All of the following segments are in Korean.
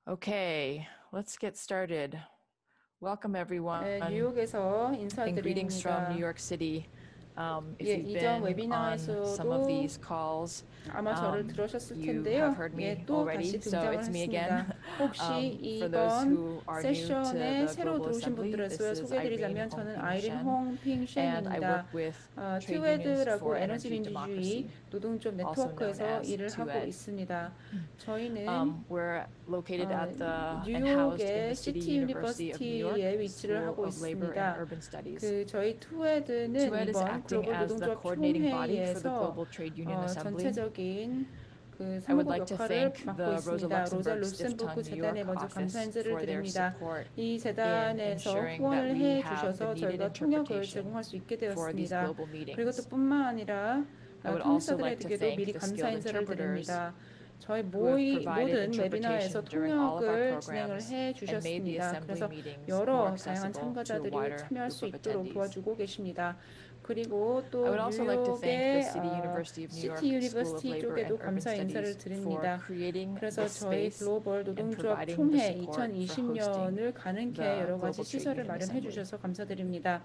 Okay, let's get started. Welcome everyone 네, 뉴욕에서 and greetings from New 인사드립니다. York City. If 예, you've 이전 been on some of 웨비나에서도 these calls, 아마 저를 들으셨을 you have 텐데요. heard 예, me 또 다시 already, so 등장을 it's me again. 했습니다. 혹시 For those 이번 who are new to 세션에 the 새로 Global 들어오신 Assembly, 분들을 this is Irene 소개해드리자면 저는 Hongping 아이린 Shen, 홍핑 and I work 쉔입니다. with trade unions 트웨드라고 for 에너지 energy 민주주의 democracy, 노동조합 also known 네트워크에서 as 일을 하고 2ED. 있습니다. 저희는 We're located at the and housed in the 뉴욕의 City 시티 University of New York 유니버시티에 위치를 School 하고 of Labor and 있습니다. Urban Studies. 저희 투에드는 2ED is 이번 acting 글로벌 as the 노동조합 coordinating body for the 총회의에서 Global Trade Union Assembly. 전체적인 I would 사무국 like to 역할을 thank 맡고 the Rosa 있습니다. 로자 Luxemburg 룩셈부르크 Stiftung New 재단에 York 먼저 감사 office 인사를 for their 드립니다. support 이 in 재단에서 ensuring that 후원을 we 해 have the 주셔서 needed 저희가 통역을 interpretation 제공할 수 있게 for these 되었습니다. global 그리고 또 meetings. 뿐만 아니라 I would also like to 통역사들에게도 thank 미리 the 감사 skilled 인사를 interpreters 드립니다. 저희 who have provided 모든 웨비나에서 interpretation during all of our 통역을 진행을 programs 해 and made the 주셨습니다. assembly 그래서 meetings more 여러 다양한 accessible to a 참가자들이 wider 참여할 수 group of 있도록 attendees. 도와주고 계십니다. 그리고 I 또 would also like to thank the 뉴욕의 City University of New 시티 York School of 유니버시티 Labor 쪽에도 and Urban 감사 인사를 Studies for 드립니다. creating 그래서 this 저희 space 글로벌 and 노동조합 providing the 총회 support for hosting 2020년을 가능케 the 여러 가지 Global Trade 시설을 Union 마련해 Assembly. 주셔서 감사드립니다.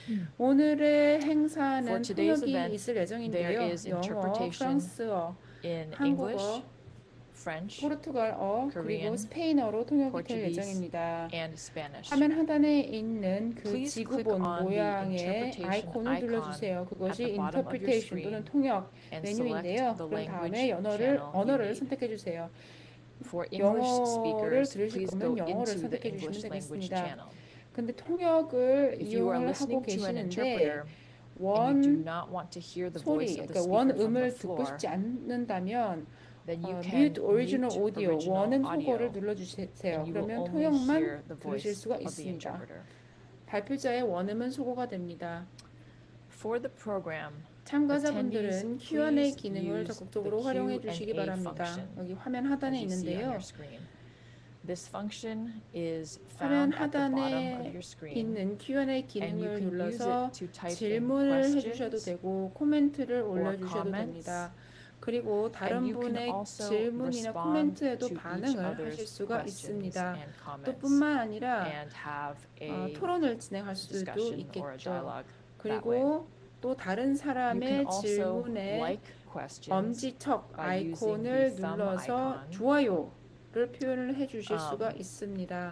오늘의 For 행사는 today's 통역이 event, 있을 there 예정인데요. is 영어, interpretation 프랑스어, in 한국어, English, French, 포르투갈어, 그리고 Korean, 스페인어로 통역이 될 Portuguese, 예정입니다. and Spanish. 화면 하단에 있는 그 Please click 지구본 on the 모양의 interpretation 아이콘을 icon 눌러주세요. at 그것이 the bottom of your interpretation 또는 screen 통역 and select 메뉴인데요. the 그런 language 다음에 channel you 언어를 need. 선택해 주세요. For English 영어를 speakers, 들으실 please 거면 go 영어를 into the 선택해 주시면 English language 되겠습니다. channel. 근데 통역을 If you are 이용을 하고 listening to an 계시는데 interpreter and you do not want to hear the voice 소리, of the 그러니까 speaker from the 원음을 듣고 floor, 싶지 않는다면 then you mute can original mute audio, original 원음 audio 소거를 눌러주세요. and you will 그러면 only hear 통역만 the 들으실 voice 수가 of the 있습니다. interpreter. 발표자의 원음은 소거가 됩니다. For the program, 참가자분들은 attendees Q&A please 기능을 use 적극적으로 the 활용해 주시기 Q&A 바랍니다. function 여기 화면 as 하단에 you see on 있는데요. your screen. This function is 화면 found at the bottom of 하단에 your screen, 있는 Q&A and you 기능을 can use 눌러서 it to type in 질문을 해주셔도 questions 되고 코멘트를 or 올려주셔도 comments, 됩니다. 그리고 and 다른 you can 분의 also 질문이나 respond 코멘트에도 to each 반응을 하실 other's 수가 questions 있습니다. and 또 comments 뿐만 아니라 and have a 토론을 진행할 수도 discussion or a 있겠죠. dialogue that way. 그리고 또 다른 You can 사람의 also 질문에 like questions 엄지척 by using the 아이콘을 thumb 눌러서 icon. 좋아요를 표현을 해주실 수가 Um, 있습니다.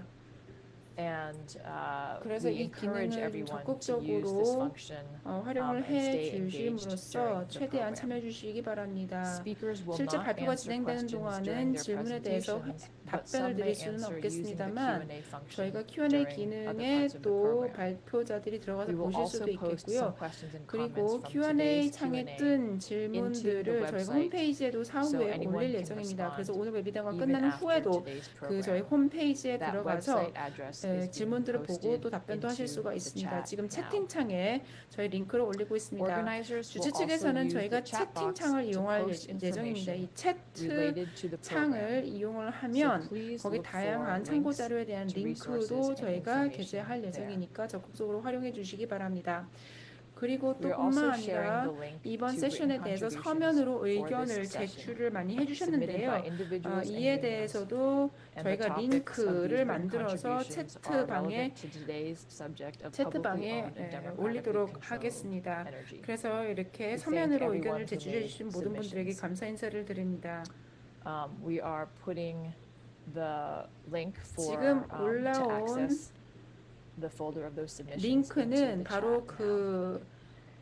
And 그래서 we 이 encourage 기능을 everyone to use this 적극적으로 function 활용을 and 해 stay engaged 주심으로써 during the 최대한 program. 참여해 주시기 바랍니다. Speakers will 실제 not 발표가 answer 진행되는 questions 동안은 during their 질문에 대해서 presentations, but 답변을 some 드릴 may 수는 answer using the 없겠습니다만 Q&A function 저희가 Q&A during other 기능에 parts of the 또 program. 발표자들이 들어가서 We will 보실 also 수도 post 있겠고요. some questions and comments 그리고 from Q&A today's 창에 Q&A 뜬 into the 질문들을 저희가 website, 홈페이지에도 so 사후에 anyone 올릴 can 예정입니다. 그래서 respond 오늘 웨비나가 even 끝나는 after 후에도 today's 그 저희 program. 홈페이지에 That 들어가서 website address is being 질문들을 보고 posted 또 답변도 하실 into 수가 the 있습니다. chat 지금 now. 채팅창에 저희 링크를 올리고 있습니다. Organizers 주최 will also 측에서는 use 저희가 the chat box 채팅창을 to 이용할 post 예정입니다. 이 information related to the 채팅창을 program. 이용을 So 하면 please 거기 look for 다양한 참고 links 자료에 대한 to resources 링크도 and 저희가 information 게재할 there. 예정이니까 적극적으로 활용해 주시기 바랍니다. 그리고 또 We are 뿐만 also sharing 아니라 the link 이번 to 세션에 written 대해서 contributions 서면으로 for this 의견을 session 제출을 많이 submitted by 해주셨는데요. individuals and 이에 unions, 대해서도 and the 저희가 topics of these 링크를 written 만들어서 contributions are 채트방에 relevant to today's subject of publicly 채트방에 owned and democratically 올리도록 controlled 하겠습니다. energy. 그래서 이렇게 We thank 서면으로 everyone 의견을 who 제출해 made 주신 모든 분들에게 submissions. 감사 인사를 드립니다. We are putting the link for 지금 to 올라온 access the folder of those submissions into 링크는 the 바로 chat now. 그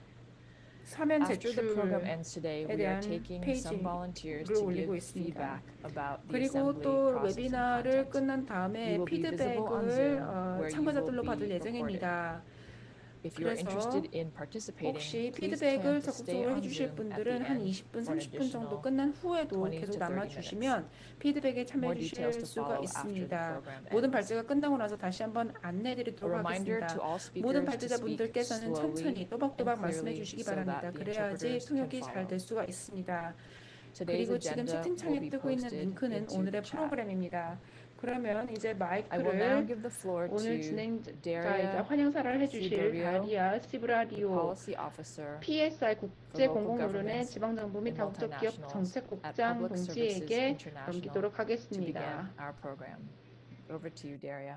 서면 After the program 제출에 ends today, we are 대한 taking some volunteers 페이지를 to 올리고 give 있습니다. feedback about the 그리고 assembly 또 process and 웨비나를 content. 끝난 다음에 You will be visible on 피드백을 Zoom, where you will 참가자들로 be 받을 recorded. 예정입니다. If you are 그래서 interested in participating, 혹시 please 피드백을 plan to stay 적극적으로 on 해주실 Zoom at the 분들은 한 end 20분, for an 30분 정도 additional 끝난 후에도 20 계속 to 30 남아주시면 minutes. 피드백에 More 참여해 details 주실 to 수가 follow after the 있습니다. program 모든 ends. 발제가 끝나고 나서 다시 한번 A 안내드리도록 reminder to 하겠습니다. all 모든 speakers to speak 발제자분들께서는 천천히 slowly and 또박또박 말씀해 clearly 주시기 so that 바랍니다. the 그래야지 interpreters can 통역이 잘 follow. 될 수가 있습니다. Today's 그리고 지금 agenda will 채팅창에 be 뜨고 있는 posted 링크는 into 오늘의 the chat. 프로그램입니다. 그러면 이제 I will now 마이크를 give the floor 오늘 to 진행자이자 Daria 환영사를 해주실 Siberio, 다리아 the 시브라리오 policy officer PSI for 국제 local 공공노른의 governments 지방정부 및 and 다국적 기업 multinationals at 정책국장 Public Services 동지에게 International 넘기도록 to begin 하겠습니다. our program. Over to you, Daria.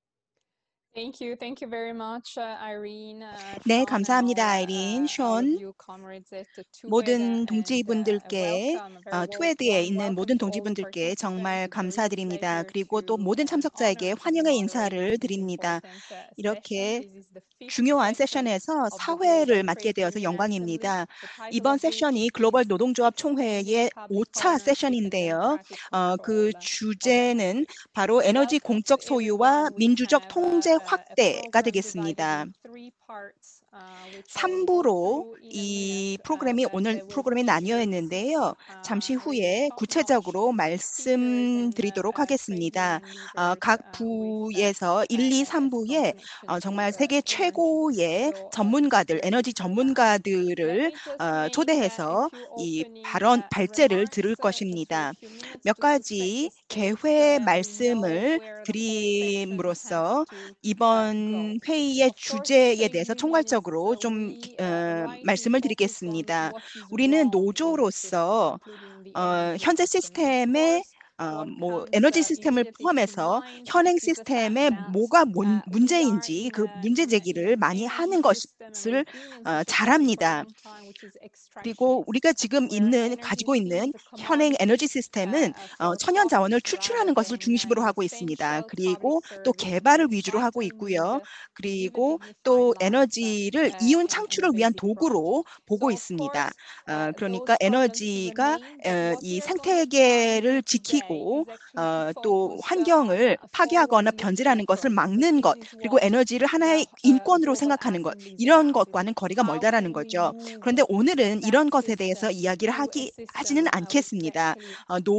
Thank you very much, Irene, 네, Sean, 감사합니다, and 아이린, all of 션. you comrades at TUED, 모든 and 동지분들께, welcome, a very 투에드에 warm 있는 welcome 모든 to all the 동지분들께 정말 participants. It's a real 감사드립니다. pleasure 그리고 또 to 모든 and 참석자에게 honor to be 환영의 moderating 인사를 this 드립니다. important session. 이렇게 This is the fifth 중요한 session 세션에서 of the 사회를 Global 맡게 Trade 되어서 Union Assembly, 영광입니다. the title 이번 of which 세션이 글로벌 is 노동조합 Expanding 총회의 Public 5차 Partnership and 세션인데요. Democratic 그 Control of 주제는 Energy. 바로 에너지 Welcome 공적 to 소유와 everyone. We 민주적 have 통제 a 확대가 program divided 되겠습니다. in three parts, which I will go 3부로 through in a 이 minute, 프로그램이 and 오늘 they will 프로그램이 나뉘어 feature 있는데요. six 잠시 really 후에 top-notch 구체적으로 speakers and 말씀드리도록 trade 하겠습니다. union leaders 각 with 부에서 1, 2, strong 3부에 connection to 정말 세계 energy. 최고의 So 전문가들, let's 에너지 start now. Let 전문가들을 me just make a 초대해서 few 이 opening 발제를 remarks, 들을 just for a 것입니다. few minutes 몇 just to set the 가지 stage so 개회 that we know 말씀을 where the whole session has 드림으로써 to 이번 go. 회의의 Of course, 주제에 trade 대해서 unionists, 총괄적으로 좀 we 말씀을 rightly focus on 드리겠습니다. what is 우리는 wrong in the system, 노조로서 including the energy 현재 system. And of 시스템의 course, what 에너지 comes 시스템을 immediately to 포함해서 mind 현행 is the fact 시스템에 that 뭐가 we are 문제인지 그 문제 in 제기를 an 많이 energy 하는 system, and 것을 we've been in such a system for a 잘합니다. long time, which is 그리고 extractionist, 우리가 지금 where energy 가지고 is seen 있는 as a 현행 에너지 commodity 시스템은 for 천연 자원을 profits rather 추출하는 것을 than 중심으로 an 하고 있습니다. essential public 그리고 또 service and 개발을 a 위주로 하고 vital need 있고요. to live a 그리고 dignified 또 life 에너지를 이윤 and 창출을 위한 basic rights. 도구로 보고 So of 있습니다. course, 그러니까 those problems 에너지가 remain, but what 이 we are going to try and do 생태계를 today 지키고 is actually to 또 focus 환경을 on a 파괴하거나 forward-looking 변질하는 것을 approach, because 막는 것, this is 그리고 what 에너지를 하나의 the 인권으로 Global 생각하는 것, Assembly is 이런 about. Is 것과는 거리가 how 멀다라는 can we 거죠. move 그런데 오늘은 that 이런 것에 대해서 system 이야기를 to a 하지는 system which is 않겠습니다. actually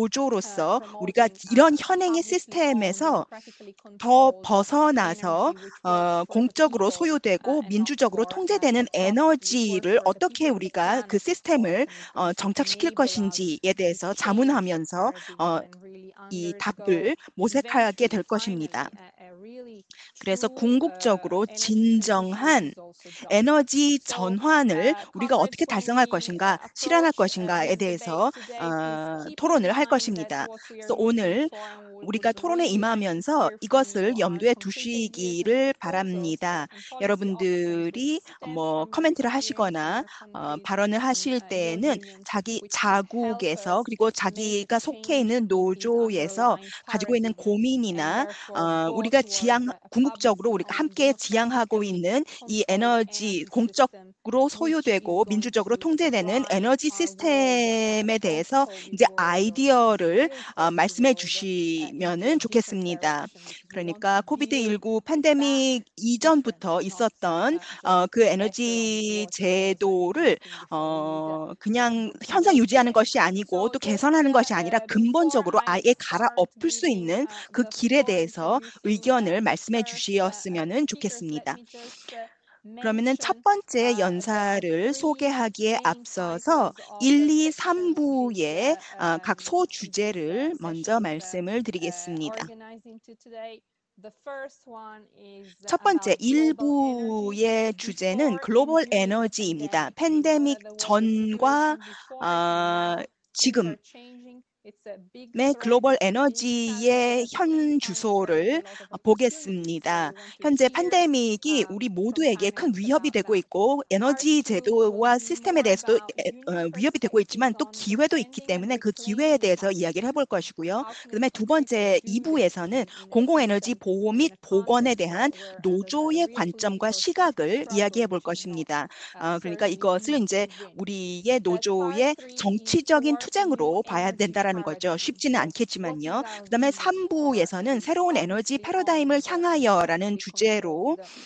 노조로서 우리가 promoting 이런 현행의 publicly owned, 시스템에서 democratically 더 controlled 벗어나서 energy which works for the 공적으로 people 소유되고 and not 민주적으로 for 통제되는 profit, which works 에너지를 for the 어떻게 people and the 우리가 그 planet, of 시스템을 course, and which can 정착시킬 enable us 것인지에 to 대해서 change the 자문하면서 paradigm and really 이 undergo 답을 모색하게 eventually, 될 것입니다. finally, a really 그래서 true 궁극적으로 energy transition which 진정한 is also just. 에너지 So, 전환을 우리가 comrades, 어떻게 when 달성할 we 것인가, 실현할 approach 것인가에 this debate 대해서 today, please keep in 토론을 할 mind that 것입니다. what we are 그래서 looking 오늘 for and we 우리가 would 토론에 really like to 임하면서 hear from you 이것을 are 염두에 concrete ideas and 두시기를 proposals 바랍니다. and policy options which 여러분들이 stem from your 코멘트를 experience in 하시거나 your countries 발언을 and 하실 your 때에는 unions, 자기 which could help 자국에서 us 그리고 make a 자기가 속해 change 있는 in these 노조에서 underlying 가지고 있는 paradigms and 고민이나 therefore go 우리가 towards a 궁극적으로 publicly 우리가 owned, 함께 지향하고 democratically 있는 이 controlled 에너지 energy system 공적으로 which is 소유되고 going 민주적으로 to 통제되는 drive 에너지 our world, 시스템에 대해서 post-COVID 이제 world, or 아이디어를 pre-COVID 말씀해 world, into a 주시면은 different 좋겠습니다. direction because we want to 그러니까 build 코비드19 back 팬데믹 different 이전부터 and not 있었던 just 그 better on 에너지 what was 제도를 existing before. We need 그냥 to 현상 go 유지하는 forward. 것이 아니고 So 또 just 개선하는 것이 아니라 before 근본적으로 I 아예 start 갈아엎을 수 giving 있는 그 the 길에 floor, 대해서 introducing 의견을 the 말씀해 first 주시었으면 speakers, let 좋겠습니다. me just 그러면은 첫 mention 번째 the 연사를 three 소개하기에 main 앞서서 titles of 1, the 2, sections 3부의 각 this 소주제를 먼저 session is 말씀을 드리겠습니다. organizing to today. The first one is 첫 번째 about global energy 1부의 주제는 before and 글로벌 during the 에너지입니다. pandemic. We know 팬데믹 that there was a 전과 situation before it and now things 지금 are changing. It's a big 의 threat, 글로벌 it's a big challenge, but 에너지의 at the same 현 time it carries a 주소를 lot of opportunities. So 보겠습니다. we want to 현재 hear 팬데믹이 우리 from 모두에게 큰 panelists 위협이 about 되고 that. 있고 Part 에너지 two will 제도와 be 시스템에 more 대해서도 about union 위협이 되고 있지만 perspectives 또 on 기회도 있기 defending and 때문에 그 기회에 reclaiming 대해서 public 이야기를 해볼 energy. 것이고요. How can 그다음에 we 두 concretely 번째 do this 2부에서는 in a 공공에너지 system 보호 and 및 in a 복원에 context 대한 where there's a 노조의 real 관점과 political 시각을 이야기해 struggle 볼 which is not 것입니다. 그러니까 certainly 이것을 easy 이제 to win. 우리의 That part 노조의 3 is 정치적인 towards a new 투쟁으로 봐야 energy 된다라는 거죠. paradigm. 쉽지는 So what is 않겠지만요. our 그다음에 vision for 3부에서는 this 새로운 에너지 publicly 패러다임을 owned, 향하여라는 democratically 주제로 controlled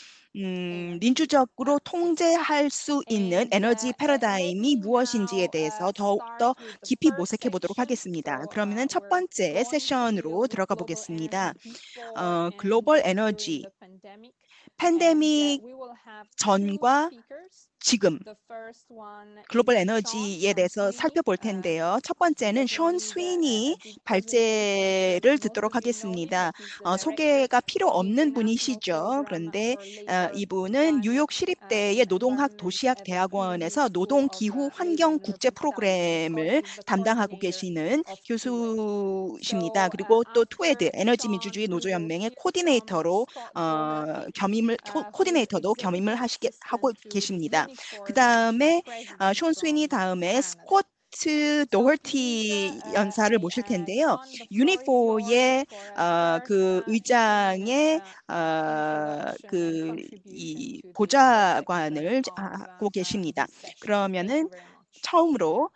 energy 민주적으로 system? 통제할 수 있는 And 에너지 let 패러다임이 me 무엇인지에 now 대해서 start 더욱더 with the 깊이 first 모색해 보도록 section. 하겠습니다. So 그러면은 첫 we're 번째 going to deal 세션으로 with 들어가 global energy 보겠습니다. before and 글로벌 during 에너지 the pandemic. And 팬데믹 we will have two 전과 speakers. 지금 The first one 글로벌 is 에너지에 Sean 대해서 Sweeney. 살펴볼 텐데요. 첫 번째는 션 Definitely 스위니 the presentation 발제를 most 듣도록 of you know him, 하겠습니다. but he's the director 소개가 필요 of the 없는 International 분이시죠. Program 그런데 for Labor, 이분은 뉴욕 Climate, 시립대의 and 노동학 Environment 도시학 at the 대학원에서 Green 노동, School of 기후, Labor 환경 and 국제 Urban Studies, and of course 프로그램을 he's the 담당하고 coordinator 계시는 of TUED. 교수십니다. So 그리고 또 after 투에드 에너지 Sean, 민주주의 we will 노조연맹의 hear from 코디네이터로 Scott Gormley, who is 코디네이터도 겸임을 executive 하고 assistant to the 계십니다. Unit 그 Force 다음에 President 션 스위니 from 다음에 Canada. 스코트 So please, 도허티 연사를 모실 텐데요. Sean, the floor is 유니포의 yours for a 그 first 15-minute 의장의 introduction and 그 contribution 이 to the 보좌관을 executive of 하고 계십니다. this session. Thank 그러면은 you very much. 처음으로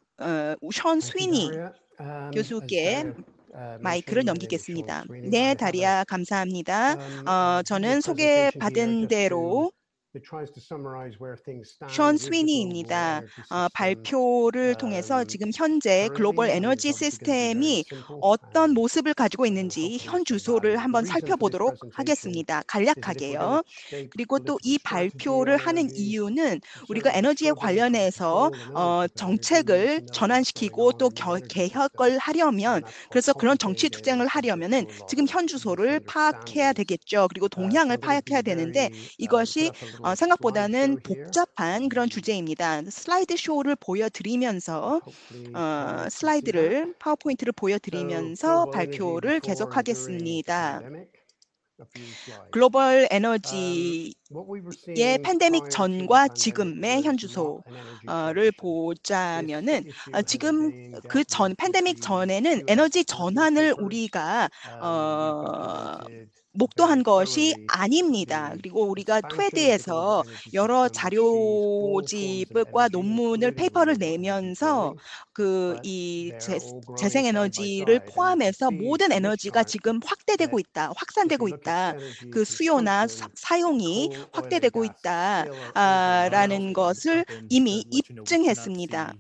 션 Thank you, 스위니 Daria. 교수께 As Daria 마이크를 mentioned, my name is Sean 넘기겠습니다. Sweeney. 네, I have 다리아 감사합니다. a 저는 video presentation here 소개받은 just 대로 that tries to summarize where things 션 stand with the global 스위니입니다. energy system 발표를 통해서 지금 현재 글로벌 currently, and it's 에너지 obviously going to be very 시스템이 simple. 어떤 모습을 가지고 있는지 hopefully 현 some 주소를 value. The 한번 reason for this 살펴보도록 presentation 하겠습니다. is that if we're going 간략하게요. to shape 그리고 또 political 이 strategy 발표를 on 하는 energy, 이유는 우리가 certainly 에너지에 struggling for 관련해서 control and ownership of energy, we need 정책을 to know what's going 전환시키고 on 또 in the energy system. 개혁을 하려면 And that's quite 그래서 그런 정치 complicated 투쟁을 and subject 하려면은 to a lot 지금 of 현 주소를 파악해야 misunderstandings. 되겠죠. 그리고 So 동향을 I'm going to 파악해야 be 되는데 very 이것이 put up a little 생각보다는 slideshow here. 복잡한 그런 주제입니다. 슬라이드 쇼를 보여드리면서 Hopefully colleagues can see that. 슬라이드를 파워포인트를 So 보여드리면서 global energy 발표를 before and during the 계속하겠습니다. pandemic. A few slides. 글로벌 에너지의 What we were seeing 팬데믹 prior to the 전과 pandemic 지금의 was 현 not an energy 주소를 transition. 보자면은 This issue has 지금 been 그 dealt 전 with 팬데믹 the 전에는 QS 에너지 working 전환을 papers. 우리가 We've documented 목도한 very 것이 thoroughly 아닙니다. the 그리고 우리가 expansion of the 투에드에서 global energy 여러 system, which sees all forms of 자료집과 energy, 논문을 including 페이퍼를 renewable energy, 내면서 growing. 그 But 이 they're all growing 재생 side by 에너지를 side. And you can 포함해서 see 모든 from this 에너지가 chart 지금 확대되고 that 있다, if 확산되고 we look at 있다. energy 그 수요나 consumption, 사용이 coal, oil, and 확대되고 gas still are 있다라는 것을 이미 입증했습니다.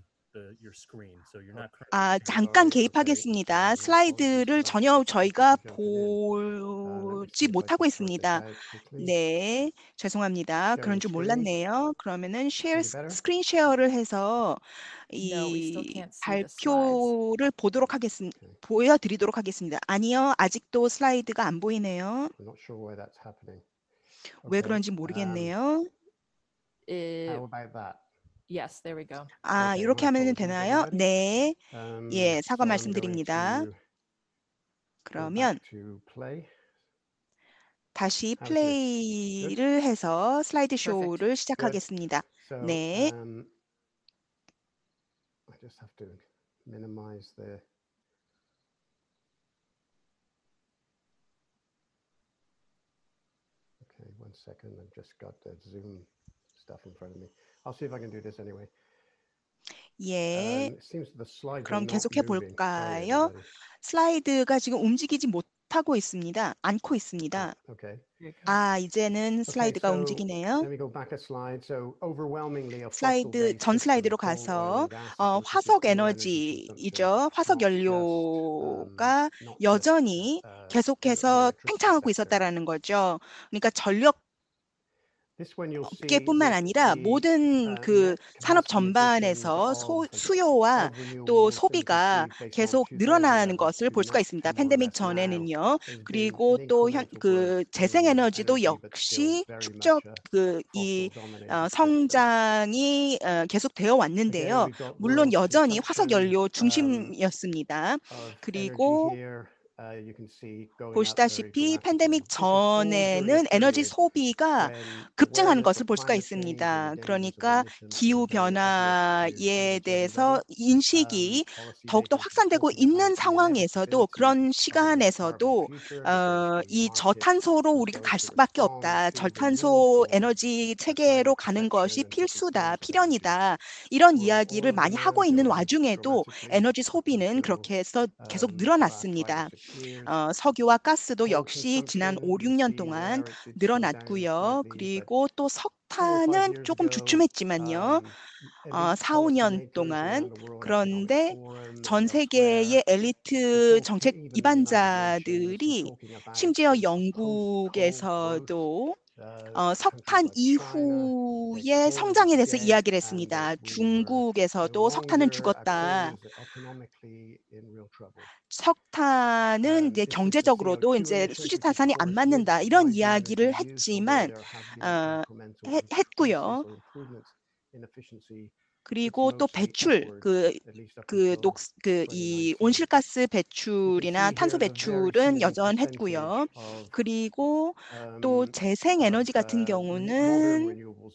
잠깐 개입하겠습니다. 슬라이드를 전혀 저희가 보지 못하고 있습니다. 네, 죄송합니다. 그런 줄 몰랐네요. 그러면은 스크린 쉐어를 해서 No, we still 이 can't see the slides. 발표를 보여드리도록 하겠습니다. 아니요, 아직도 슬라이드가 안 보이네요. 왜 그런지 모르겠네요. How about that? Yes, there we go. Okay, 이렇게 my 하면 apologies, 되나요? everybody. 네, 예, So 사과 I'm going 말씀드립니다. to go 그러면 back to play. 다시 How's this? Good? 플레이를 해서 슬라이드 Perfect. 쇼를 시작하겠습니다. So 네, I just have to minimize the Okay, 1 second. I've just got the Zoom stuff in front of me. I'll see if I can do this anyway. 예, It seems the slides are 그럼 not 계속해 moving. Sorry, 볼까요? everybody. 슬라이드가 지금 움직이지 못하고 있습니다. 않고 있습니다. Okay. Here you go. 이제는 Okay, 슬라이드가 so 움직이네요. let me go back a slide. So overwhelmingly a 슬라이드 fossil-based 전 system, 슬라이드로 coal, oil, 가서 and gas, of course, is the 화석 core energy consumption, 에너지이죠. 화석 not just 연료가 not just 여전히 계속해서 electricity 팽창하고 sector. 있었다라는 거죠. 그러니까 전력 This one you'll see 업계뿐만 아니라 the 모든 그 net 산업 capacity 전반에서 additions 수요와 of 또 renewables 소비가 that we can see based on 계속 2000 늘어나는 levels 것을 to 볼 수가 있습니다. more or 팬데믹 less now 전에는요. has been 그리고 an 또 incremental 그 growth 재생 in 에너지도 energy, but still 역시 very 축적 much a 이 fossil-dominated system. 성장이 계속 되어 Again, 왔는데요. we've got 물론 world 여전히 화석 consumption 연료 중심이었습니다. of energy 그리고 here. You can see going up very 보시다시피 dramatically. 팬데믹 This is all during a 전에는 에너지 period 소비가 when 급증하는 awareness 것을 of 볼 수가 climate change and the 있습니다. dangers of 그러니까 emissions were 기후 very obvious 변화에 to everybody. 대해서 인식이 더욱더 Policymakers were 확산되고 talking 있는 about the 상황에서도 inevitability 그런 of a low carbon 시간에서도 future because the 이 market 저탄소로 was 우리가 갈 going to 수밖에 respond 없다. to the need 저탄소 for 에너지 체계로 climate 가는 protection 것이 and to be 필수다, clean energy. 필연이다. 이런 Well, 이야기를 oil 많이 하고 demand 있는 going 와중에도 dramatically 에너지 up 소비는 until 그렇게 해서 계속 the last 5 or 늘어났습니다. 6 years. 석유와 가스도 Coal 역시 지난 5, consumption, you'll 6년 see 동안 there it did slow down 늘어났고요. slightly, but 그리고 또 4 or 5 석탄은 years 조금 ago, 주춤했지만요. elite 4, 5년 policymakers 동안 around the World Economic 그런데 Forum and 전 elsewhere 세계의 were 엘리트 talking, 정책 even the United Nations were 기반자들이 talking about 심지어 this post-coal growth 영국에서도 석탄 이후의 성장에 대해서 이야기를 했습니다. 중국에서도 석탄은 죽었다. 석탄은 이제 경제적으로도 이제 수지타산이 안 맞는다. 이런 이야기를 했지만 했고요. 그리고 또 배출, 이 온실가스 배출이나 탄소 배출은 여전했고요. 그리고 또 재생에너지 같은 경우는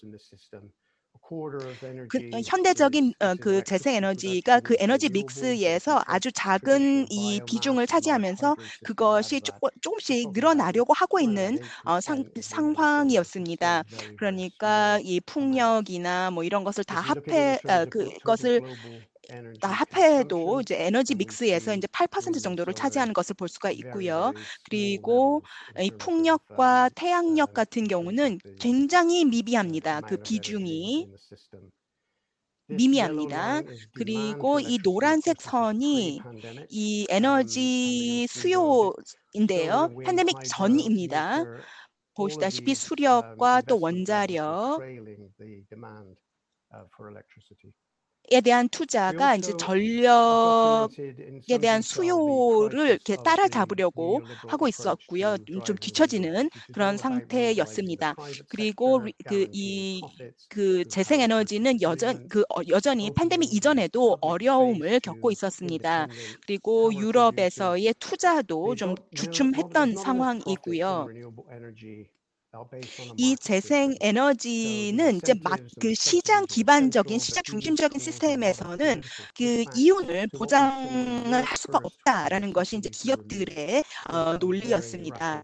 현대적인 그 재생에너지가 그 에너지 믹스에서 아주 작은 이 비중을 차지하면서 그것이 조금씩 늘어나려고 하고 있는 상황이었습니다. 그러니까 이 풍력이나 뭐 이런 것을 다 그것을 다 합해도 이제 에너지 믹스에서 이제 8% 정도를 차지하는 것을 볼 수가 있고요. 그리고 이 풍력과 태양력 같은 경우는 굉장히 미비합니다. 그 비중이 미미합니다. 그리고 이 노란색 선이 이 에너지 수요인데요. 팬데믹 전입니다. 보시다시피 수력과 또 원자력 에 대한 투자가 이제 전력에 대한 수요를 이렇게 따라잡으려고 하고 있었고요. 좀 뒤처지는 그런 상태였습니다. 그리고 그 재생에너지는 여전히 팬데믹 이전에도 어려움을 겪고 있었습니다. 그리고 유럽에서의 투자도 좀 주춤했던 상황이고요. 이 재생에너지는 이제 그 시장 기반적인 시장 중심적인 시스템에서는 그 이윤을 보장을 할 수가 없다라는 것이 이제 기업들의 논리였습니다.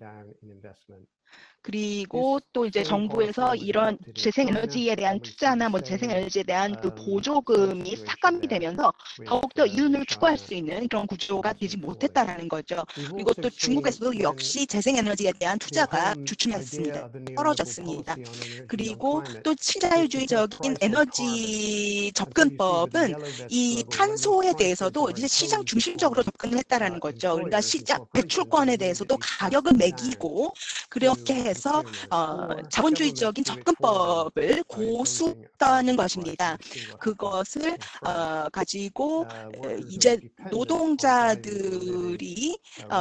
그리고 또 이제 정부에서 이런 재생에너지에 대한 투자나 뭐 재생에너지에 대한 그 보조금이 삭감이 되면서 더욱더 이윤을 추구할 수 있는 그런 구조가 되지 못했다라는 거죠. 그리고 또 중국에서도 역시 재생에너지에 대한 투자가 주춤했습니다. 떨어졌습니다. 그리고 또 친자유주의적인 에너지 접근법은 이 탄소에 대해서도 이제 시장 중심적으로 접근을 했다라는 거죠. 그러니까 시장 배출권에 대해서도 가격을 매기고 그렇게 해서 자본주의적인 접근법을 고수했다는 것입니다. 그것을 가지고 이제 노동자들이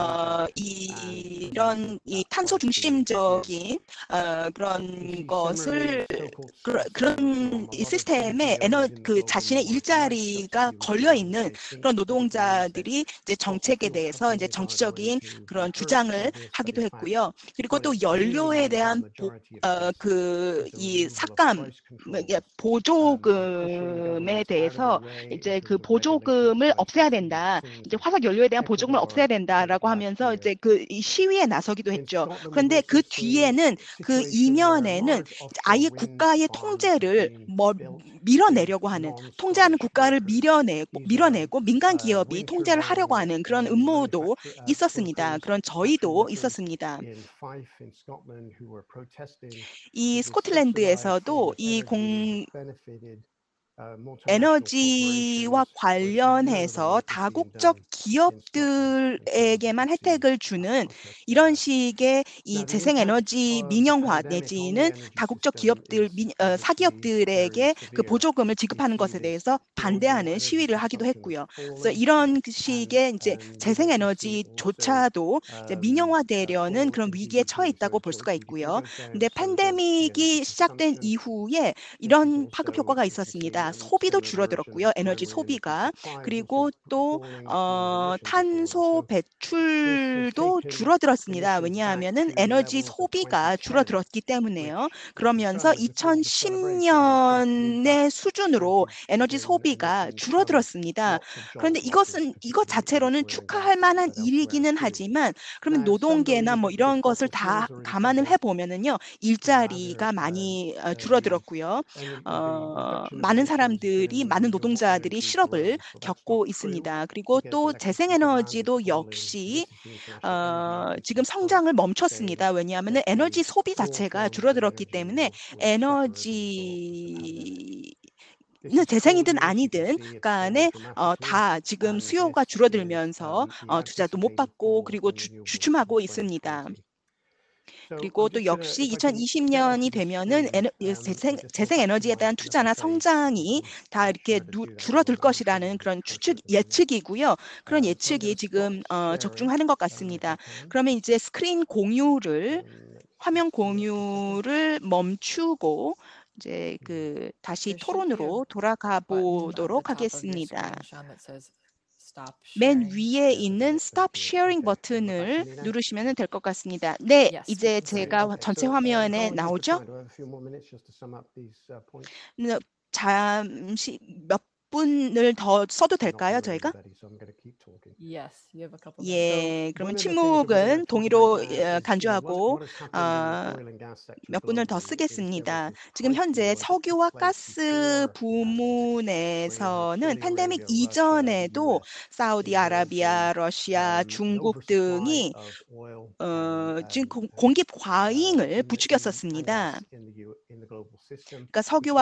이런 이 탄소 중심적인 그런 것을 그런 이 시스템에 그 자신의 일자리가 걸려 있는 그런 노동자들이 이제 정책에 대해서 이제 정치적인 그런 주장을 하기도 했고요. 그리고 또 연료에 대한 이 삭감 보조금에 대해서 이제 그 보조금을 없애야 된다. 이제 화석 연료에 대한 보조금을 없애야 된다라고 하면서 이제 그 시위에 나서기도 했죠. 그런데 그 뒤에는 그 이면에는 아예 국가의 통제를 밀어내려고 하는 통제하는 국가를 밀어내고 민간 기업이 통제를 하려고 하는 그런 음모도 있었습니다. 그런 저희도 있었습니다. 이 스코틀랜드에서도 이 에너지와 관련해서 다국적 기업들에게만 혜택을 주는 이런 식의 이 재생에너지 민영화 내지는 다국적 기업들, 사기업들에게 그 보조금을 지급하는 것에 대해서 반대하는 시위를 하기도 했고요. 그래서 이런 식의 이제 재생에너지조차도 이제 민영화되려는 그런 위기에 처해 있다고 볼 수가 있고요. 근데 팬데믹이 시작된 이후에 이런 파급 효과가 있었습니다. 소비도 줄어들었고요. 에너지 소비가. 그리고 또 탄소 배출도 줄어들었습니다. 왜냐하면은 에너지 소비가 줄어들었기 때문에요. 그러면서 2010년의 수준으로 에너지 소비가 줄어들었습니다. 그런데 이것 자체로는 축하할 만한 일이기는 하지만 그러면 노동계나 뭐 이런 것을 다 감안을 해보면은요. 일자리가 많이 줄어들었고요. 많은 노동자들이 실업을 겪고 있습니다. 그리고 또 재생에너지도 역시 지금 성장을 멈췄습니다. 왜냐하면 에너지 소비 자체가 줄어들었기 때문에 재생이든 아니든 간에 다 지금 수요가 줄어들면서 투자도 못 받고 그리고 주춤하고 있습니다. 그리고 또 역시 2020년이 되면은 재생 에너지에 대한 투자나 성장이 다 이렇게 줄어들 것이라는 그런 예측이고요. 그런 예측이 지금 적중하는 것 같습니다. 그러면 이제 화면 공유를 멈추고 이제 다시 There should be a 토론으로 돌아가 button at the 보도록 top of your 하겠습니다. screen, Sean, that says Stop 맨 Sharing. 위에 있는 Stop Sharing 버튼을 누르시면 될 것 같습니다. 네, Yes, we 이제 can see it. 제가 전체 화면에 나오죠? 잠시 몇 분을 더 써도 될까요, 저희가? Yes, you have a couple minutes. 예, 그러면 침묵은 동의로 간주하고 몇 분을 더 쓰겠습니다. 지금 현재 석유와 가스 부문에서는 팬데믹 이전에도 사우디아라비아, 러시아, 중국 등이 지금 공급 과잉을 부추겼었습니다. 그러니까 석유와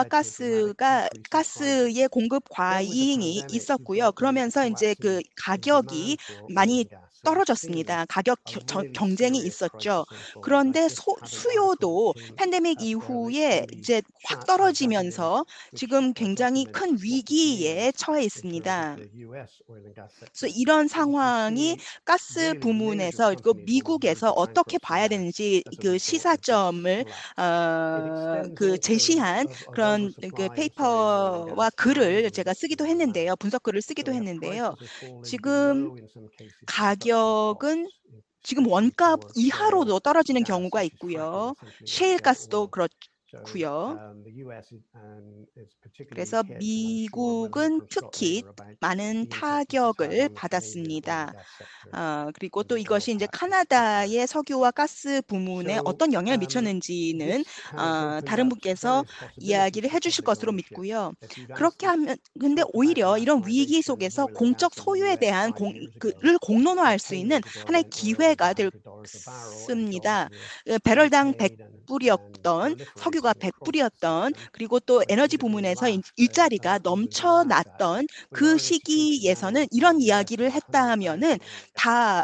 가스의 공급 과잉이 있었고요. 그러면서 이제 가격이 많이 떨어졌습니다. 가격 경쟁이 있었죠. 그런데 수요도 팬데믹 이후에 이제 확 떨어지면서 지금 굉장히 큰 위기에 처해 있습니다. 그래서 이런 상황이 가스 부문에서 미국에서 어떻게 봐야 되는지 시사점을 제시한 그런 페이퍼와 글을 제가 쓰기도 했는데요. 분석글을 쓰기도 했는데요. 지금 가격은 지금 원가 이하로도 떨어지는 경우가 있고요. 셰일 가스도 그렇고요. 그래서 미국은 특히 많은 타격을 받았습니다. 그리고 또 이것이 이제 카나다의 석유와 가스 부문에 어떤 영향을 미쳤는지는 다른 분께서 이야기를 해주실 것으로 믿고요. 그렇게 하면 근데 오히려 이런 위기 속에서 공적 소유에 대한 를 공론화할 수 있는 하나의 기회가 될 습니다. 배럴당 100불이었던 석유가 100불이었던 그리고 또 에너지 부문에서 일자리가 넘쳐났던 그 시기에서는 이런 이야기를 했다 하면은 다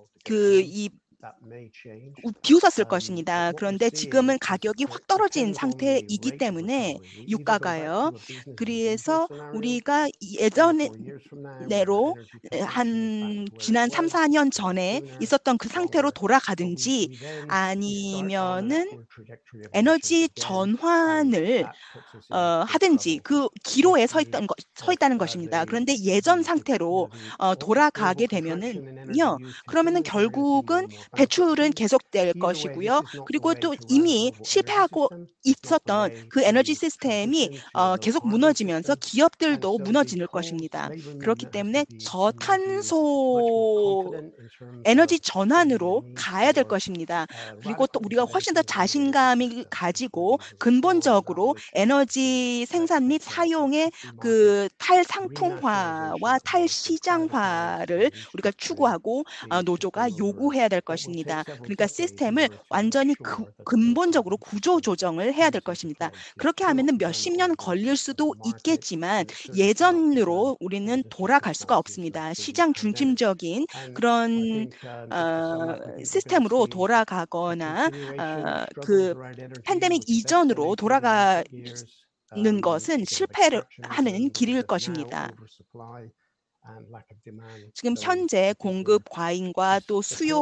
비웃었을 것입니다. 그런데 지금은 가격이 확 떨어진 상태이기 때문에 유가가요. 그래서 우리가 예전으로 지난 3, 4년 전에 있었던 그 상태로 돌아가든지 아니면은 에너지 전환을 하든지 그 기로에 서 있다는 것입니다. 그런데 예전 상태로 돌아가게 되면은요, 그러면은 결국은 배출은 계속될 것이고요. 그리고 또 이미 실패하고 있었던 그 에너지 시스템이 계속 무너지면서 기업들도 무너질 것입니다. 그렇기 때문에 저탄소 에너지 전환으로 가야 될 것입니다. 그리고 또 우리가 훨씬 더 자신감을 가지고 근본적으로 에너지 생산 및 사용의 탈상품화와 탈시장화를 우리가 추구하고 노조가 요구해야 될 것입니다. 그러니까 시스템을 완전히 근본적으로 구조 조정을 해야 될 것입니다. 그렇게 하면은 몇십 년 걸릴 수도 있겠지만 예전으로 우리는 돌아갈 수가 없습니다. 시장 중심적인 그런 시스템으로 돌아가거나 팬데믹 이전으로 돌아가는 것은 실패를 하는 길일 것입니다. 지금 현재 공급 과잉과 또 수요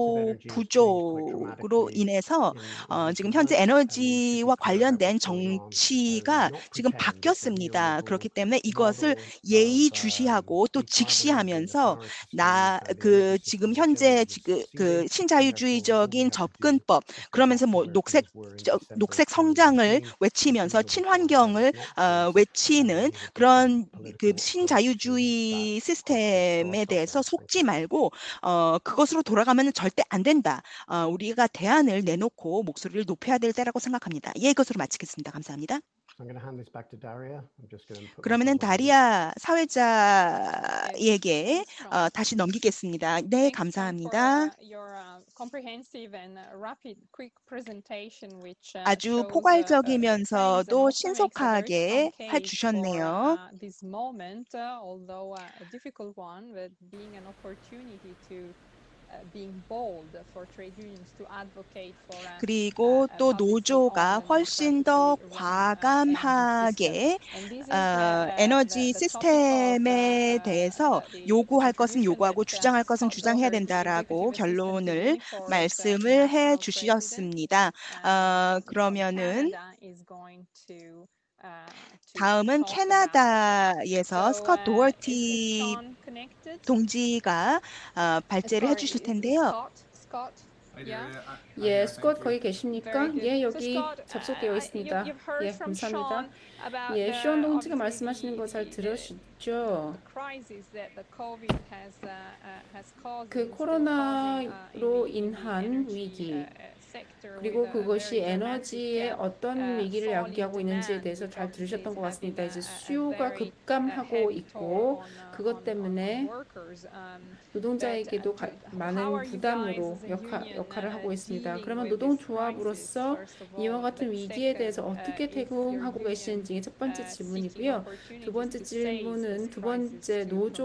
부족으로 인해서 지금 현재 에너지와 관련된 정치가 지금 바뀌었습니다. 그렇기 때문에 이것을 예의주시하고 또 직시하면서 지금 현재 신자유주의적인 접근법 그러면서 뭐 녹색 성장을 외치면서 친환경을 외치는 그런 신자유주의 시스템에 대해서 속지 말고 그것으로 돌아가면 절대 안 된다. 우리가 대안을 내놓고 목소리를 높여야 될 때라고 생각합니다. 예, 이것으로 마치겠습니다. 감사합니다. 그러면은 다리아 사회자에게 다시 넘기겠습니다. 네, 감사합니다. 아주 포괄적이면서도 신속하게 해주셨네요. being bold for trade unions to advocate for 그리고 또 publicly 노조가 owned and 훨씬 더 democratically run energy system. 과감하게 And this is 에너지 the topic of 시스템에 대해서 the 요구할 것은 contribution 요구하고 that 주장할 것은 Scott 주장해야 Doherty, 된다라고 Executive Assistant to 결론을 Unifor's 말씀을 해 National President 주셨습니다. from 그러면은 Canada is going to 다음은 talk about. 캐나다에서 So 스콧 is 도어티 Sean connected? 동지가 발제를 Sorry, 해주실 is 텐데요. Scott? Yeah. 예, 스콧 거기 계십니까? Very good. 예, So 여기 Scott, 접속되어 있습니다. you've heard 예, from 감사합니다. Sean about 예, 시온 동지가 obviously 말씀하시는 거 잘 들으시죠? the crisis that the COVID has caused. 그 코로나로 인한 위기, 그리고 그것이 에너지에 어떤 위기를 야기하고 있는지에 대해서 잘 들으셨던 것 같습니다. 이제 수요가 급감하고 있고 그것 때문에 노동자에게도 많은 부담으로 역할을 하고 있습니다. 그러면 노동조합으로서 이와 같은 위기에 대해서 어떻게 대응하고 계시는지 첫 번째 질문이고요. 두 번째 질문은 두 번째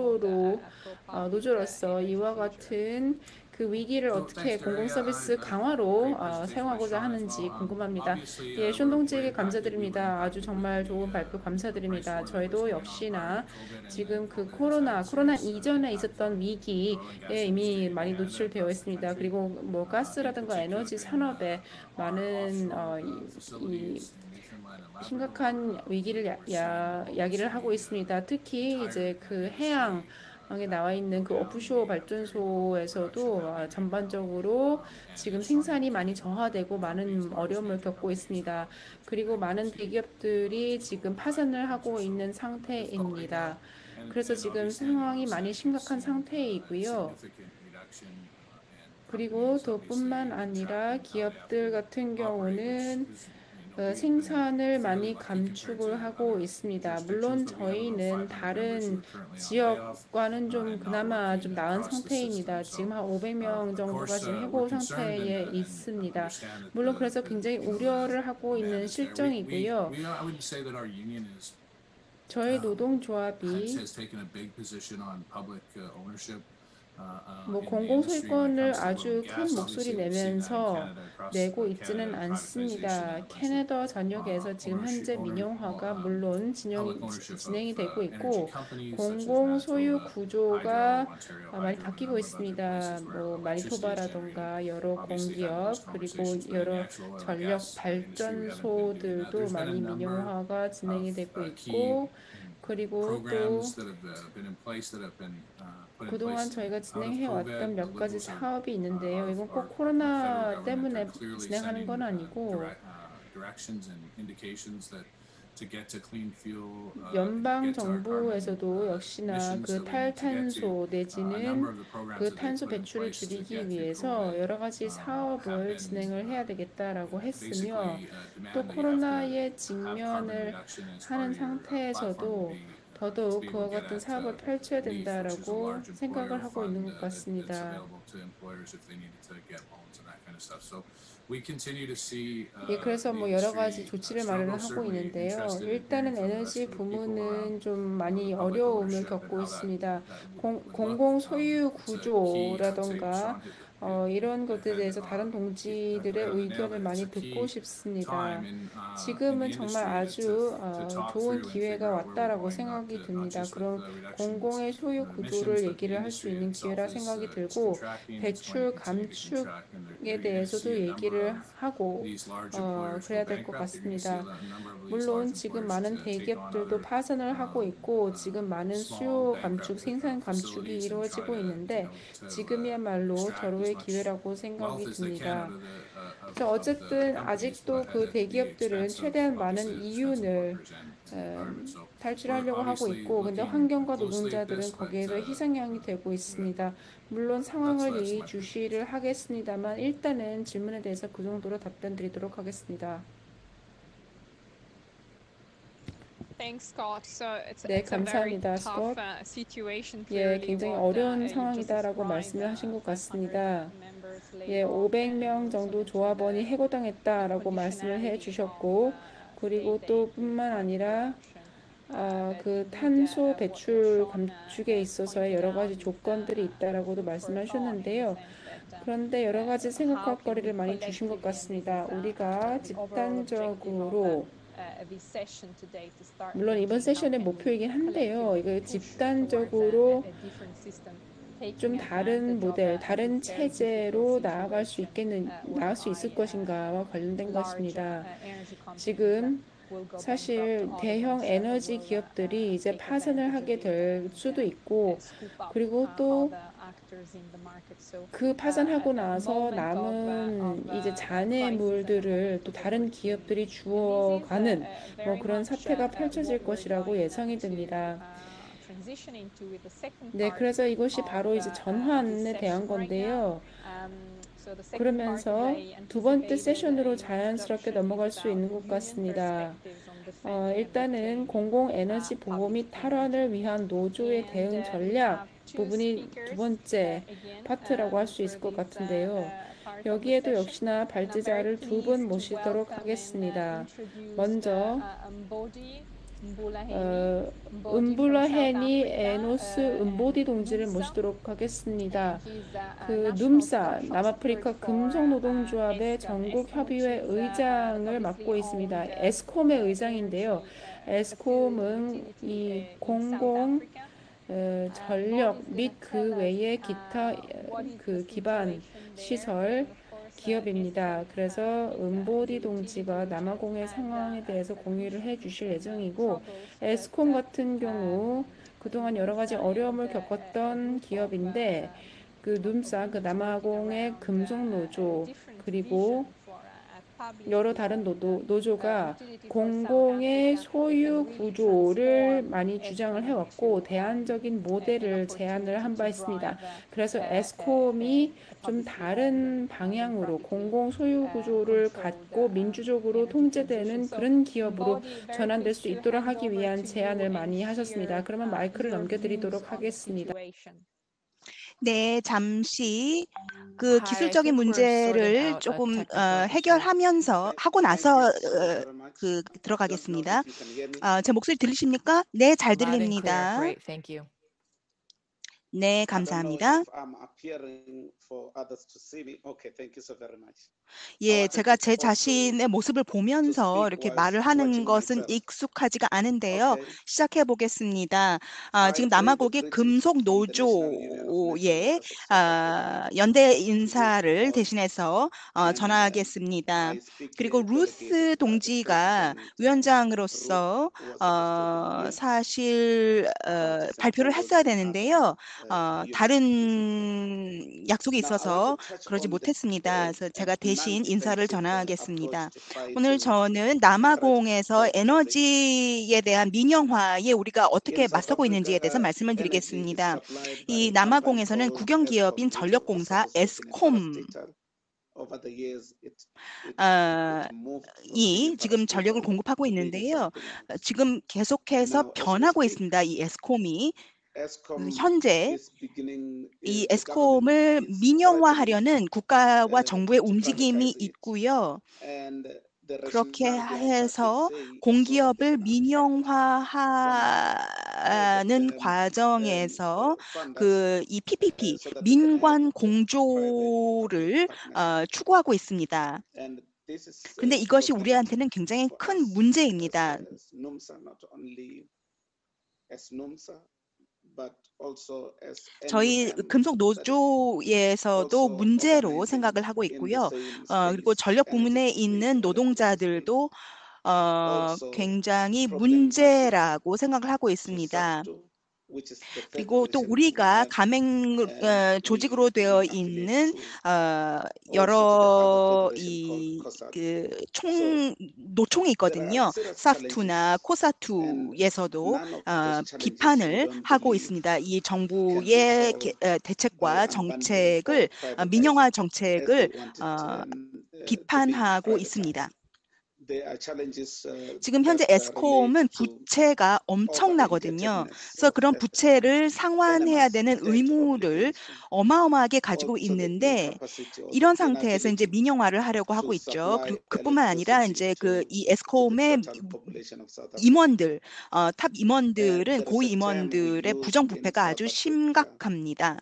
노조로서 이와 같은 그 위기를 어떻게 공공서비스 강화로 사용하고자 하는지 궁금합니다. 예, 숀 동지에게 감사드립니다. 아주 정말 좋은 발표 감사드립니다. 저희도 역시나 지금 그 코로나 이전에 있었던 위기에 이미 많이 노출되어 있습니다. 그리고 뭐 가스라든가 에너지 산업에 많은 이 심각한 위기를 야기를 하고 있습니다. 특히 이제 그 해양에 나와 있는 그 오프쇼어 발전소에서도 전반적으로 지금 생산이 많이 저하되고 많은 어려움을 겪고 있습니다. 그리고 많은 대기업들이 지금 파산을 하고 있는 상태입니다. 그래서 지금 상황이 많이 심각한 상태이고요. 그리고 또 뿐만 아니라 기업들 같은 경우는 생산을 많이 감축을 하고 있습니다. 물론 저희는 다른 지역과는 좀 그나마 좀 나은 상태입니다. 지금 한 500명 정도가 지금 해고 상태에 있습니다. 물론 그래서 굉장히 우려를 하고 있는 실정이고요. 저희 노동조합이 뭐 공공소유권을 아주 큰 목소리 내면서 내고 있지는 않습니다. 캐나다 전역에서 지금 현재 민영화가 물론 진행이 되고 있고 공공소유 구조가 많이 바뀌고 있습니다. 뭐 마니토바라던가 여러 공기업 그리고 여러 전력 발전소들도 많이 민영화가 진행이 되고 있고 그리고 또 그동안 저희가 진행해왔던 몇 가지 사업이 있는데요. 이건 꼭 코로나 때문에 진행하는 건 아니고 연방 정부에서도 역시나 그 탈탄소 내지는 그 탄소 배출을 줄이기 위해서 여러 가지 사업을 진행을 해야 되겠다라고 했으며 또 코로나에 직면을 하는 상태에서도 더더욱 그와 같은 사업을 펼쳐야 된다라고 생각을 하고 있는 것 같습니다. 예, 그래서 뭐 여러 가지 조치를 마련을 하고 있는데요. 일단은 에너지 부문은 좀 많이 어려움을 겪고 있습니다. 공공 소유 구조라던가 이런 것들에 대해서 다른 동지들의 의견을 많이 듣고 싶습니다. 지금은 정말 아주 좋은 기회가 왔다라고 생각이 듭니다. 그런 공공의 소유 구조를 얘기를 할 수 있는 기회라 생각이 들고 배출 감축에 대해서도 얘기를 하고 그래야 될 것 같습니다. 물론 지금 많은 대기업들도 파산을 하고 있고 지금 많은 수요 감축, 생산 감축이 이루어지고 있는데 지금이야말로 절호의 기회라고 생각이 듭니다. 그래서 어쨌든 아직도 그 대기업들은 최대한 많은 이윤을 탈출하려고 하고 있고 근데 환경과 노동자들은 거기에서 희생양이 되고 있습니다. 물론 상황을 예의주시를 하겠습니다만 일단은 질문에 대해서 그 정도로 답변 드리도록 하겠습니다. 네, 감사합니다, 스콧. 예, 굉장히 어려운 상황이다라고 말씀을 하신 것 같습니다. 예, 500명 정도 조합원이 해고당했다라고 말씀을 해주셨고, 그리고 또 뿐만 아니라 그 탄소 배출 감축에 있어서의 여러 가지 조건들이 있다라고도 말씀하셨는데요. 그런데 여러 가지 생각할 거리를 많이 주신 것 같습니다. 우리가 집단적으로 물론 이번 세션의 목표이긴 한데요. 이거 집단적으로 좀 다른 모델, 다른 체제로 나아갈 수 있을 것인가와 관련된 것입니다. 지금 사실 대형 에너지 기업들이 이제 파산을 하게 될 수도 있고, 그리고 또 그 파산하고 나서 남은 이제 잔해물들을 또 다른 기업들이 주워가는 뭐 그런 사태가 펼쳐질 것이라고 예상이 됩니다. 네, 그래서 이것이 바로 이제 전환에 대한 건데요. 그러면서 두 번째 세션으로 자연스럽게 넘어갈 수 있는 것 같습니다. 일단은 공공에너지 보호 및 탈원을 위한 노조의 대응 전략 부분이 두 번째 파트라고 할 수 있을 것 같은데요. 여기에도 역시나 발제자를 두 분 모시도록 하겠습니다. 먼저 은불라헤니 에노스 은보디 동지를 모시도록 하겠습니다. 그 눔사 남아프리카 금속노동조합의 전국협의회 의장을 맡고 있습니다. 에스콤의 의장인데요. 에스콤은 이 공공 전력 및 그 외의 기타 그 기반 시설 기업입니다. 그래서 은보디 동지가 남아공의 상황에 대해서 공유를 해 주실 예정이고, 에스콤 같은 경우 그동안 여러 가지 어려움을 겪었던 기업인데, 그 눔사, 그 남아공의 금속노조, 그리고 여러 다른 노조가 공공의 소유 구조를 많이 주장을 해왔고 대안적인 모델을 제안을 한 바 있습니다. 그래서 에스콤이 좀 다른 방향으로 공공 소유 구조를 갖고 민주적으로 통제되는 그런 기업으로 전환될 수 있도록 하기 위한 제안을 많이 하셨습니다. 그러면 마이크를 넘겨드리도록 하겠습니다. 네, 잠시 그 기술적인 문제를 조금 해결하면서 하고 나서 들어가겠습니다. 제 목소리 들리십니까? 네, 잘 들립니다. 네, 감사합니다. 예, 제가 제 자신의 모습을 보면서 이렇게 말을 하는 것은 익숙하지가 않은데요. 시작해 보겠습니다. 지금 남아공의 금속노조의 연대 인사를 대신해서 전하겠습니다. 그리고 루스 동지가 위원장으로서 사실 발표를 했어야 되는데요. 다른 약속이 있어서 그러지 못했습니다. 그래서 제가 대신 인사를 전하겠습니다. 오늘 저는 남아공에서 에너지에 대한 민영화에 우리가 어떻게 맞서고 있는지에 대해서 말씀을 드리겠습니다. 이 남아공에서는 국영기업인 전력공사 에스콤 이 지금 전력을 공급하고 있는데요. 지금 계속해서 변하고 있습니다. 이 에스콤이. 현재 이 에스콤을 민영화하려는 국가와 정부의 움직임이 있고요. 그렇게 해서 공기업을 민영화하는 과정에서 이 PPP 민관 공조를 추구하고 있습니다. 근데 이것이 우리한테는 굉장히 큰 문제입니다. 저희 금속 노조에서도 문제로 생각을 하고 있고요. 그리고 전력 부문에 있는 노동자들도 굉장히 문제라고 생각을 하고 있습니다. 그리고 또 우리가 가맹 조직으로 되어 있는 여러 노총이 있거든요. 사프투나 코사투에서도 비판을 하고 있습니다. 이 정부의 대책과 정책을 민영화 정책을 비판하고 있습니다. 지금 현재 에스콤은 부채가 엄청나거든요. 그래서 그런 부채를 상환해야 되는 의무를 어마어마하게 가지고 있는데 이런 상태에서 이제 민영화를 하려고 하고 있죠. 그리고 그뿐만 아니라 이제 이 에스콤의 임원들, 탑 임원들은 고위 임원들의 부정부패가 아주 심각합니다.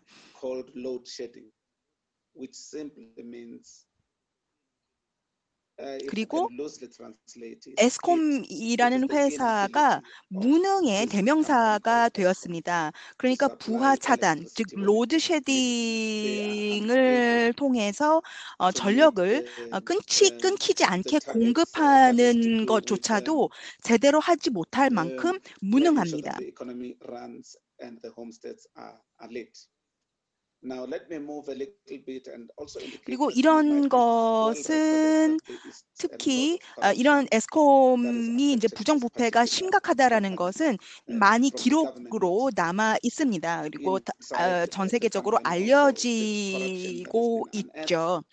그리고 에스콤이라는 회사가 무능의 대명사가 되었습니다. 그러니까 부하 차단, 즉 로드 쉐딩을 통해서 전력을 끊기지 않게 공급하는 것조차도 제대로 하지 못할 만큼 무능합니다. 그리고 이런 것은 특히 이런 에스콤이 이제 부정부패가 심각하다라는 것은 많이 기록으로 남아 있습니다. 그리고 전 세계적으로 알려지고 있죠.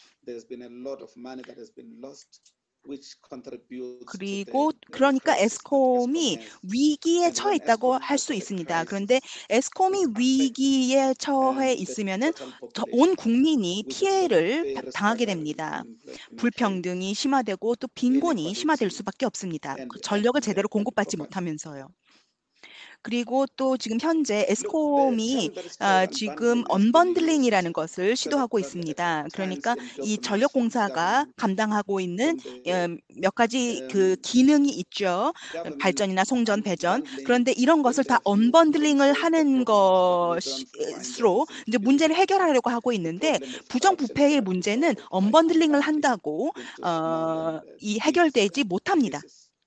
그리고 그러니까 에스콤이 위기에 처해 있다고 할 수 있습니다. 그런데 에스콤이 위기에 처해 있으면은 온 국민이 피해를 당하게 됩니다. 불평등이 심화되고 또 빈곤이 심화될 수밖에 없습니다. 전력을 제대로 공급받지 못하면서요. 그리고 또 지금 현재 에스콤이 지금 언번들링이라는 것을 시도하고 있습니다. 그러니까 이 전력공사가 감당하고 있는 몇 가지 그 기능이 있죠. 발전이나 송전, 배전. 그런데 이런 것을 다 언번들링을 하는 것으로 이제 문제를 해결하려고 하고 있는데 부정부패의 문제는 언번들링을 한다고 이 해결되지 못합니다.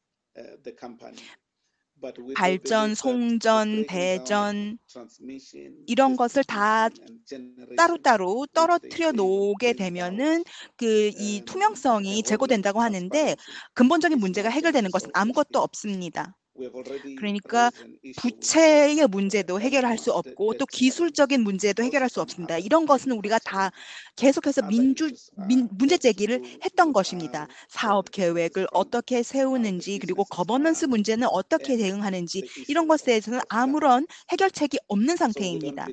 발전, 송전, 배전 이런 것을 다 따로따로 떨어뜨려 놓게 되면은 이 투명성이 제고된다고 하는데 근본적인 문제가 해결되는 것은 아무것도 없습니다. 그러니까 부채의 문제도 해결할 수 없고 또 기술적인 문제도 해결할 수 없습니다. 이런 것은 우리가 다 계속해서 문제 제기를 했던 것입니다. 사업 계획을 어떻게 세우는지 그리고 거버넌스 문제는 어떻게 대응하는지 이런 것에 대해서는 아무런 해결책이 없는 상태입니다.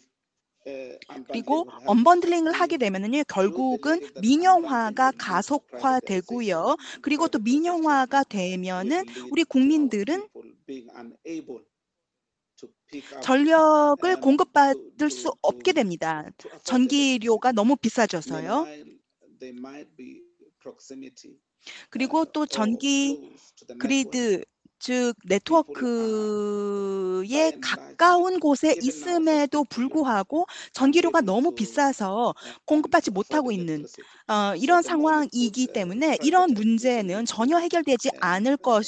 그리고 언번들링을 하게 되면은요, 결국은 민영화가 가속화되고요. 그리고 또 민영화가 되면은 우리 국민들은 전력을 공급받을 수 없게 됩니다. 전기료가 너무 비싸져서요. 그리고 또 전기 그리드 즉 네트워크에 가까운 곳에 있음에도 불구하고 전기료가 너무 비싸서 공급받지 못하고 있는 이런 상황이기 때문에 이런 문제는 전혀 해결되지 않고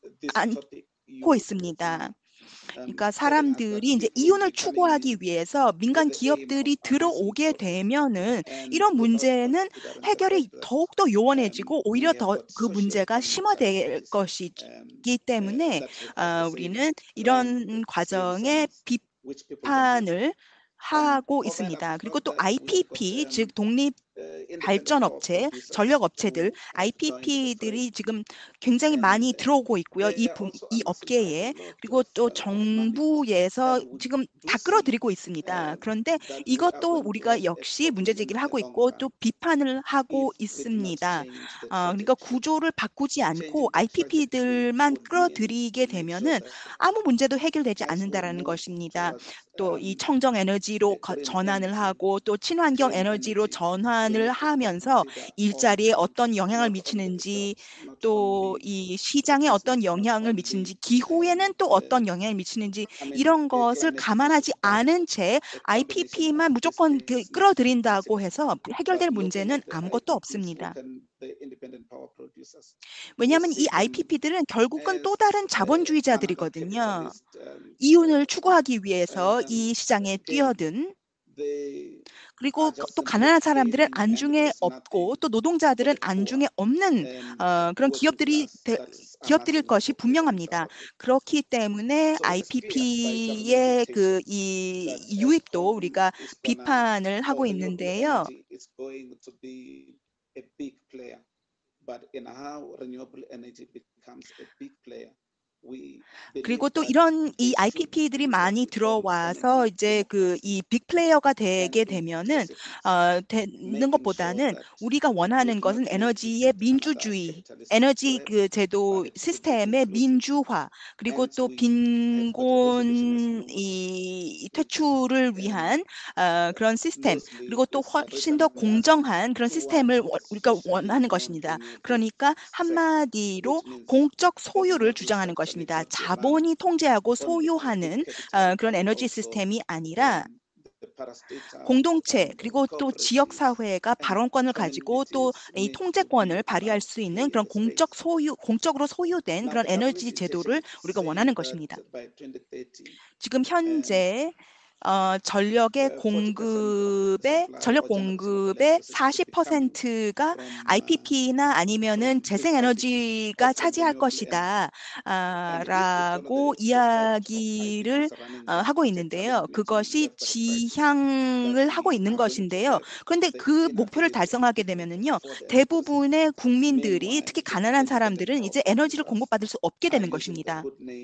있습니다. 그러니까 사람들이 이제 이윤을 추구하기 위해서 민간 기업들이 들어오게 되면은 이런 문제는 해결이 더욱더 요원해지고 오히려 더 그 문제가 심화될 것이기 때문에 우리는 이런 과정에 비판을 하고 있습니다. 그리고 또 IPP, 즉 독립 발전업체, 전력업체들, IPP들이 지금 굉장히 많이 들어오고 있고요. 이 업계에. 그리고 또 정부에서 지금 다 끌어들이고 있습니다. 그런데 이것도 우리가 역시 문제제기를 하고 있고 또 비판을 하고 있습니다. 그러니까 구조를 바꾸지 않고 IPP들만 끌어들이게 되면은 아무 문제도 해결되지 않는다라는 것입니다. 또 이 청정 에너지로 전환을 하고 또 친환경 에너지로 전환을 하면서 일자리에 어떤 영향을 미치는지 또 이 시장에 어떤 영향을 미치는지 기후에는 또 어떤 영향을 미치는지 이런 것을 감안하지 않은 채 IPP만 무조건 끌어들인다고 해서 해결될 문제는 아무것도 없습니다. 왜냐하면 이 IPP들은 결국은 또 다른 자본주의자들이거든요. 이윤을 추구하기 위해서 이 시장에 뛰어든 그리고 또 가난한 사람들은 안중에 없고 또 노동자들은 안중에 없는 그런 기업들일 것이 분명합니다. 그렇기 때문에 IPP의 이 유입도 우리가 비판을 하고 있는데요. 그리고 또 이런 이 IPP들이 많이 들어와서 이제 이 빅플레이어가 되게 되면은 되는 것보다는 우리가 원하는 것은 에너지의 민주주의, 에너지 제도 시스템의 민주화, 그리고 또 빈곤 이 퇴출을 위한 그런 시스템, 그리고 또 훨씬 더 공정한 그런 시스템을 우리가 원하는 것입니다. 그러니까 한마디로 공적 소유를 주장하는 것입니다. 자본이 통제하고 소유하는 그런 에너지 시스템이 아니라 공동체 그리고 또 지역 사회가 발언권을 가지고 또 이 통제권을 발휘할 수 있는 그런 공적으로 소유된 그런 에너지 제도를 우리가 원하는 것입니다. 지금 현재 전력 공급의 40%가 IPP나 아니면은 재생에너지가 차지할 것이다 라고 이야기를 하고 있는데요. 그것이 지향을 하고 있는 것인데요. 그런데 그 목표를 달성하게 되면은요, 대부분의 국민들이 특히 가난한 사람들은 이제 에너지를 공급받을 수 없게 되는 것입니다.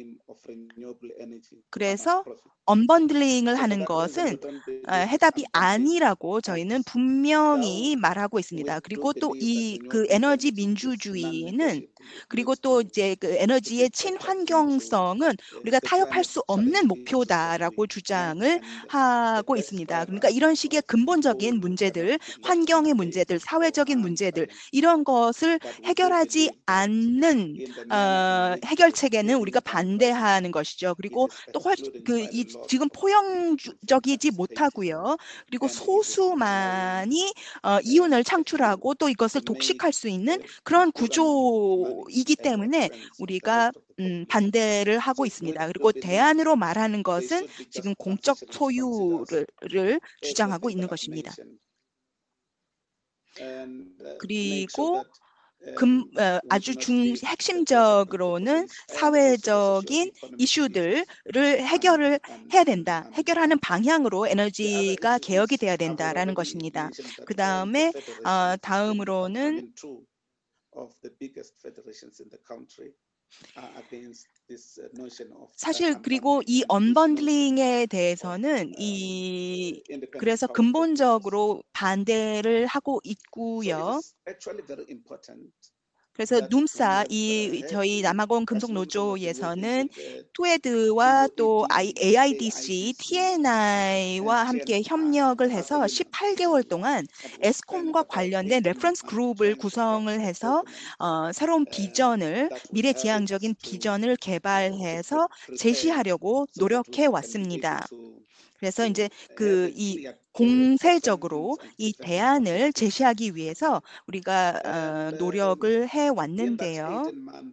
그래서 언번들링을 하는 것은 해답이 아니라고 저희는 분명히 말하고 있습니다. 그리고 또 그 에너지 민주주의는 그리고 또 이제 그 에너지의 친환경성은 우리가 타협할 수 없는 목표다라고 주장을 하고 있습니다. 그러니까 이런 식의 근본적인 문제들, 환경의 문제들, 사회적인 문제들 이런 것을 해결하지 않는 해결책에는 우리가 반대하는 것이죠. 그리고 또 지금 포용적이지 못하고요. 그리고 소수만이 이윤을 창출하고 또 이것을 독식할 수 있는 그런 구조이기 때문에 우리가 반대를 하고 있습니다. 그리고 대안으로 말하는 것은 지금 공적 소유를 주장하고 있는 것입니다. 그리고 아주 핵심적으로는 사회적인 이슈들을 해결을 해야 된다. 해결하는 방향으로 에너지가 개혁이 돼야 된다라는 것입니다. 그 다음에 다음으로는 사실 그리고 이 언번들링에 대해서는 그래서 근본적으로 반대를 하고 있고요. 그래서 눔사 저희 남아공 금속노조에서는 투에드와 또 AIDC, TNI와 함께 협력을 해서 18개월 동안 에스콤과 관련된 레퍼런스 그룹을 구성을 해서 새로운 비전을 미래지향적인 비전을 개발해서 제시하려고 노력해 왔습니다. 그래서 이제 이 공세적으로 이 대안을 제시하기 위해서 우리가 노력을 해 왔는데요.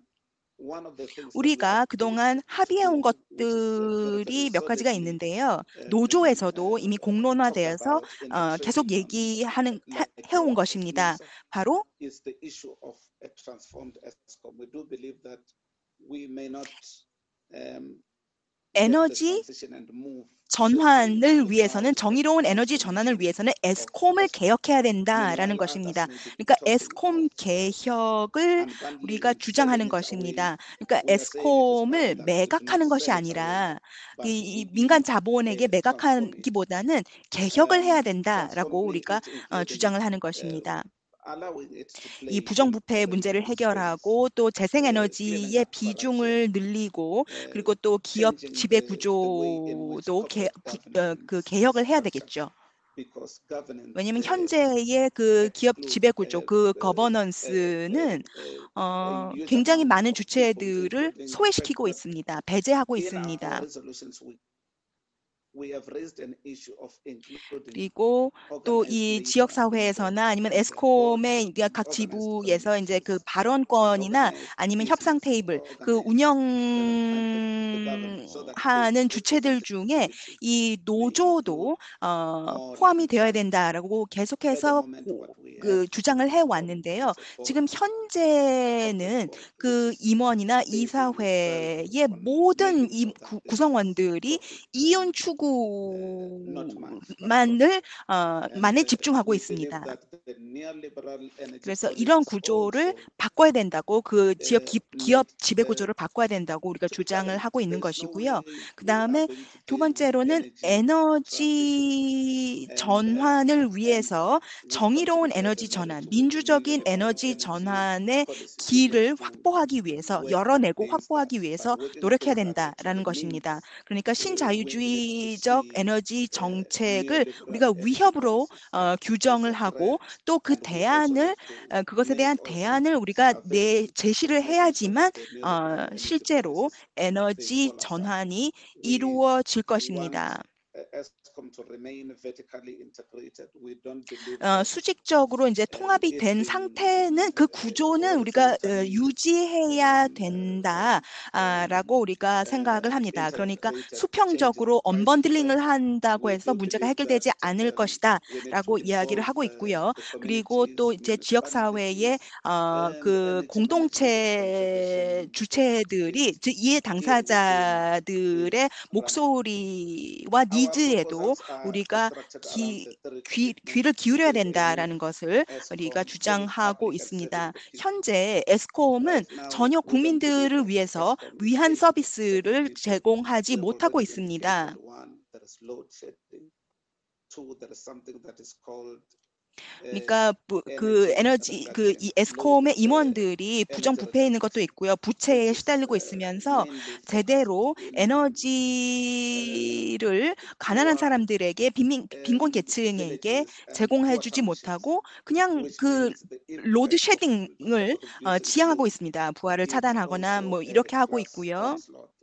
우리가 그동안 합의해온 것들이 몇 가지가 있는데요. 노조에서도 이미 공론화되어서 계속 해온 것입니다. 바로 에너지 전환을 위해서는 정의로운 에너지 전환을 위해서는 에스콤을 개혁해야 된다라는 것입니다. 그러니까 에스콤 개혁을 우리가 주장하는 것입니다. 그러니까 에스콤을 매각하는 것이 아니라 이 민간 자본에게 매각하기보다는 개혁을 해야 된다라고 우리가 주장을 하는 것입니다. 이 부정부패 문제를 해결하고 또 재생에너지의 비중을 늘리고 그리고 또 기업 지배 구조도 개혁을 해야 되겠죠. 왜냐하면 현재의 그 기업 지배 구조, 그 거버넌스는 굉장히 많은 주체들을 소외시키고 있습니다. 배제하고 있습니다. 그리고 또 이 지역사회에서나 아니면 에스콤의 각 지부에서 이제 그 발언권이나 아니면 협상 테이블, 그 운영하는 주체들 중에 이 노조도 포함이 되어야 된다라고 계속해서 주장을 해왔는데요. 지금 현재는 그 임원이나 이사회의 모든 구성원들이 이윤 추구만에 집중하고 있습니다. 그래서 이런 구조를 바꿔야 된다고 그 기업 지배 구조를 바꿔야 된다고 우리가 주장을 하고 있는 것이고요. 그 다음에 두 번째로는 에너지 전환을 위해서 정의로운 에너지 전환, 민주적인 에너지 전환의 길을 확보하기 위해서 열어내고 확보하기 위해서 노력해야 된다라는 것입니다. 그러니까 신자유주의적 에너지 정책을 우리가 위협으로 규정을 하고 또 그 대안을 그것에 대한 대안을 우리가 제시를 해야지만 실제로 에너지 전환이 이루어질 것입니다. 수직적으로 이제 통합이 된 상태는 그 구조는 우리가 유지해야 된다라고 우리가 생각을 합니다. 그러니까 수평적으로 언번들링을 한다고 해서 문제가 해결되지 않을 것이다라고 이야기를 하고 있고요. 그리고 또 이제 지역 사회의 그 공동체 주체들이 즉 이해 당사자들의 목소리와 니즈에도 우리가 귀를 기울여야 된다라는 것을 우리가 주장하고 있습니다. 현재 에스콤은 전혀 국민들을 위해서 위한 서비스를 제공하지 못하고 있습니다. 그러니까 그 에너지 이 에스콤의 임원들이 부정부패해 있는 것도 있고요. 부채에 시달리고 있으면서 제대로 에너지를 가난한 사람들에게 빈곤 계층에게 제공해주지 못하고 그냥 그 로드 쉐딩을 지향하고 있습니다. 부하를 차단하거나 뭐 이렇게 하고 있고요.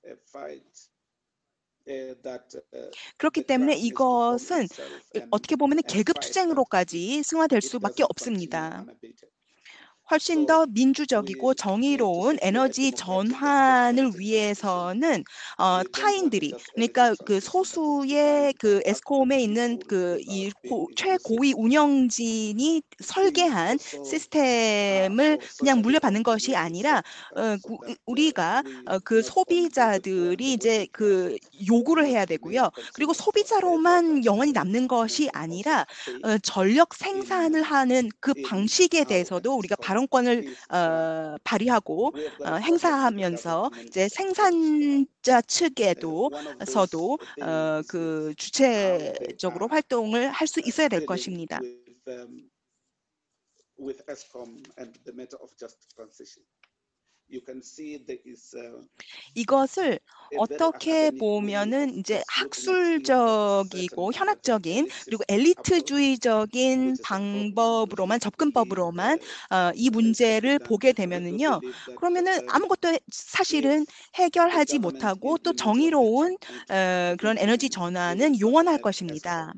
그렇기 때문에 이것은 어떻게 보면 계급 투쟁으로까지 승화될 수밖에 없습니다. 훨씬 더 민주적이고 정의로운 에너지 전환을 위해서는 타인들이 그러니까 그 소수의 그 에스콤에 있는 그 이 최고위 운영진이 설계한 시스템을 그냥 물려받는 것이 아니라 우리가 그 소비자들이 이제 그 요구를 해야 되고요. 그리고 소비자로만 영원히 남는 것이 아니라 전력 생산을 하는 그 방식에 대해서도 우리가 발언권을 발휘하고 행사하면서 이제 생산자 측에서도 그 주체적으로 활동을 할 수 있어야 될 것입니다. 이것을 어떻게 보면은 이제 학술적이고 현학적인 그리고 엘리트주의적인 방법으로만 접근법으로만 이 문제를 보게 되면은요. 그러면은 아무것도 사실은 해결하지 못하고 또 정의로운 그런 에너지 전환은 용언할 것입니다.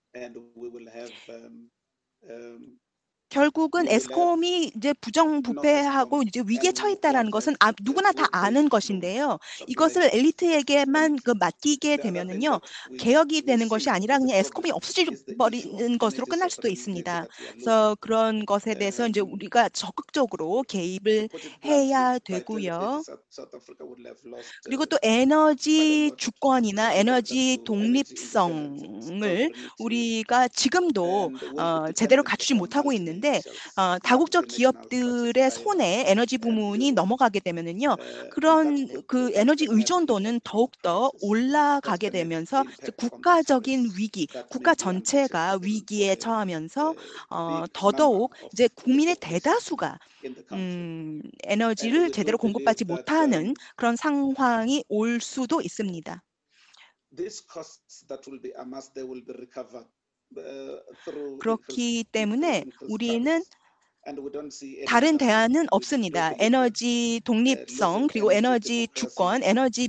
결국은 에스콤이 이제 부정부패하고 이제 위기에 처했다라는 것은 누구나 다 아는 것인데요. 이것을 엘리트에게만 맡기게 되면은요, 개혁이 되는 것이 아니라 그냥 에스콤이 없어져버리는 것으로 끝날 수도 있습니다. 그래서 그런 것에 대해서 이제 우리가 적극적으로 개입을 해야 되고요. 그리고 또 에너지 주권이나 에너지 독립성을 우리가 지금도 제대로 갖추지 못하고 있는데 다국적 기업들의 손에 에너지 부문이 넘어가게 되면은요, 그런 그 에너지 의존도는 더욱더 올라가게 되면서 국가적인 위기, 국가 전체가 위기에 처하면서 더더욱 이제 국민의 대다수가 에너지를 제대로 공급받지 못하는 그런 상황이 올 수도 있습니다. 그렇기 때문에 우리는 다른 대안은 없습니다. 에너지 독립성, 그리고 에너지 주권, 에너지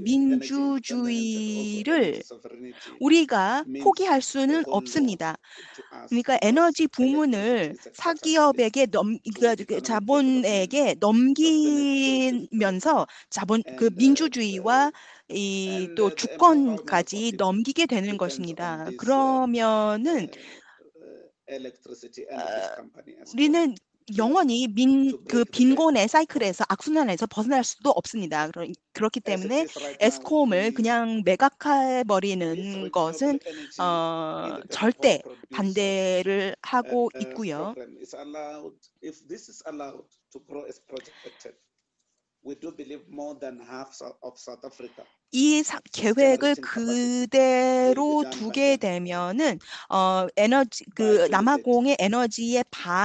민주주의를 우리가 포기할 수는 없습니다. 그러니까 에너지 부문을 사기업에게 자본에게 넘기면서 그 민주주의와 또 주권까지 넘기게 되는 것입니다. 그러면은 우리는 영원히 그 빈곤의 사이클에서 악순환에서 벗어날 수도 없습니다. 그렇기 때문에 에스콤을 그냥 매각해 버리는 것은 절대 반대를 하고 있고요. 이 계획을 그대로 두게 되면은 그 남아공의 에너지의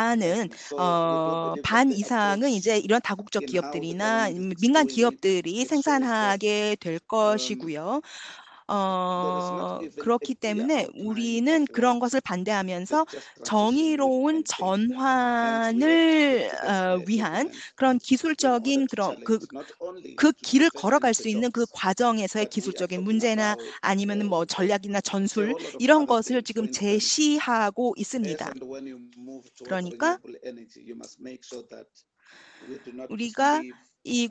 반 이상은 이제 이런 다국적 기업들이나 민간 기업들이 생산하게 될 것이고요. 그렇기 때문에 우리는 그런 것을 반대하면서 정의로운 전환을 위한 그런 기술적인 그 길을 걸어갈 수 있는 그 과정에서의 기술적인 문제나 아니면 뭐 전략이나 전술 이런 것을 지금 제시하고 있습니다. 그러니까 우리가 이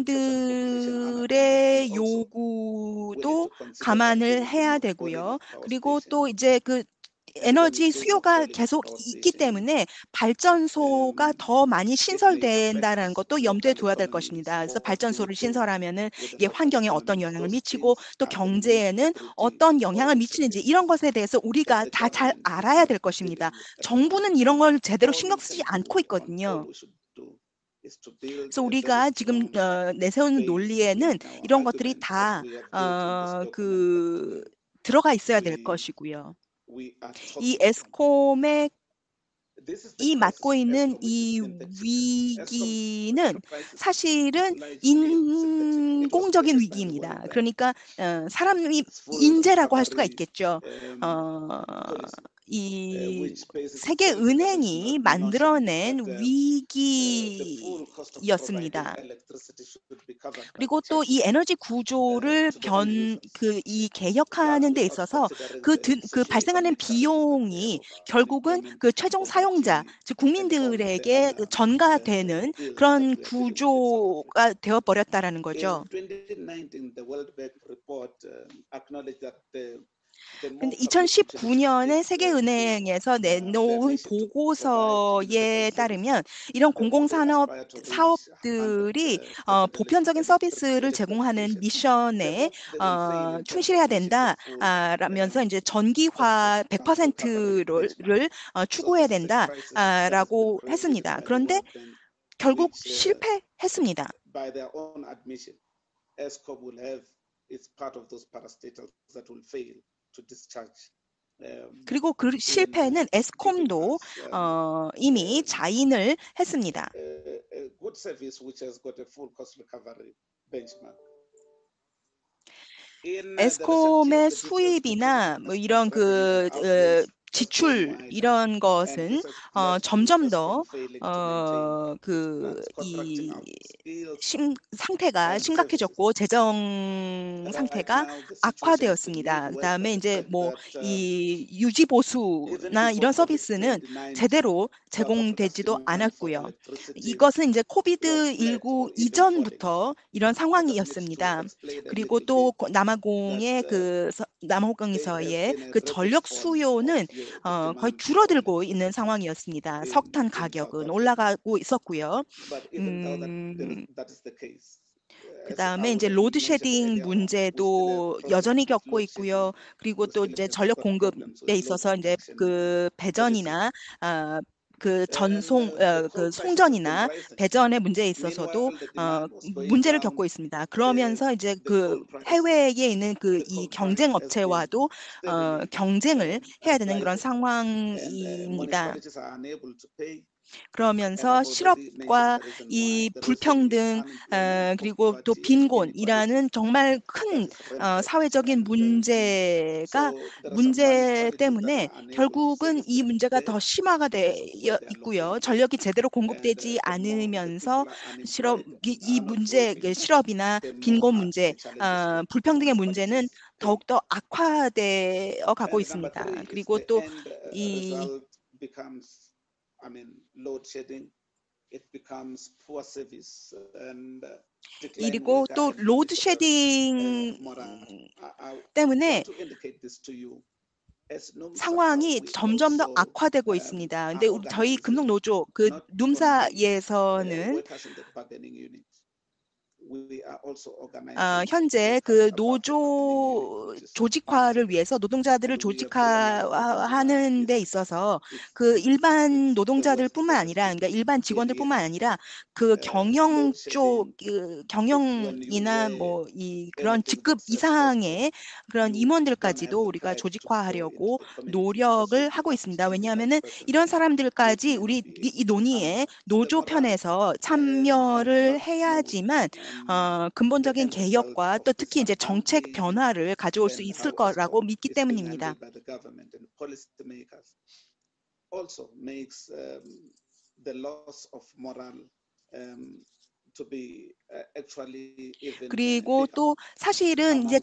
국민들의 요구도 감안을 해야 되고요. 그리고 또 이제 그 에너지 수요가 계속 있기 때문에 발전소가 더 많이 신설된다는 것도 염두에 둬야 될 것입니다. 그래서 발전소를 신설하면은 이게 환경에 어떤 영향을 미치고 또 경제에는 어떤 영향을 미치는지 이런 것에 대해서 우리가 다 잘 알아야 될 것입니다. 정부는 이런 걸 제대로 신경 쓰지 않고 있거든요. 그래서 우리가 지금 내세운 논리에는 이런 것들이 다 들어가 있어야 될 것이고요. 이 에스콤의 맡고 있는 이 위기는 사실은 인공적인 위기입니다. 그러니까 사람이 인재라고 할 수가 있겠죠. 이 세계은행이 만들어낸 위기였습니다. 그리고 또 이 에너지 구조를 이 개혁하는 데 있어서 그 발생하는 비용이 결국은 그 최종 사용자, 즉 국민들에게 전가되는 그런 구조가 되어버렸다라는 거죠. 근데 2019년에 세계은행에서 내놓은 보고서에 따르면 이런 공공산업 사업들이 보편적인 서비스를 제공하는 미션에 충실해야 된다라면서 이제 전기화 100%를 추구해야 된다라고 했습니다. 그런데 결국 실패했습니다. 그리고 그 실패는 에스콤도 이미 자인을 했습니다. 에스콤의 수입이나 뭐 이런 지출 이런 것은 점점 더 이 상태가 심각해졌고 재정 상태가 악화되었습니다. 그다음에 이제 뭐 이 유지 보수나 이런 서비스는 제대로 제공되지도 않았고요. 이것은 이제 코비드-19 이전부터 이런 상황이었습니다. 그리고 또 남아공에서의 그 전력 수요는 거의 줄어들고 있는 상황이었습니다. 석탄 가격은 올라가고 있었고요. 그다음에 이제 로드 쉐딩 문제도 여전히 겪고 있고요. 그리고 또 이제 전력 공급에 있어서 이제 그 배전이나 송전이나 배전의 문제에 있어서도 문제를 겪고 있습니다. 그러면서 이제 그 해외에 있는 이 경쟁 업체와도 경쟁을 해야 되는 그런 상황입니다. 그러면서 실업과 이 불평등 그리고 또 빈곤이라는 정말 큰 사회적인 문제 때문에 결국은 이 문제가 더 심화가 되어 있고요. 전력이 제대로 공급되지 않으면서 실업이나 빈곤 문제, 불평등의 문제는 더욱더 악화되어 가고 있습니다. 그리고 또 그리고 또 로드 쉐딩 때문에 상황이 점점 더 악화되고 있습니다. 근데 저희 금속노조 그 눔사에서는 현재 그 노조 조직화를 위해서 노동자들을 조직화하는 데 있어서 그 일반 노동자들뿐만 아니라, 그러니까 일반 직원들뿐만 아니라 그 경영 쪽, 그 경영이나 뭐 이 그런 직급 이상의 그런 임원들까지도 우리가 조직화하려고 노력을 하고 있습니다. 왜냐하면은 이런 사람들까지 우리 이 논의에 노조 편에서 참여를 해야지만 근본적인 개혁과 또 특히 이제 정책 변화를 가져올 수 있을 거라고 믿기 때문입니다. 그리고 또 사실은 이제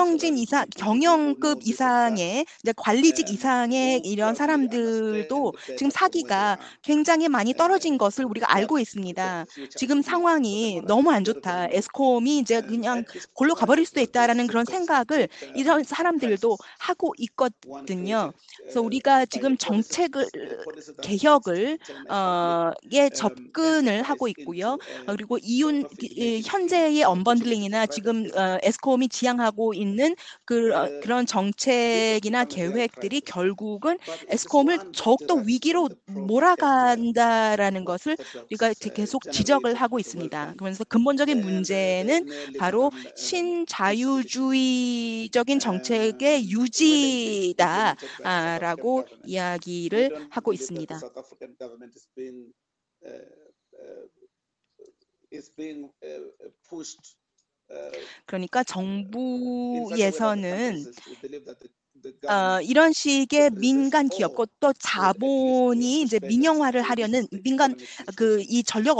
경영급 이상의 이제 관리직 이상의 이런 사람들도 지금 사기가 굉장히 많이 떨어진 것을 우리가 알고 있습니다. 지금 상황이 너무 안 좋다. 에스콤이 이제 그냥 골로 가버릴 수도 있다라는 그런 생각을 이런 사람들도 하고 있거든요. 그래서 우리가 지금 정책을 개혁을 에 접근을 하고 있고요. 그리고 현재의 언번들링이나 지금 에스콤이 지향하고 있는 그런 정책이나 계획들이 결국은 에스콤을 더욱더 위기로 몰아간다라는 것을 우리가 계속 지적을 하고 있습니다. 그러면서 근본적인 문제는 바로 신자유주의적인 정책의 유지다라고 이야기를 하고 있습니다. 그러니까 정부에서는 이런 식의 민간 기업과 또 자본이 이제 민영화를 하려는 이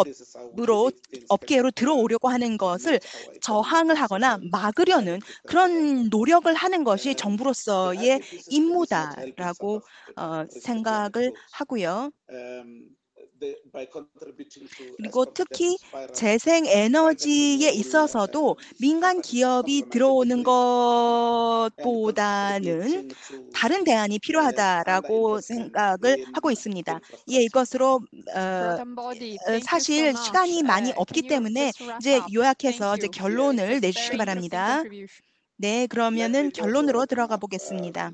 업계로 들어오려고 하는 것을 저항을 하거나 막으려는 그런 노력을 하는 것이 정부로서의 임무다라고 생각을 하고요. 그리고 특히 재생에너지에 있어서도 민간 기업이 들어오는 것보다는 다른 대안이 필요하다라고 생각을 하고 있습니다. 이것으로 사실 시간이 많이 없기 때문에 이제 요약해서 이제 결론을 내주시기 바랍니다. 네, 그러면은 결론으로 들어가 보겠습니다.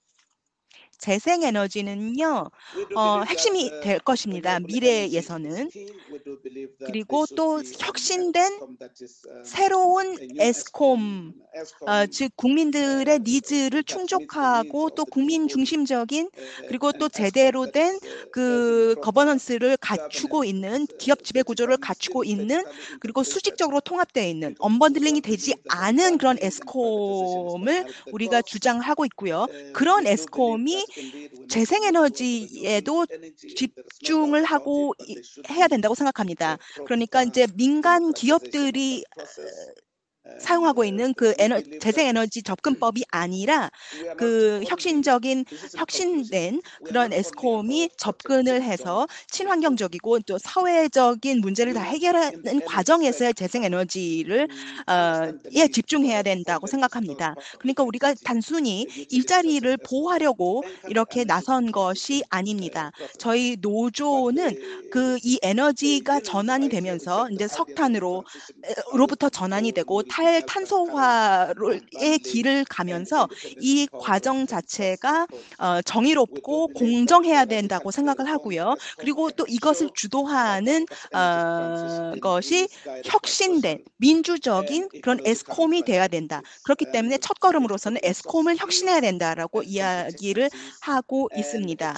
재생에너지는요, 핵심이 될 것입니다. 미래에서는. 그리고 또 혁신된 새로운 에스콤, 즉 국민들의 니즈를 충족하고 또 국민 중심적인 그리고 또 제대로 된 그 거버넌스를 갖추고 있는 기업 지배 구조를 갖추고 있는 그리고 수직적으로 통합되어 있는 언번들링이 되지 않은 그런 에스콤을 우리가 주장하고 있고요. 그런 에스콤이 재생에너지에도 집중을 하고 해야 된다고 생각합니다. 그러니까 이제 민간 기업들이 사용하고 있는 그 재생에너지 접근법이 아니라 그 혁신된 그런 에스콤이 접근을 해서 친환경적이고 또 사회적인 문제를 다 해결하는 과정에서의 재생에너지를 집중해야 된다고 생각합니다. 그러니까 우리가 단순히 일자리를 보호하려고 이렇게 나선 것이 아닙니다. 저희 노조는 이 에너지가 전환이 되면서 이제 석탄으로부터 전환이 되고 탈탄소화의 길을 가면서 이 과정 자체가 정의롭고 공정해야 된다고 생각을 하고요. 그리고 또 이것을 주도하는 것이 혁신된 민주적인 그런 에스콤이 돼야 된다. 그렇기 때문에 첫걸음으로서는 에스콤을 혁신해야 된다라고 이야기를 하고 있습니다.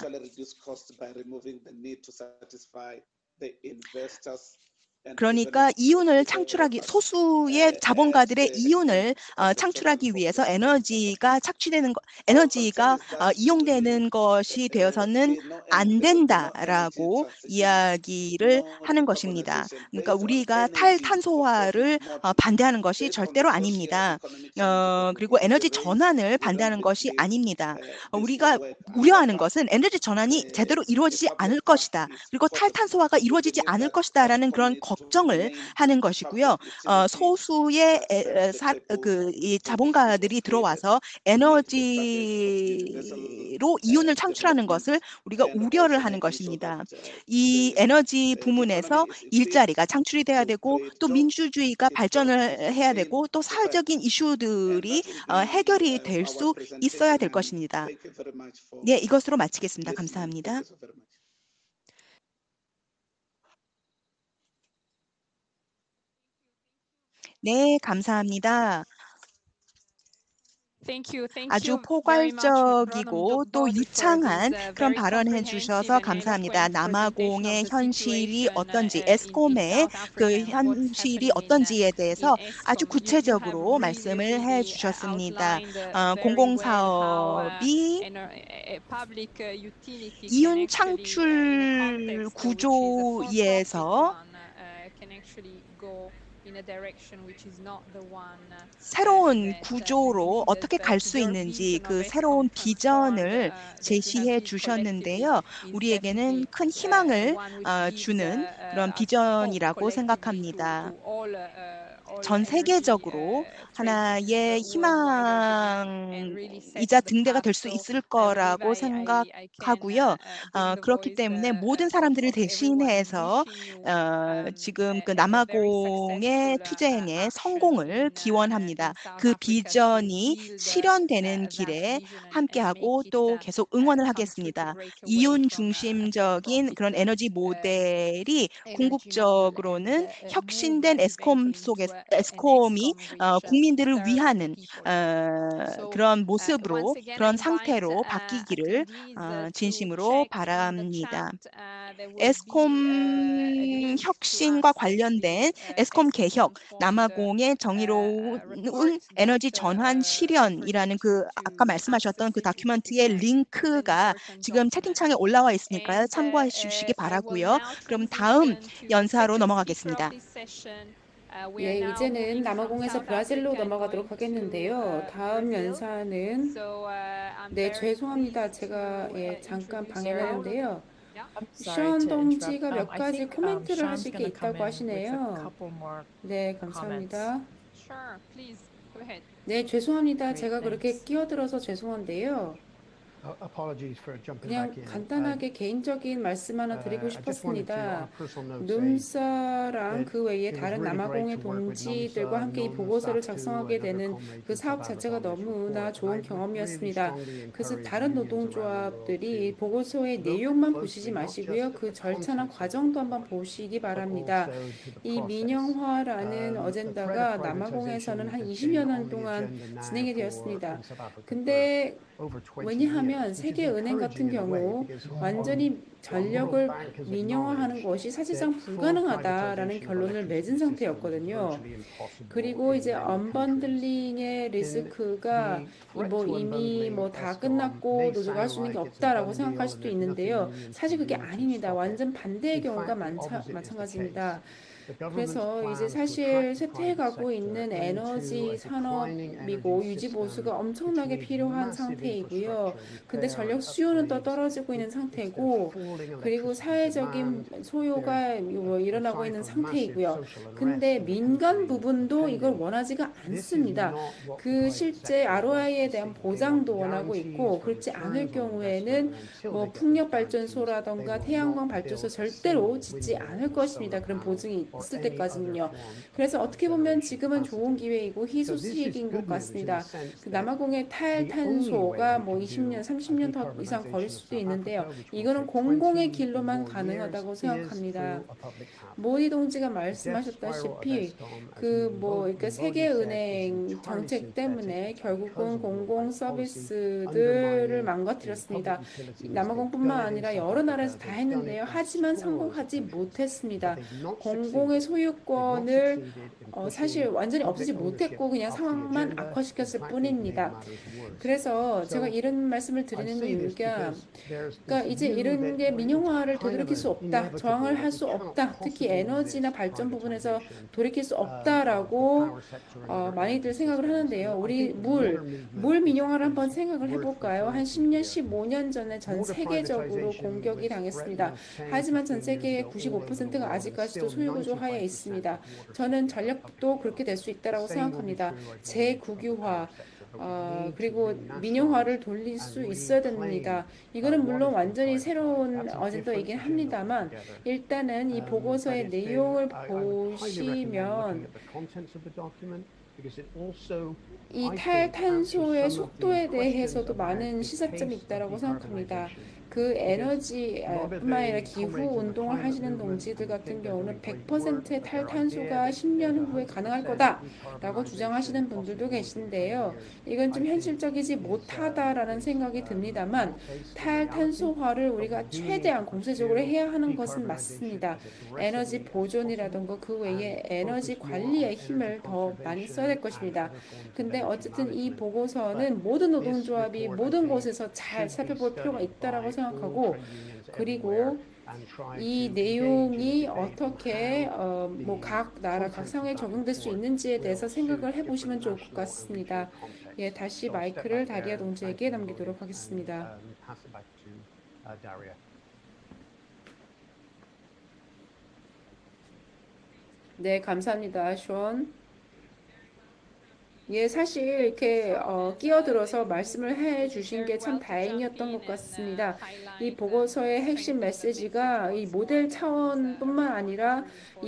그러니까 이윤을 창출하기 소수의 자본가들의 이윤을 창출하기 위해서 에너지가 이용되는 것이 되어서는 안 된다라고 이야기를 하는 것입니다. 그러니까 우리가 탈탄소화를 반대하는 것이 절대로 아닙니다. 그리고 에너지 전환을 반대하는 것이 아닙니다. 우리가 우려하는 것은 에너지 전환이 제대로 이루어지지 않을 것이다. 그리고 탈탄소화가 이루어지지 않을 것이다라는 그런 걱정을 하는 것이고요. 소수의 이 자본가들이 들어와서 에너지로 이윤을 창출하는 것을 우리가 우려를 하는 것입니다. 이 에너지 부문에서 일자리가 창출이 돼야 되고 또 민주주의가 발전을 해야 되고 또 사회적인 이슈들이 해결이 될 수 있어야 될 것입니다. 네, 이것으로 마치겠습니다. 감사합니다. 네, 감사합니다. 아주 포괄적이고 또 유창한 그런 발언을 해주셔서 감사합니다. 남아공의 현실이 어떤지, 에스콤의 그 현실이 어떤지에 대해서 아주 구체적으로 말씀을 해주셨습니다. 공공사업이 이윤 창출 구조에서 새로운 구조로 어떻게 갈 수 있는지 그 새로운 비전을 제시해 주셨는데요. 우리에게는 큰 희망을 주는 그런 비전이라고 생각합니다. 전 세계적으로 하나의 희망이자 등대가 될 수 있을 거라고 생각하고요. 그렇기 때문에 모든 사람들을 대신해서 지금 그 남아공의 투쟁의 성공을 기원합니다. 그 비전이 실현되는 길에 함께하고 또 계속 응원을 하겠습니다. 이윤 중심적인 그런 에너지 모델이 궁극적으로는 혁신된 에스콤이 국민들을 위하는 그런 모습으로 그런 상태로 바뀌기를 진심으로 바랍니다. 에스콤 혁신과 관련된 에스콤 개혁, 남아공의 정의로운 에너지 전환 실현이라는 그 아까 말씀하셨던 그 다큐멘터리의 링크가 지금 채팅창에 올라와 있으니까요. 참고해 주시기 바라고요. 그럼 다음 연사로 넘어가겠습니다. 예, 이제는 남아공에서 브라질로 넘어가도록 하겠는데요. 다음 연사는 네, 죄송합니다. 제가 잠깐 방해를 했는데요. 션 동지가 몇 가지 코멘트를 하실 게 있다고 하시네요. 네, 감사합니다. 네, 죄송합니다. 제가 그렇게 끼어들어서 죄송한데요. 그냥 간단하게 개인적인 말씀 하나 드리고 싶었습니다. 눔사랑 그 외에 다른 남아공의 동지들과 함께 이 보고서를 작성하게 되는 그 사업 자체가 너무나 좋은 경험이었습니다. 그래서 다른 노동조합들이 보고서의 내용만 보시지 마시고요. 그 절차나 과정도 한번 보시기 바랍니다. 이 민영화라는 어젠다가 남아공에서는 한 20여 년 동안 진행이 되었습니다. 근데 왜냐하면 세계은행 같은 경우 완전히 전력을 민영화하는 것이 사실상 불가능하다라는 결론을 맺은 상태였거든요. 그리고 이제 언번들링의 리스크가 이미 다 끝났고 노조가 할 수 있는 게 없다라고 생각할 수도 있는데요. 사실 그게 아닙니다. 완전 반대의 경우가 마찬가지입니다. 그래서 이제 사실 쇠퇴해가고 있는 에너지 산업이고 유지 보수가 엄청나게 필요한 상태이고요. 근데 전력 수요는 또 떨어지고 있는 상태고, 그리고 사회적인 소요가 일어나고 있는 상태이고요. 근데 민간 부분도 이걸 원하지가 않습니다. 그 실제 ROI에 대한 보장도 원하고 있고, 그렇지 않을 경우에는 풍력 발전소라던가 태양광 발전소 절대로 짓지 않을 것입니다. 그런 보증이 있을 때까지는요. 그래서 어떻게 보면 지금은 좋은 기회이고 희소식인 것 같습니다. 그 남아공의 탈탄소가 20년, 30년 더 이상 걸릴 수도 있는데요. 이거는 공공의 길로만 가능하다고 생각합니다. 모디 동지가 말씀하셨다시피 그러니까 세계은행 정책 때문에 결국은 공공 서비스들을 망가뜨렸습니다. 남아공뿐만 아니라 여러 나라에서 다 했는데요. 하지만 성공하지 못했습니다. 공공의 소유권을 사실 완전히 없애지 못했고 그냥 상황만 악화시켰을 뿐입니다. 그래서 제가 이런 말씀을 드리는 이유가 그러니까 이제 이런 게 민영화를 되돌이킬 수 없다, 저항을 할 수 없다, 특히 에너지나 발전 부분에서 돌이킬 수 없다라고 많이들 생각을 하는데요. 우리 물 민영화를 한번 생각을 해볼까요? 한 10년, 15년 전에 전 세계적으로 공격이 당했습니다. 하지만 전 세계의 95%가 아직까지도 소유구조 구조하에 있습니다. 저는 전력도 그렇게 될 수 있다고 생각합니다. 재국유화 그리고 민영화를 돌릴 수 있어야 됩니다. 이거는 물론 완전히 새로운 어젠다이긴 합니다만 일단은 이 보고서의 내용을 보시면 이 탈탄소의 속도에 대해서도 많은 시사점이 있다고 생각합니다. 그 에너지뿐만 아니라 기후 운동을 하시는 동지들 같은 경우는 100%의 탈탄소가 10년 후에 가능할 거다라고 주장하시는 분들도 계신데요. 이건 좀 현실적이지 못하다라는 생각이 듭니다만 탈탄소화를 우리가 최대한 공세적으로 해야 하는 것은 맞습니다. 에너지 보존이라던가 그 외에 에너지 관리에 힘을 더 많이 써야 될 것입니다. 근데 어쨌든 이 보고서는 모든 노동조합이 모든 곳에서 잘 살펴볼 필요가 있다라고 생각하고 그리고 이 내용이 어떻게 뭐 각 나라 각 상황에 적용될 수 있는지에 대해서 생각을 해보시면 좋을 것 같습니다. 예, 다시 마이크를 다리아 동지에게 넘기도록 하겠습니다. 네, 감사합니다, 션. 예, 사실 이렇게 끼어들어서 말씀을 해주신 게 참 다행이었던 것 같습니다. 이 보고서의 핵심 메시지가 이 모델 차원뿐만 아니라 이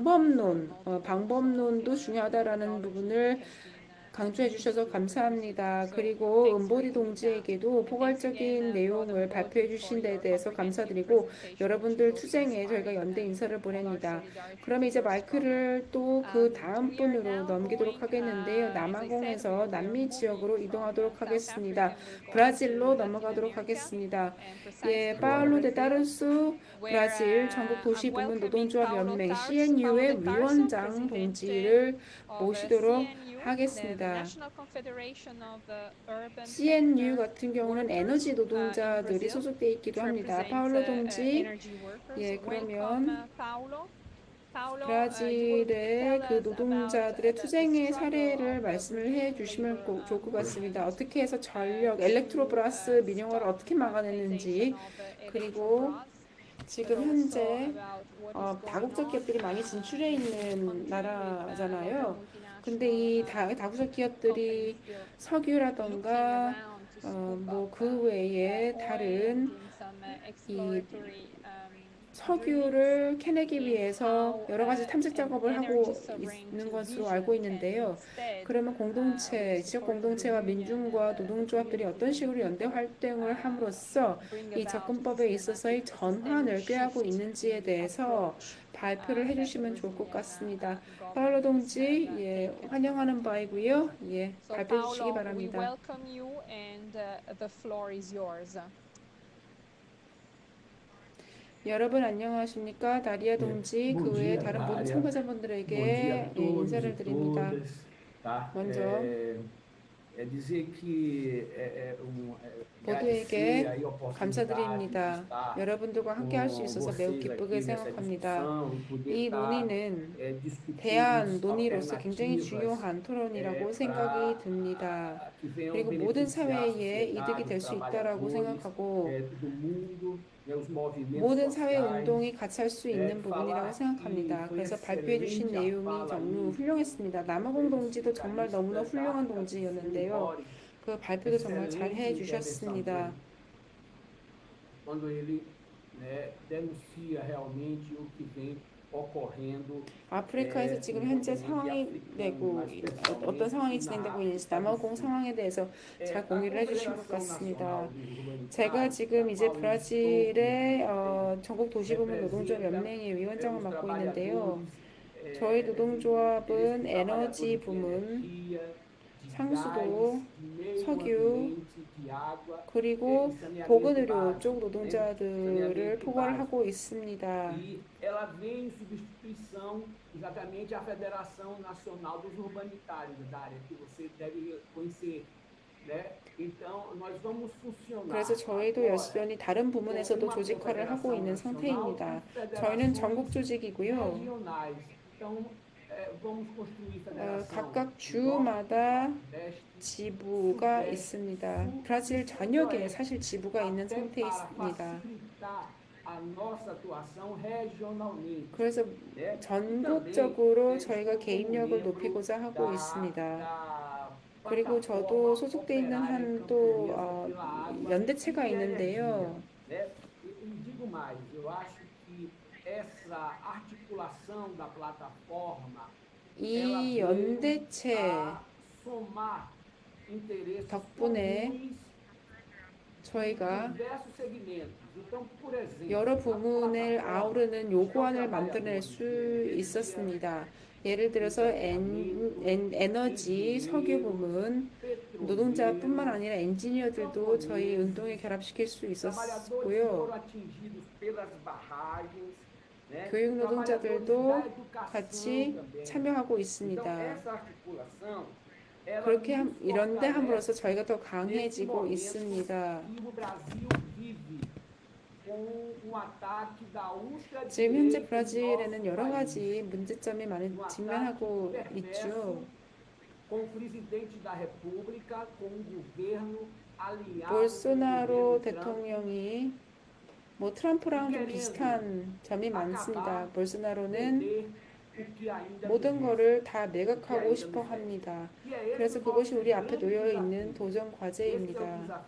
방법론도 중요하다라는 부분을 강조해 주셔서 감사합니다. 그리고 은보리 동지에게도 포괄적인 내용을 발표해 주신 데 대해서 감사드리고 여러분들 투쟁에 저희가 연대 인사를 보냅니다. 그러면 이제 마이크를 또 그 다음 분으로 넘기도록 하겠는데요. 남아공에서 남미 지역으로 이동하도록 하겠습니다. 브라질로 넘어가도록 하겠습니다. 예, 파울로 데 타르수 브라질 전국 도시 부문 노동조합 연맹 CNU의 위원장 동지를 모시도록 하겠습니다. CNU 같은 경우는 에너지 노동자들이 소속되어 있기도 합니다. 파울로 동지, 예, 그러면 브라질의 그 노동자들의 투쟁의 사례를 말씀을 해주시면 좋을 것 같습니다. 어떻게 해서 전력, 엘렉트로브라스 민영화를 어떻게 막아냈는지 그리고 지금 현재 다국적 기업들이 많이 진출해 있는 나라잖아요. 근데 이 다국적 기업들이 석유라던가 뭐 그 외에 다른 이 석유를 캐내기 위해서 여러 가지 탐색 작업을 하고 있는 것으로 알고 있는데요. 그러면 지역 공동체와 민중과 노동조합들이 어떤 식으로 연대 활동을 함으로써 이 접근법에 있어서의 전환을 꾀하고 있는지에 대해서 발표를 해주시면 좋을 것 같습니다. 파울로 동지, 예, 환영하는 바이고요. 예, 발표해 주시기 바랍니다. 여러분 안녕하십니까? 다리아 동지 그 외에 다른 모든 참가자분들에게 인사를 드립니다. 먼저 모두에게 감사드립니다. 여러분들과 함께 할 수 있어서 매우 기쁘게 생각합니다. 이 논의는 대안 논의로서 굉장히 중요한 토론이라고 생각이 듭니다. 그리고 모든 사회에 이득이 될 수 있다라고 생각하고 모든 사회 운동이 같이 할 수 있는 부분이라고 생각합니다. 그래서 발표해 주신 내용이 너무 훌륭했습니다. 남아공 동지도 정말 너무나 훌륭한 동지였는데요. 그 발표도 정말 잘 해주셨습니다. 아프리카에서 지금 현재 상황이 되고 어떤 상황이 진행되고 있는지 남아공 상황에 대해서 잘 공유를 해주신 것 같습니다. 제가 지금 이제 브라질의 전국 도시부문 노동조합 연맹의 위원장을 맡고 있는데요. 저희 노동조합은 에너지 부문, 상수도, 석유, 그리고 보건의료 쪽 노동자들을 포괄을 하고 있습니다. 그래서 저희도 여전히 다른 부문에서도 조직화를 하고 있는 상태입니다. 저희는 전국 조직이고요. 각각 주마다 지부가 있습니다. 브라질 전역에 사실 지부가 있는 상태에 있습니다. 그래서 전국적으로 저희가 개입력을 높이고자 하고 있습니다. 그리고 저도 소속돼 있는 한 또 연대체가 있는데요. 이 연대체 덕분에 저희가 여러 부문을 아우르는 요구안을 만들어낼 수 있었습니다. 예를 들어서 에너지, 석유 부문, 노동자뿐만 아니라 엔지니어들도 저희 운동에 결합시킬 수 있었고요. 교육 노동자들도 같이 참여하고 있습니다. 그렇게 이런데 함으로써 저희가 더 강해지고 있습니다. 지금 현재 브라질에는 여러 가지 문제점이 많이 직면하고 있죠. 볼소나로 대통령이 트럼프랑 좀 비슷한 점이 많습니다. 볼소나로는 모든 거를 다 매각하고 싶어 합니다. 그래서 그것이 우리 앞에 놓여 있는 도전 과제입니다.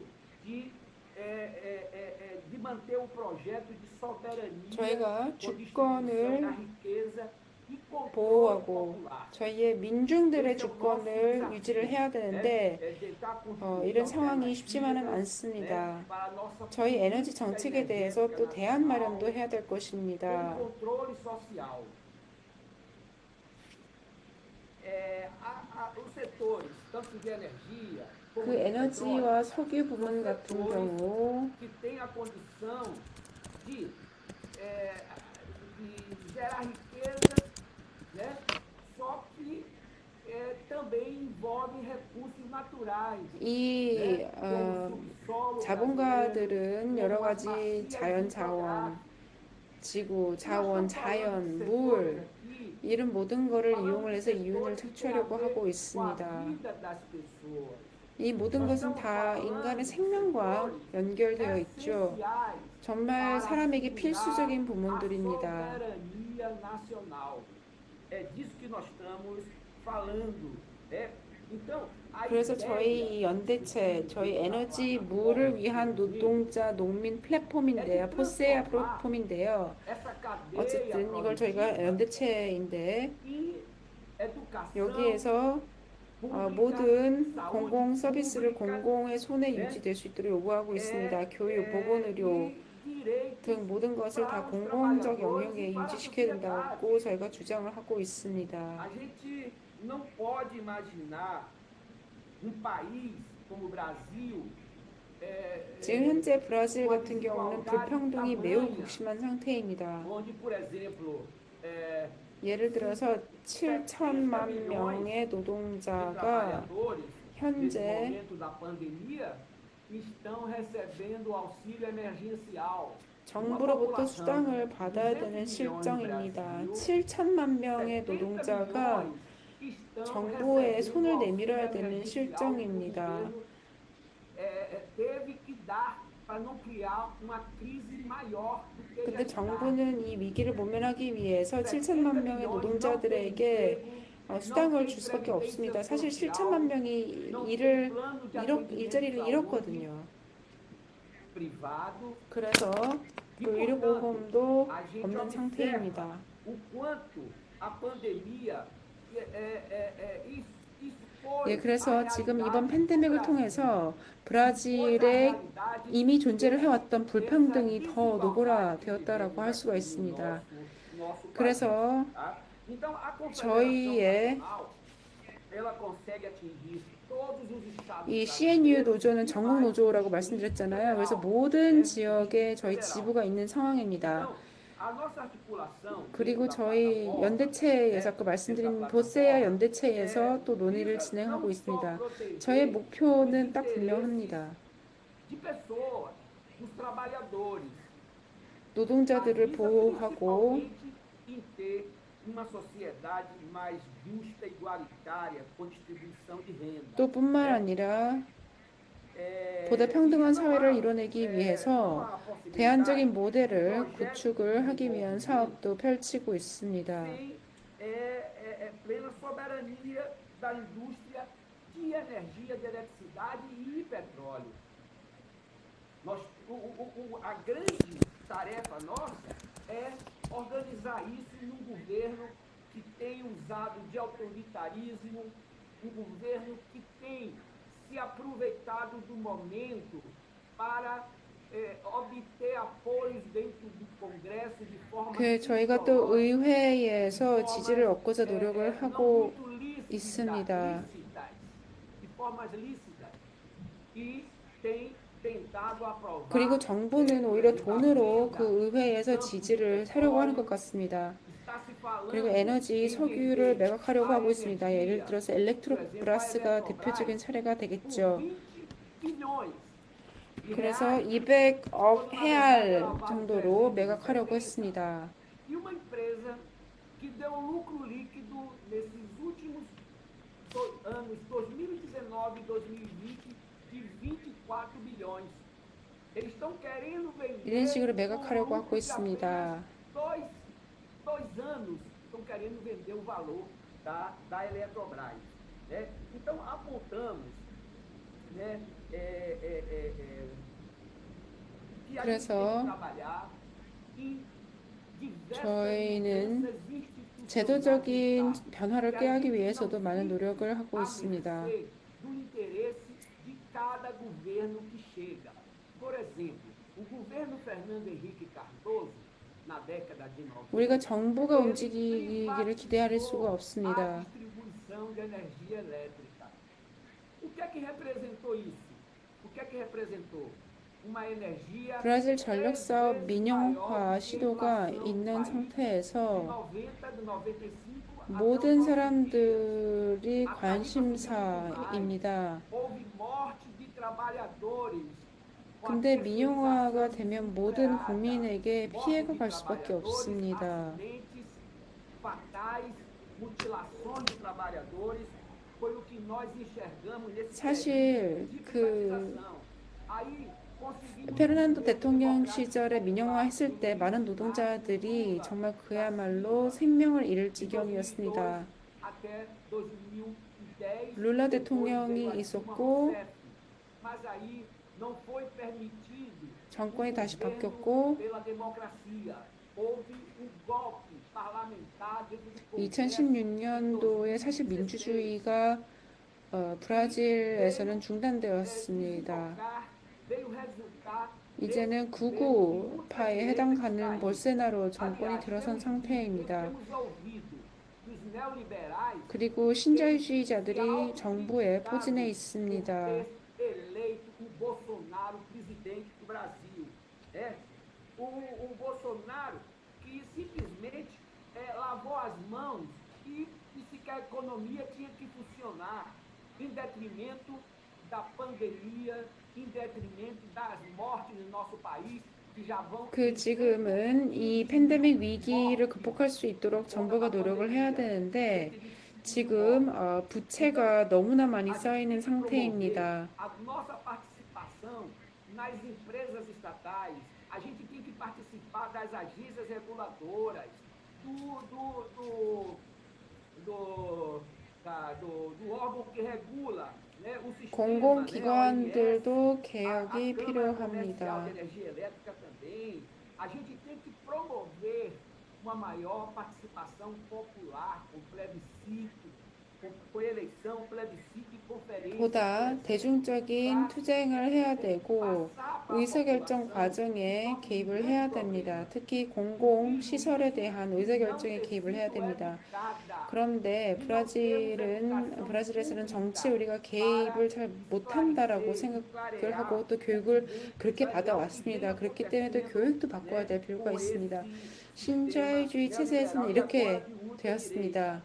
저희가 주권을 보호하고 저희의 민중들의 주권을 유지를 해야 되는데 이런 상황이 쉽지만은 않습니다. 저희 에너지 정책에 대해서 또 대안 마련도 해야 될 것입니다. 그 에너지와 석유 부문 같은 경우 이 자본가들은 여러 가지 자연 자원, 지구 자원, 자연, 물 이런 모든 것을 이용을 해서 이윤을 창출하려고 하고 있습니다. 이 모든 것은 다 인간의 생명과 연결되어 있죠. 정말 사람에게 필수적인 부분들입니다. 그래서 저희 연대체, 저희 에너지 물을 위한 노동자 농민 플랫폼인데요. 포세아 플랫폼인데요. 어쨌든 이걸 저희가 연대체인데 여기에서 모든 공공 서비스를 공공의 손에 유지될 수 있도록 요구하고 있습니다. 교육, 보건의료 등 모든 것을 다 공공적 영역에 유지시켜야 된다고 저희가 주장을 하고 있습니다. 지금 현재 브라질 같은 경우는 불평등이 매우 극심한 상태입니다. 예를 들어서 7천만 명의 노동자가 현재 정부로부터 수당을 받아야 되는 실정입니다. 7천만 명의 노동자가 정부에 손을 내밀어야 되는 실정입니다. 근데 정부는 이 위기를 모면하기 위해서 7천만 명의 노동자들에게 수당을 줄 수밖에 없습니다. 사실 7천만 명이 일자리를 잃었거든요. 그래서 또 의료보험도 없는 상태입니다. 그래서 지금 이번 팬데믹을 통해서 브라질에 이미 존재를 해왔던 불평등이 더 노골화되었다라고 할 수가 있습니다. 그래서 저희의 이 CNU 노조는 전국 노조라고 말씀드렸잖아요. 그래서 모든 지역에 저희 지부가 있는 상황입니다. 그리고 저희 연대체에서 아까 말씀드린 보세아 연대체에서 또 논의를 진행하고 있습니다. 저의 목표는 딱 분명합니다. 노동자들을 보호하고 또 뿐만 아니라 보다 평등한 사회를 이뤄내기 위해서 대안적인 모델을 구축을 하기 위한 사업도 펼치고 있습니다. sem plena soberania da indústria de energia, de eletricidade e petróleo. A grande tarefa nossa é organizar isso num governo que tem usado de autoritarismo, um governo que tem se aproveitado do momento para obter apoios dentro do Congresso de forma 저희가 또 의회에서 지지를 얻고자 노력을 하고 있습니다. de formas lícitas e tem tentado aprovar 그리고 정부는 오히려 돈으로 그 의회에서 지지를 사려고 하는 것 같습니다. está se falando 그리고 에너지, 석유를 매각하려고 하고 있습니다. 예를 들어서 엘렉트로브라스가 대표적인 사례가 되겠죠. 20 bilhões de 그래서 reais 200억 헤알 정도로 매각하려고 했습니다. e uma empresa que deu lucro líquido nesses últimos anos, 2019 e 2020, de 24 bilhões. Eles estão querendo vender 이런 식으로 매각하려고 하고 있습니다. dois anos estão querendo vender o valor da Eletrobras. Né? Então, apontamos, né, que a gente tem que 그래서 trabalhar em diversas 저희는 mudanças institucionais 제도적인 do Estado. 변화를 꾀하기 위해서도 많은 노력을 하고 있습니다. Do interesse de cada governo que chega. Por exemplo, o governo Fernando Henrique Cardoso, na década de 90, 우리가 정부가 움직이기를 기대할 수가 a 없습니다. distribuição de energia elétrica. O que é que representou isso? O que é que representou? Uma energia 브라질 전력 사업 민영화 시도가 있는 상태에서 de 95 até 모든 95. 사람들이 관심사입니다. Houve morte de trabalhadores. 근데 민영화가 되면 모든 국민에게 피해가 갈 수밖에 없습니다. Acidentes fatais, mutilações de trabalhadores, foi o que nós enxergamos nesse 사실 período de 그 privatização. Aí conseguimos 페르난도 대통령 시절에 민영화 했을 때 많은 노동자들이 정말 그야말로 생명을 잃을 지경이었습니다. até 2010. 룰라 대통령이 있었고 Mas aí não foi permitido. 정권이 다시 governo 바뀌었고 pela democracia. Houve golpe parlamentar dentro do Congresso. 2016년도에 사실 민주주의가 브라질에서는 중단되었습니다. Veio resultar 이제는 극우파에 해당하는 볼세나로 정권이 들어선 상태입니다. temos ouvido dos neoliberais 그리고 신자유주의자들이 정부에 포진해 있습니다. ter eleito o Bolsonaro presidente do Brasil. O Bolsonaro que simplesmente lavou as mãos e disse que a economia tinha que funcionar em detrimento da pandemia, em detrimento das mortes no nosso país, que já vão... 지금은 이 팬데믹 위기를 극복할 수 있도록 정부가 노력을 해야 되는데 지금 부채가 너무나 많이 쌓이는 상태입니다. A nossa participação nas empresas estatais, a gente tem que participar das agências reguladoras, do órgão que regula, né, o sistema, 공공기관들도 a 개혁이 Câmara Comercial 필요합니다. de Energia Elétrica também. A gente tem que promover uma maior participação popular, com plebiscito, com eleição, plebiscito e conferência. 보다 대중적인 투쟁을 해야 되고 의사결정 과정에 개입을 해야 됩니다. 특히 공공시설에 대한 의사결정에 개입을 해야 됩니다. 그런데 브라질에서는 정치에 우리가 개입을 잘 못한다라고 생각을 하고 또 교육을 그렇게 받아왔습니다. 그렇기 때문에 또 교육도 바꿔야 될 필요가 있습니다. 신자유주의 체제에서는 이렇게 되었습니다.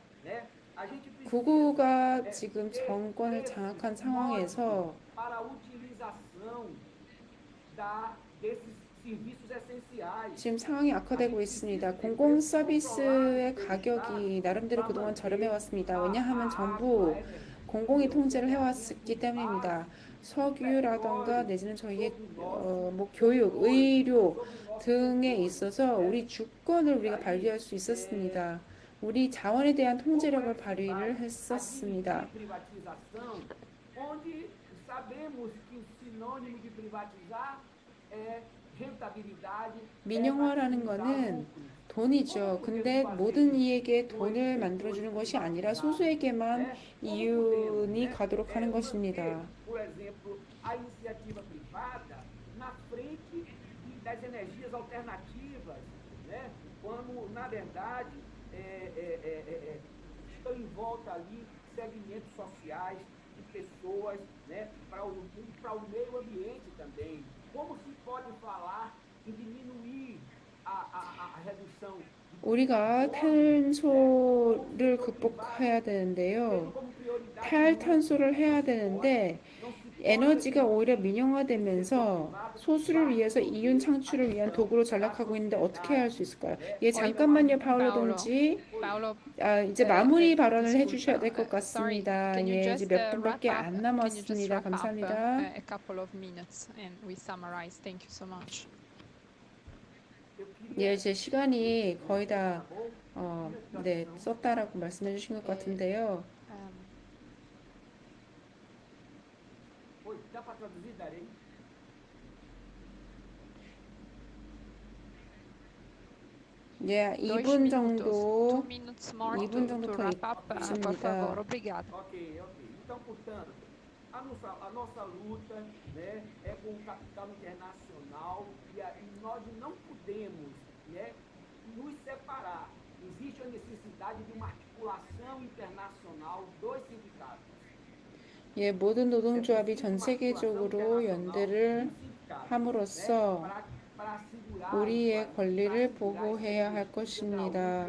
극우가 지금 정권을 장악한 상황에서 para a utilização desses serviços essenciais. 지금 상황이 악화되고 있습니다. 공공 서비스의 가격이 나름대로 그동안 저렴해 왔습니다. 왜냐하면 정부 공공이 통제를 해왔기 때문입니다. 석유라던가 내지는 저희의 뭐 교육, 의료 등에 있어서 우리 주권을 우리가 발휘할 수 있었습니다. 우리 자원에 대한 통제력을 발휘를 했었습니다. privatização, onde sabemos que o sinônimo de privatizar é rentabilidade. 민영화라는 거는 돈이죠. 근데 모든 이에게 돈을 만들어주는 것이 아니라 소수에게만 이윤이 가도록 하는 것입니다. Por exemplo, a iniciativa privada na frente das energias alternativas, né? Quando, na verdade, estão em volta ali segmentos sociais de pessoas, né? Para o meio ambiente também. Como se pode falar em diminuir a redução de 우리가 탄소를 극복해야 되는데요. 탈탄소를 해야 되는데 에너지가 오히려 민영화되면서 소수를 위해서 이윤 창출을 위한 도구로 전락하고 있는데 어떻게 할 수 있을까요? 예, 잠깐만요, 파울로 동지. Paolo, 이제 마무리 발언을 scusa, 해주셔야 될 것 sorry, 같습니다. can you 예, just 이제 몇 wrap 분밖에 up? 안 Can you just 남았습니다. wrap up 감사합니다. a couple of minutes and we summarize? Thank you so much. 예, 제 시간이 거의 다 네, 썼다라고 말씀해 주신 것 같은데요. Oi, dá para traduzir, Darei? 예, 2 2분 minutos, 정도 2 minutes more 2분 to 정도 더 wrap up, por 있습니다. favor. Obrigada. Ok. Então, portanto, a nossa luta, né, é com o capital internacional e nós não podemos, né, nos separar. Existe a necessidade de uma articulação internacional dos sindicatos. 예, 모든 노동조합이 전 세계적으로 연대를 함으로써 우리의 권리를 보호해야 할 것입니다.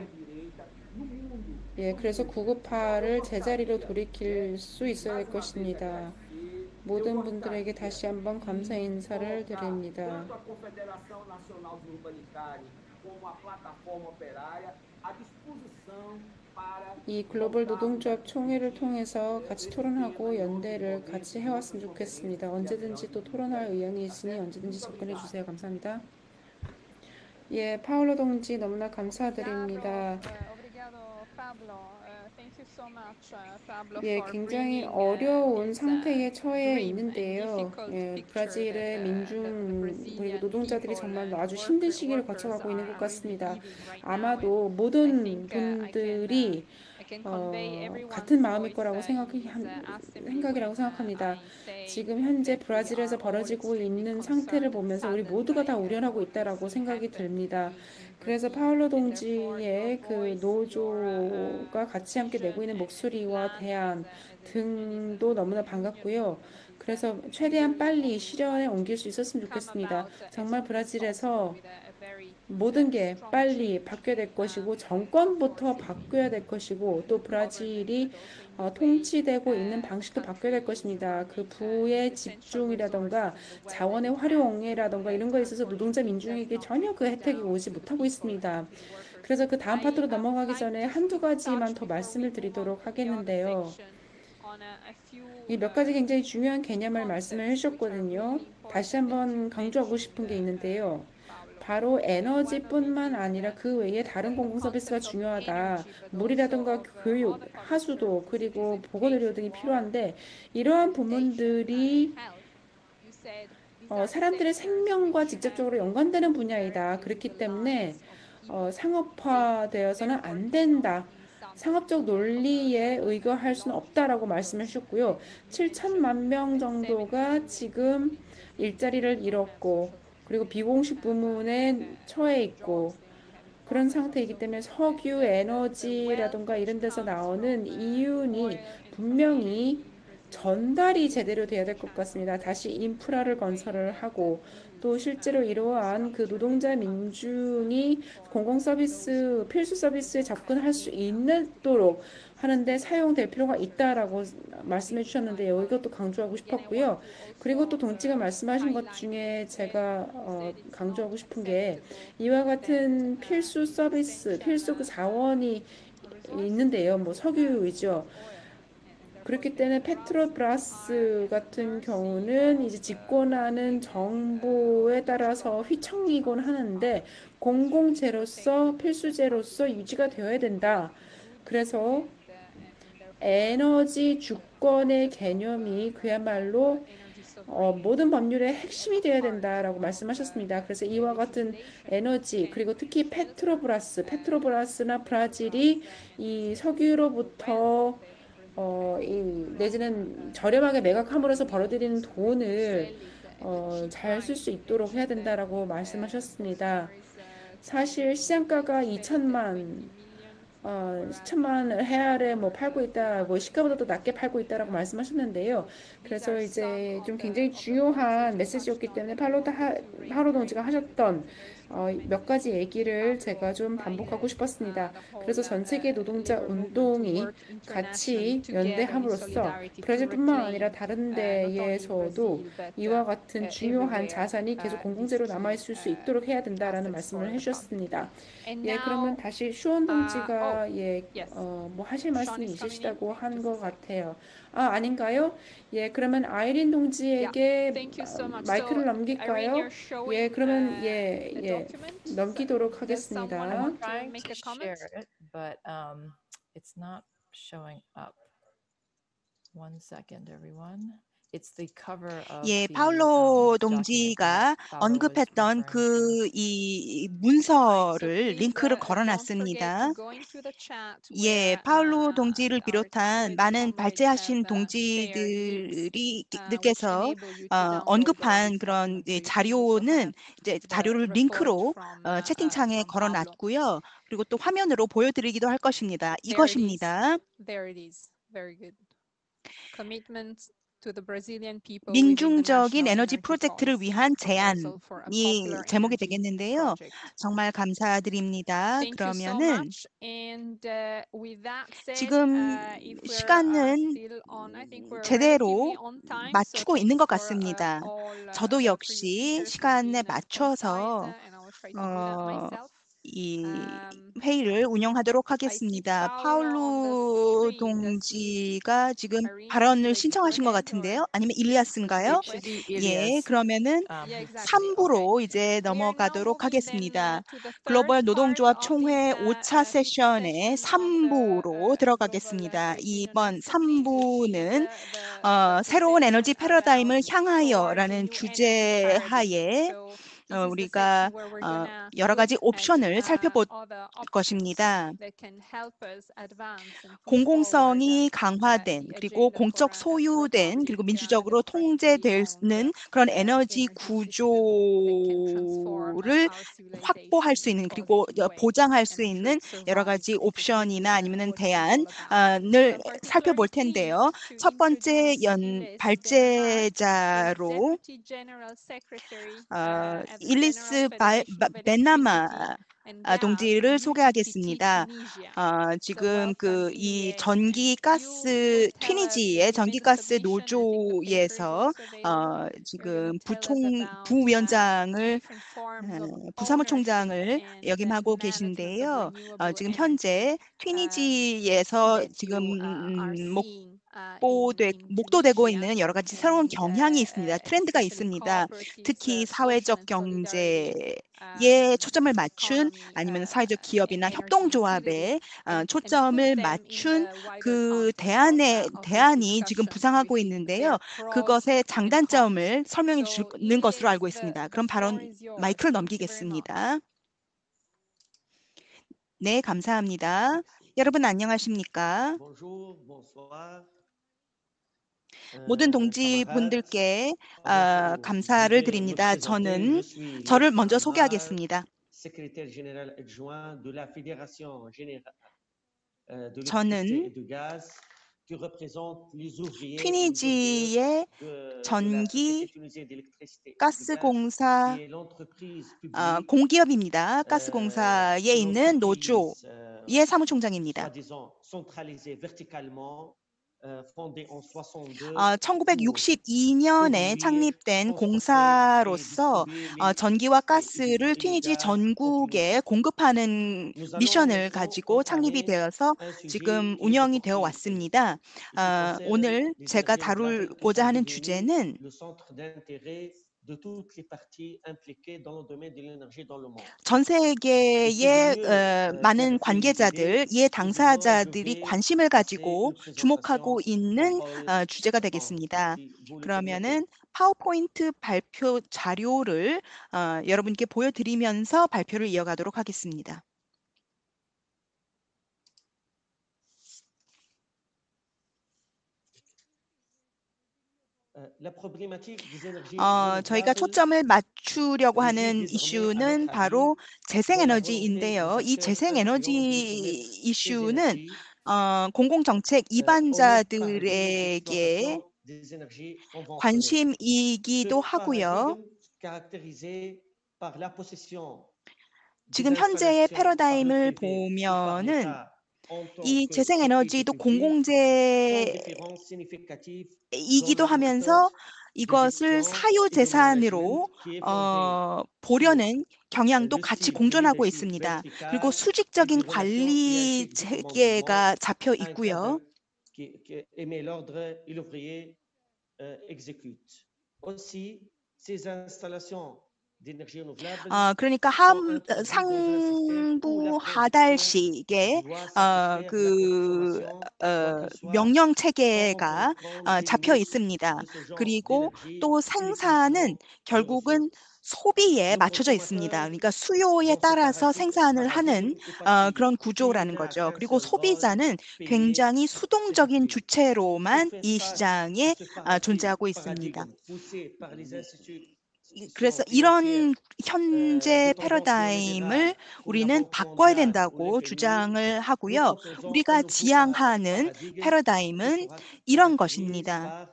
예, 그래서 구급화를 제자리로 돌이킬 수 있어야 할 것입니다. 모든 분들에게 다시 한번 감사 인사를 드립니다. Tanto a Confederação Nacional dos Urbanitários como a Plataforma Operária à disposição para 이 글로벌 노동조합 총회를 통해서 같이 토론하고 연대를 같이 해왔으면 좋겠습니다. 언제든지 또 토론할 의향이 있으니 언제든지 접근해 주세요. 감사합니다. 예, 파울로 동지 너무나 감사드립니다. Obrigado, Pablo. Thank you so much, Pablo, 예, for 굉장히 bringing 어려운 this 상태에 처해 grim and 있는데요. difficult 예, picture 브라질의 that the 민중 Brazilian 그리고 노동자들이 people 정말 and 아주 힘든 시기를 workers 거쳐가고 있는 are 것 같습니다. really living right now. 아마도 And I 모든 think I 분들이 can convey everyone's 같은 마음일 voice 거라고 in this assembly 생각이라고 when 생각합니다. I say 지금 현재 that we 브라질에서 are all 벌어지고 extremely 있는 상태를 concerned and 보면서 우리 saddened 모두가 다 by 우려하고 what 있다라고 has 생각이 happened 듭니다. in 그래서 Brazil. 파울로 And therefore, 동지의 your 그 voice, 노조가 같이 함께 내고 있는 목소리와 대안 등도 너무나 반갑고요. 그래서 최대한 빨리 실현에 옮길 수 있었으면 좋겠습니다. 정말 브라질에서 모든 게 빨리 바뀌어야 될 것이고 정권부터 바뀌어야 될 것이고 또 브라질이 통치되고 있는 방식도 바뀌어야 될 것입니다. 그 부의 집중이라던가 자원의 활용이라던가 이런 거에 있어서 노동자 민중에게 전혀 그 혜택이 오지 못하고 있습니다. 그래서 그 다음 파트로 넘어가기 전에 한두 가지만 더 말씀을 드리도록 하겠는데요. 이 몇 가지 굉장히 중요한 개념을 말씀을 해주셨거든요. 다시 한번 강조하고 싶은 게 있는데요. 바로 에너지뿐만 아니라 그 외에 다른 공공 서비스가 중요하다. 물이라든가 교육, 하수도, 그리고 보건의료 등이 필요한데 이러한 부분들이 사람들의 생명과 직접적으로 연관되는 분야이다. 그렇기 때문에 상업화되어서는 안 된다. 상업적 논리에 의거할 수는 없다라고 말씀해 주셨고요. 7천만 명 정도가 지금 일자리를 잃었고 그리고 비공식 부문에 처해 있고 그런 상태이기 때문에 석유, 에너지라든가 이런 데서 나오는 이윤이 분명히 전달이 제대로 돼야 될 것 같습니다. 다시 인프라를 건설을 하고 또 실제로 이러한 그 노동자 민중이 공공 서비스, 필수 서비스에 접근할 수 있도록 하는데 사용될 필요가 있다라고 말씀해 주셨는데요. 이것도 강조하고 싶었고요. 그리고 또 동지가 말씀하신 것 중에 제가 강조하고 싶은 게 이와 같은 필수 서비스, 필수 그 자원이 있는데요. 뭐 석유이죠. 그렇기 때문에 페트로브라스 같은 경우는 이제 집권하는 정부에 따라서 휘청이곤 하는데 공공재로서 필수재로서 유지가 되어야 된다. 그래서 에너지 주권의 개념이 그야말로 모든 법률의 핵심이 되어야 된다라고 말씀하셨습니다. 그래서 이와 같은 에너지 그리고 특히 페트로브라스나 브라질이 이 석유로부터 내지는 저렴하게 매각함으로써 벌어들이는 돈을 잘 쓸 수 있도록 해야 된다라고 말씀하셨습니다. 사실 시장가가 2천만 헤아래 뭐 팔고 있다, 뭐 시가보다도 낮게 팔고 있다라고 말씀하셨는데요. 그래서 이제 좀 굉장히 중요한 메시지였기 때문에 파로 동지가 하셨던 몇 가지 얘기를 제가 좀 반복하고 싶었습니다. 그래서 전 세계 노동자 운동이 같이 연대함으로써 브라질뿐만 아니라 다른 데에서도 이와 같은 중요한 자산이 계속 공공재로 남아있을 수 있도록 해야 된다라는 말씀을 해주셨습니다. 예, 그러면 다시 슈원 동지가 뭐 하실 말씀이 있으시다고 한 것 같아요. 아닌가요? 예, 그러면 아이린 동지에게 마이크를 넘길까요? 예, 그러면 넘기도록 하겠습니다. I'm trying to share it, but it's not showing up. One second, everyone. It's the cover of 예, the 파울로 document 동지가 that Paolo was 언급했던 referring to. 이 문서를 링크를 걸어놨습니다. 예, 파울로 동지를 비롯한 많은 발제하신 동지들께서 언급한 그런 자료는 이제 자료를 링크로 채팅창에 걸어놨고요. 그리고 또 화면으로 보여드리기도 할 것입니다. 이것입니다. 민중적인 에너지 프로젝트를 위한 제안이 제목이 되겠는데요. 정말 감사드립니다. 그러면은 지금 시간은 제대로 맞추고 있는 것 같습니다. 저도 역시 시간에 맞춰서 이 회의를 운영하도록 하겠습니다. 파울루 동지가 지금 발언을 신청하신 것 같은데요. 아니면 일리아스인가요? It should be 예, Ilias. 그러면은 Who's 3부로 이제 넘어가도록 하겠습니다. 글로벌 노동조합 총회 5차 세션의 3부로 들어가겠습니다. 이번 3부는 새로운 에너지 패러다임을 향하여라는 주제 하에 우리가 여러 가지 옵션을 살펴볼 것입니다. 공공성이 강화된 그리고 공적 소유된 그리고 민주적으로 통제되는 그런 에너지 구조를 확보할 수 있는 그리고 보장할 수 있는 여러 가지 옵션이나 아니면 대안을 살펴볼 텐데요. 첫 번째 발제자로 일리스 베나마 동지를 소개하겠습니다. 지금 이 전기가스 튀니지의 전기가스 노조에서 지금 부위원장을 부사무총장을 역임하고 계신데요. 지금 현재 튀니지에서 지금 목도되고 있는 여러 가지 새로운 경향이 있습니다. 트렌드가 있습니다. 특히 사회적 경제에 초점을 맞춘 아니면 사회적 기업이나 협동조합에 초점을 맞춘 그 대안이 지금 부상하고 있는데요. 그것의 장단점을 설명해 주는 것으로 알고 있습니다. 그럼 바로 마이크를 넘기겠습니다. 네, 감사합니다. 여러분 안녕하십니까? 모든 동지분들께 감사를 드립니다. 저를 먼저 소개하겠습니다. 저는 튀니지의 가스공사 공기업입니다. 가스공사에 있는 노조의 사무총장입니다. 1962년에 창립된 공사로서 전기와 가스를 튀니지 전국에 공급하는 미션을 가지고 창립이 되어서 지금 운영이 되어 왔습니다. 오늘 제가 다루고자 하는 주제는 전 세계의 많은 관계자들, 이해 당사자들이 관심을 가지고 주목하고 있는 주제가 되겠습니다. 그러면은 파워포인트 발표 자료를 여러분께 보여드리면서 발표를 이어가도록 하겠습니다. 저희가 초점을 맞추려고 하는 이슈는 바로 재생에너지인데요. 이 재생에너지 이슈는 공공정책 이반자들에게 관심이기도 하고요. 지금 현재의 패러다임을 보면은 이 재생에너지도 공공재이기도 하면서 이것을 사유재산으로 보려는 경향도 같이 공존하고 있습니다. 그리고 수직적인 관리 체계가 잡혀 있고요. 그러니까 상부 하달식의 명령 체계가 잡혀 있습니다. 그리고 또 생산은 결국은 소비에 맞춰져 있습니다. 그러니까 수요에 따라서 생산을 하는 그런 구조라는 거죠. 그리고 소비자는 굉장히 수동적인 주체로만 이 시장에 존재하고 있습니다. 그래서 이런 현재 패러다임을 우리는 바꿔야 된다고 주장을 하고요. 우리가 지향하는 패러다임은 이런 것입니다.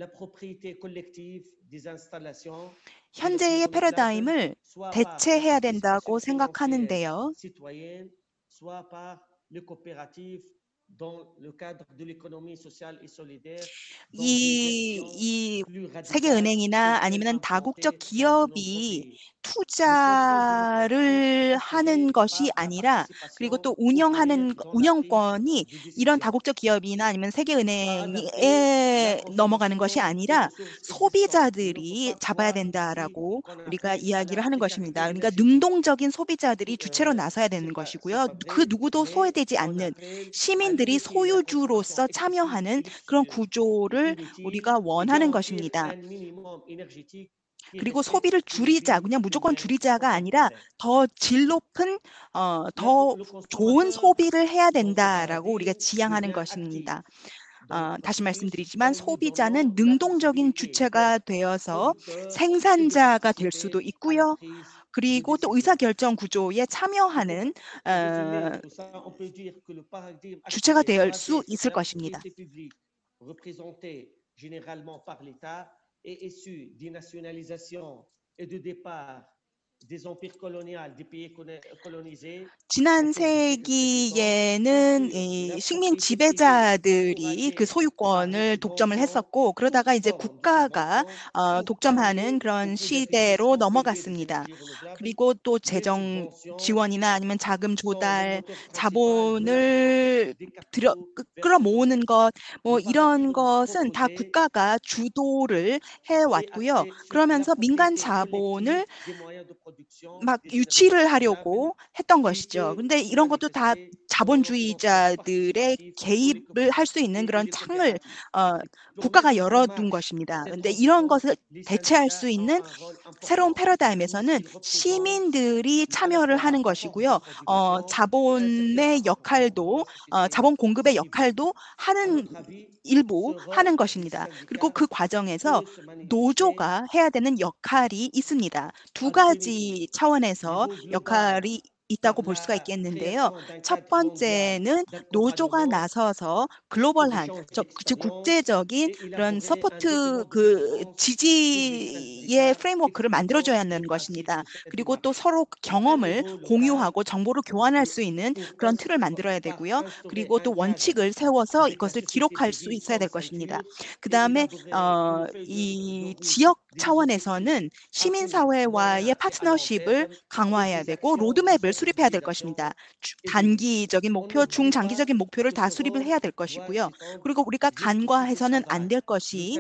현재의 패러다임을 대체해야 된다고 생각하는데요. 이 세계은행이나 아니면 다국적 기업이 투자를 하는 것이 아니라, 그리고 또 운영권이 이런 다국적 기업이나 아니면 세계은행에 넘어가는 것이 아니라 소비자들이 잡아야 된다라고 우리가 이야기를 하는 것입니다. 그러니까 능동적인 소비자들이 주체로 나서야 되는 것이고요. 그 누구도 소외되지 않는 시민들이 소유주로서 참여하는 그런 구조를 우리가 원하는 것입니다. 그리고 소비를 줄이자, 그냥 무조건 줄이자가 아니라 더 질 높은, 더 좋은 소비를 해야 된다라고 우리가 지향하는 것입니다. 다시 말씀드리지만 소비자는 능동적인 주체가 되어서 생산자가 될 수도 있고요. 그리고 또 의사결정 구조에 참여하는 주체가 될 수 있을 것입니다. 지난 세기에는 이 식민 지배자들이 그 소유권을 독점을 했었고, 그러다가 이제 국가가 독점하는 그런 시대로 넘어갔습니다. 그리고 또 재정 지원이나 아니면 자금 조달, 자본을 끌어모으는 것, 뭐 이런 것은 다 국가가 주도를 해왔고요. 그러면서 민간 자본을 막 유치를 하려고 했던 것이죠. 근데 이런 것도 다 자본주의자들의 개입을 할 수 있는 그런 창을 국가가 열어둔 것입니다. 근데 이런 것을 대체할 수 있는 새로운 패러다임에서는 시민들이 참여를 하는 것이고요. 자본의 역할도, 자본 공급의 역할도 일부 하는 것입니다. 그리고 그 과정에서 노조가 해야 되는 역할이 있습니다. 두 가지 차원에서 역할이 있다고 볼 수가 있겠는데요. 첫 번째는 노조가 나서서 글로벌한, 즉 국제적인 그런 서포트 지지의 프레임워크를 만들어줘야 한다는 것입니다. 그리고 또 서로 경험을 공유하고 정보를 교환할 수 있는 그런 틀을 만들어야 되고요. 그리고 또 원칙을 세워서 이것을 기록할 수 있어야 될 것입니다. 그 다음에 이 지역 차원에서는 시민사회와의 파트너십을 강화해야 되고 로드맵을 수립해야 될 것입니다. 단기적인 목표, 중장기적인 목표를 다 수립을 해야 될 것이고요. 그리고 우리가 간과해서는 안 될 것이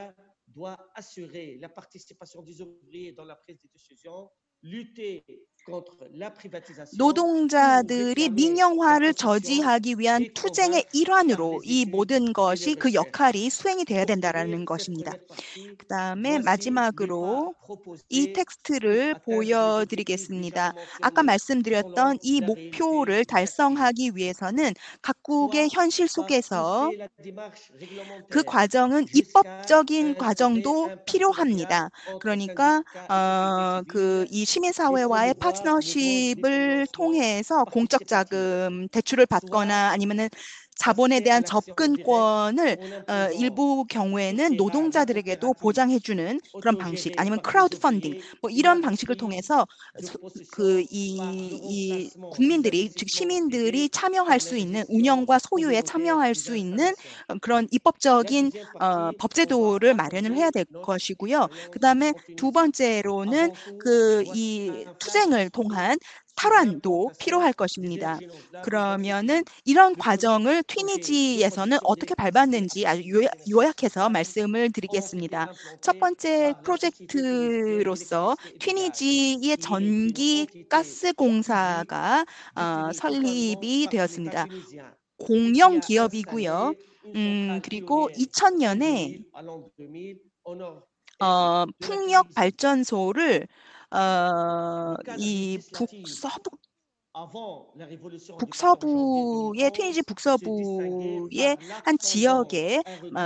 노동자들이 민영화를 저지하기 위한 투쟁의 일환으로 이 모든 것이 그 역할이 수행이 돼야 된다는 것입니다. 그 다음에 마지막으로 이 텍스트를 보여드리겠습니다. 아까 말씀드렸던 이 목표를 달성하기 위해서는 각국의 현실 속에서 그 과정은 입법적인 과정도 필요합니다. 그러니까 이 시민사회와의 파트너십을 통해서 공적 자금 대출을 받거나 아니면은 자본에 대한 접근권을 일부 경우에는 노동자들에게도 보장해주는 그런 방식, 아니면 크라우드 펀딩, 뭐 이런 방식을 통해서 이 국민들이, 즉 시민들이 참여할 수 있는, 운영과 소유에 참여할 수 있는 그런 입법적인 법제도를 마련을 해야 될 것이고요. 그 다음에 두 번째로는 이 투쟁을 통한 탈환도 필요할 것입니다. 그러면은 이런 과정을 튀니지에서는 어떻게 밟았는지 아주 요약해서 말씀을 드리겠습니다. 첫 번째 프로젝트로서 튀니지의 전기 가스 공사가 설립이 되었습니다. 공영 기업이고요. 그리고 2000년에 풍력 발전소를 이 북서부의 튀니지 북서부의 한 지역에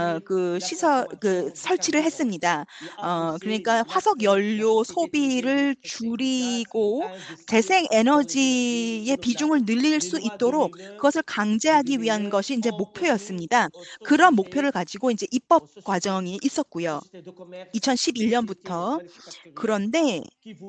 설치를 했습니다. 그러니까 화석 연료 소비를 줄이고 재생 에너지의 비중을 늘릴 수 있도록 그것을 강제하기 위한 것이 이제 목표였습니다. 그런 목표를 가지고 이제 입법 과정이 있었고요. 2011년부터. 그런데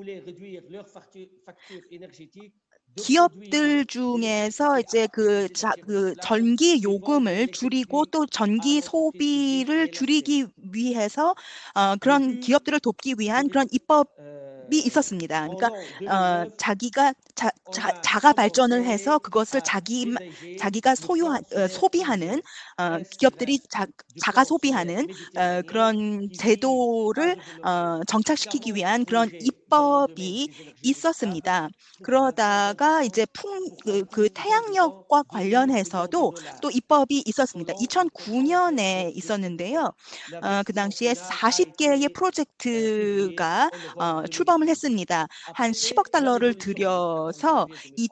기업들 중에서 이제 전기 요금을 줄이고 또 전기 소비를 줄이기 위해서 그런 기업들을 돕기 위한 그런 입법이 있었습니다. 그러니까 자기가 자가 발전을 해서 그것을 자기가 소비하는 기업들이 자가 소비하는 그런 제도를 정착시키기 위한 그런 입법이 있었습니다. 그러다가 이제 태양력과 관련해서도 또 입법이 있었습니다. 2009년에 있었는데요. 그 당시에 40개의 프로젝트가 출범을 했습니다. 한 10억 달러를 들여서 이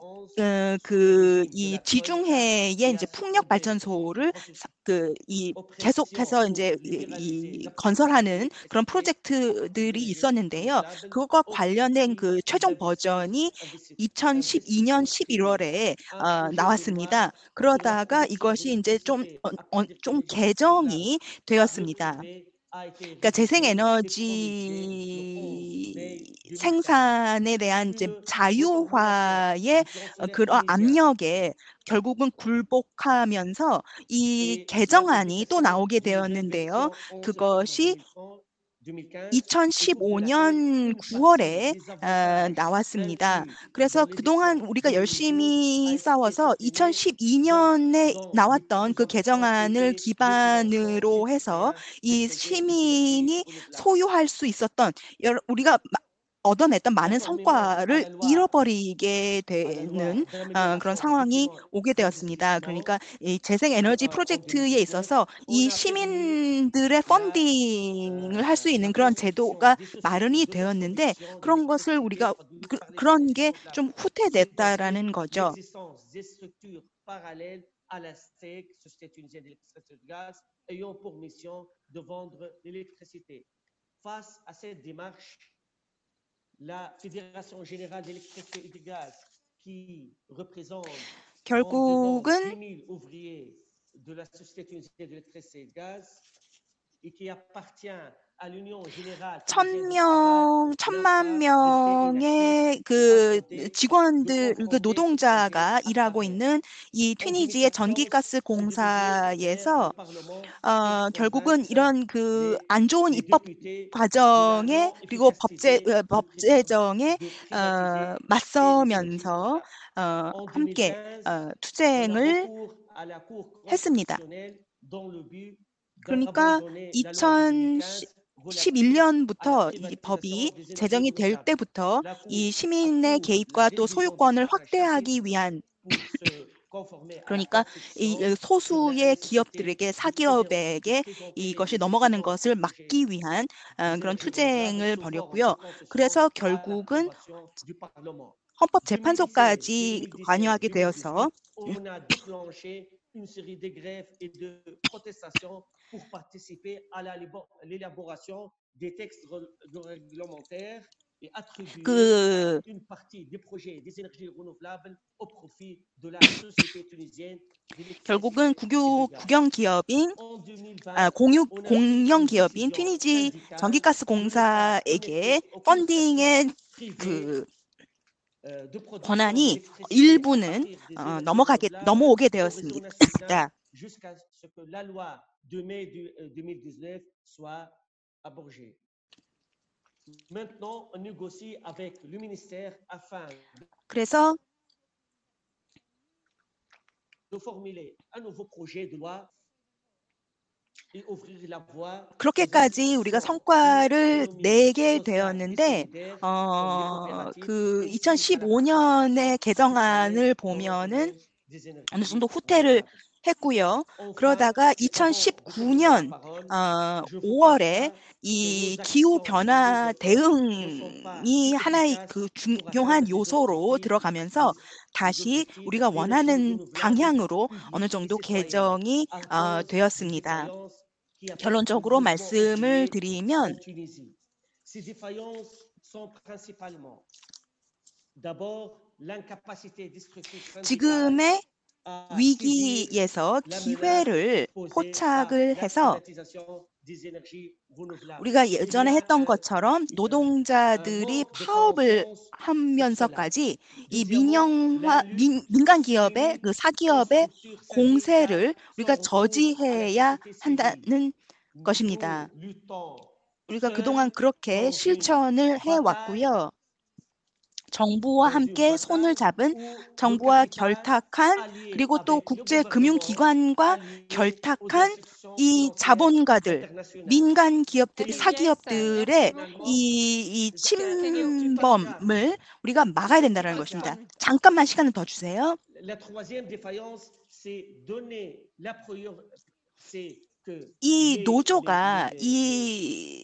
지중해의 이제 풍력 발전소를 계속해서 이제 건설하는 그런 프로젝트들이 있었는데요. 그것과 관련된 그 최종 버전이 2012년 11월에 나왔습니다. 그러다가 이것이 이제 좀 개정이 되었습니다. 그러니까 재생에너지 생산에 대한 이제 자유화의 그런 압력에 결국은 굴복하면서 이 개정안이 또 나오게 되었는데요. 그것이 2015년 9월에 나왔습니다. 그래서 그동안 우리가 열심히 싸워서 2012년에 나왔던 그 개정안을 기반으로 해서 이 시민이 소유할 수 있었던 우리가 얻어냈던 많은 성과를 잃어버리게 되는 그런 상황이 오게 되었습니다. 그러니까 이 재생에너지 프로젝트에 있어서 이 시민들의 펀딩을 할 수 있는 그런 제도가 마련이 되었는데 그런 것을 우리가 그런 게 좀 후퇴됐다라는 거죠. La Fédération Générale d'Électricité et du Gaz, 결국은 1,000만 명의 그 직원들, 그 노동자가 일하고 있는 이 튀니지의 전기가스 공사에서 결국은 이런 그 안 좋은 입법 과정에 그리고 법 제정에 맞서면서 함께 투쟁을 했습니다. 그러니까 2011년부터 이 법이 제정이 될 때부터 이 시민의 개입과 또 소유권을 확대하기 위한 그러니까 이 소수의 기업들에게 사기업에게 이것이 넘어가는 것을 막기 위한 그런 투쟁을 벌였고요. 그래서 결국은 헌법재판소까지 관여하게 되어서 결국은 공영 기업인 튀니지 전기가스 공사에게 펀딩의 그 권한이 일부는 넘어오게 되었습니다. 그래서 그렇게까지 우리가 성과를 내게 되었는데 그 2015년의 개정안을 보면은 어느 정도 후퇴를 했고요. 그러다가 2019년 5월에 이 기후변화 대응이 하나의 그 중요한 요소로 들어가면서 다시 우리가 원하는 방향으로 어느 정도 개정이 되었습니다. 결론적으로 말씀을 드리면 지금의 위기에서 기회를 포착을 해서 우리가 예전에 했던 것처럼 노동자들이 파업을 하면서까지 이 민간 기업의 그 사기업의 공세를 우리가 저지해야 한다는 것입니다. 우리가 그동안 그렇게 실천을 해왔고요. 정부와 함께 손을 잡은, 정부와 결탁한, 그리고 또 국제금융기관과 결탁한 이 자본가들, 민간 기업들, 사기업들의 이 침범을 우리가 막아야 된다는 것입니다. 잠깐만 시간을 더 주세요. 이 노조가 이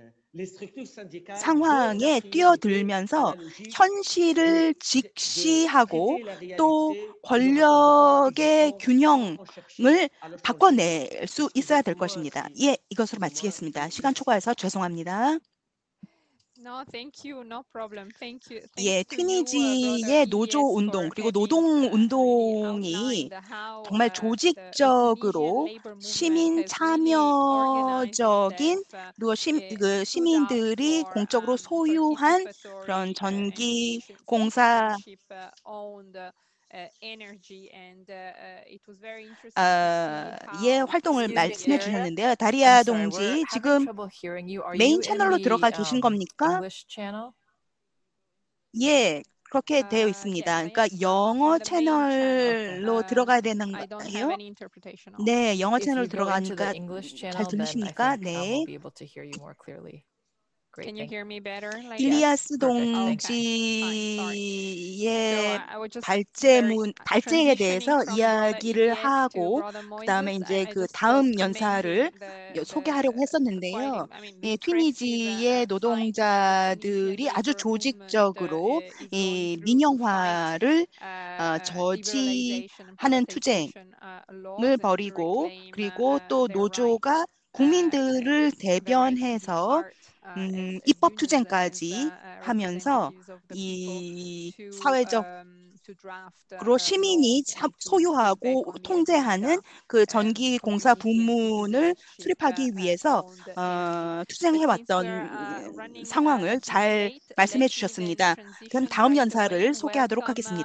상황에 뛰어들면서 현실을 직시하고 또 권력의 균형을 바꿔낼 수 있어야 될 것입니다. 예, 이것으로 마치겠습니다. 시간 초과해서 죄송합니다. No, thank you. No problem. Thank you. 예, Thanks to you, 튀니지의 Brother 노조 Ilyes, 운동 for 그리고 having 노동 really 운동이 outlined how 정말 the Tunisian 조직적으로 labor movement 시민 has really organized 참여적인 itself, 그리고 stood up 시민들이 for 공적으로 소유한 그런 participatory and 전기 공사 citizenship owned energy, and it was very interesting to see 예, how 활동을 Excuse me, 말씀해 Daria. 주셨는데요. I'm 다리아 sorry, we're 동지, having 지금 trouble hearing you. Are 메인 you in 채널로 the 들어가 계신 겁니까? English channel? 예, 그렇게 되어 Yes, 있습니다. I 그러니까 am 영어 in the main channel. 채널로 들어가야 되는 I don't have 거예요? any interpretation on. 네, 영어 If 채널로 you go into the 들어가니까 English 잘 channel, then I 들리십니까? think 네. we'll be able to hear you more clearly. Great, Can you thank hear me better? Like 일리아스 perfect, thanks. fine, sorry. 동지의 I was just 발제에 대해서 transitioning from Brother 이야기를 Ilyes to 하고 Brother 그다음에 Moises. 이제 I 그 just 다음 was 연사를 commending 소개하려고 했었는데요. the 튀니지의 impressive fight that the 노동자들이 Tunisian 아주 labor movement 조직적으로 is 이 going through to fight 민영화를 liberalization and 저지하는 투쟁을 privatization laws and to 벌이고 reclaim 그리고 또 their 노조가 rights. 국민들을 The right to be 대변해서 part as 입법 unions and as 투쟁까지 하면서 representatives of the people 이 to 사회적 to 그리고 시민이 소유하고 통제하는 그 전기 공사 부문을 수립하기 위해서 투쟁해왔던 상황을 잘 말씀해 주셨습니다. 그럼 다음 연사를 소개하도록 하겠습니다.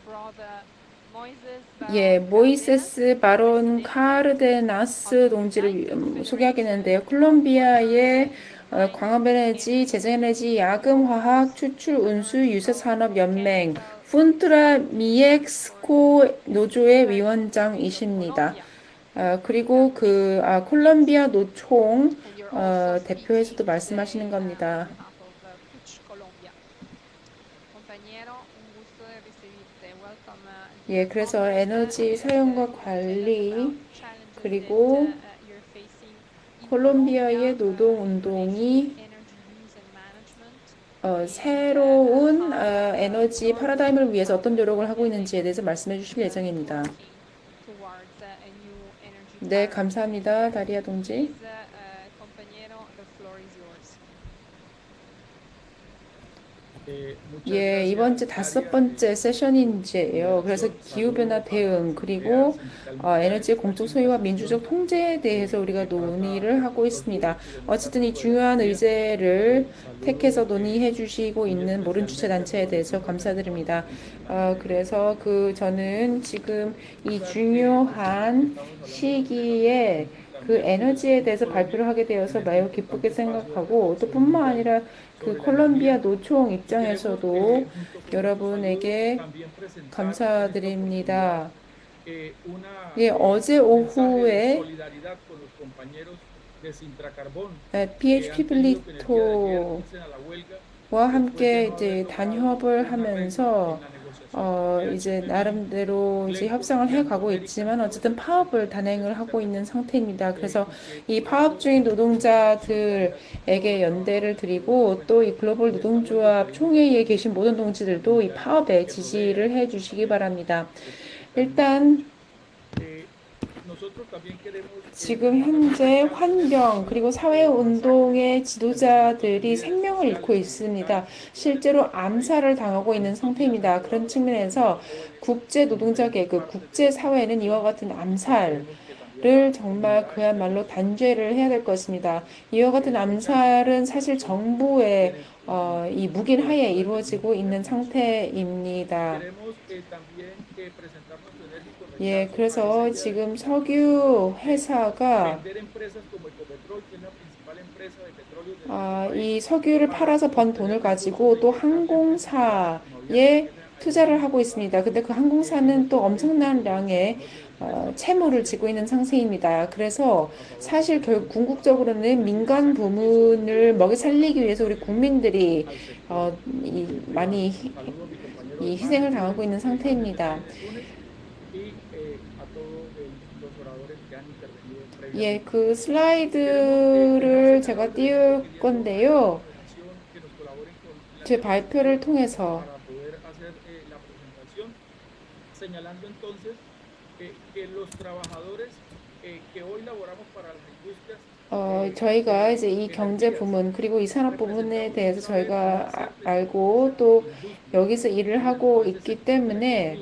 예, 모이세스 바론 카르데나스 동지를 소개하겠는데요. 콜롬비아의 광업에너지, 재생에너지, 야금화학, 추출, 운수, 유사산업연맹, 푼트라 미엑스코 노조의 위원장이십니다. 그리고 콜롬비아 노총 대표에서도 말씀하시는 겁니다. 예, 그래서 에너지 사용과 관리, 그리고 콜롬비아의 노동운동이 새로운 에너지 패러다임을 위해서 어떤 노력을 하고 있는지에 대해서 말씀해 주실 예정입니다. 네, 감사합니다. 다리아 동지. 예, 이번 주 5번째 세션인지예요. 그래서 기후변화 대응 그리고 에너지의 공적 소유와 민주적 통제에 대해서 우리가 논의를 하고 있습니다. 어쨌든 이 중요한 의제를 택해서 논의해 주시고 있는 모든 주최단체에 대해서 감사드립니다. 그래서 저는 지금 이 중요한 시기에 그 에너지에 대해서 발표를 하게 되어서 매우 기쁘게 생각하고 또 뿐만 아니라 그 콜롬비아 노총 입장에서도 여러분에게 감사드립니다. 예, 어제 오후에 PHP 필리토와 함께 이제 단협을 하면서 이제 나름대로 이제 협상을 해가고 있지만 어쨌든 파업을 단행을 하고 있는 상태입니다. 그래서 이 파업 중인 노동자들에게 연대를 드리고 또 이 글로벌 노동조합 총회에 계신 모든 동지들도 이 파업에 지지를 해주시기 바랍니다. 일단 지금 현재 환경 그리고 사회운동의 지도자들이 생명을 잃고 있습니다. 실제로 암살을 당하고 있는 상태입니다. 그런 측면에서 국제노동자계급, 국제사회는 이와 같은 암살을 정말 그야말로 단죄를 해야 될 것입니다. 이와 같은 암살은 사실 정부의 이 묵인 하에 이루어지고 있는 상태입니다. 예, 그래서 지금 석유 회사가 이 석유를 팔아서 번 돈을 가지고 또 항공사에 투자를 하고 있습니다. 근데 그 항공사는 또 엄청난 양의 채무를 지고 있는 상태입니다. 그래서 사실 결국 궁극적으로는 민간 부문을 먹여 살리기 위해서 우리 국민들이 많이 희생을 당하고 있는 상태입니다. 예, 그 슬라이드를 제가 띄울 건데요. 제 발표를 통해서 저희가 이제 이 경제 부문 그리고 이 산업 부문에 대해서 저희가 알고 또 여기서 일을 하고 있기 때문에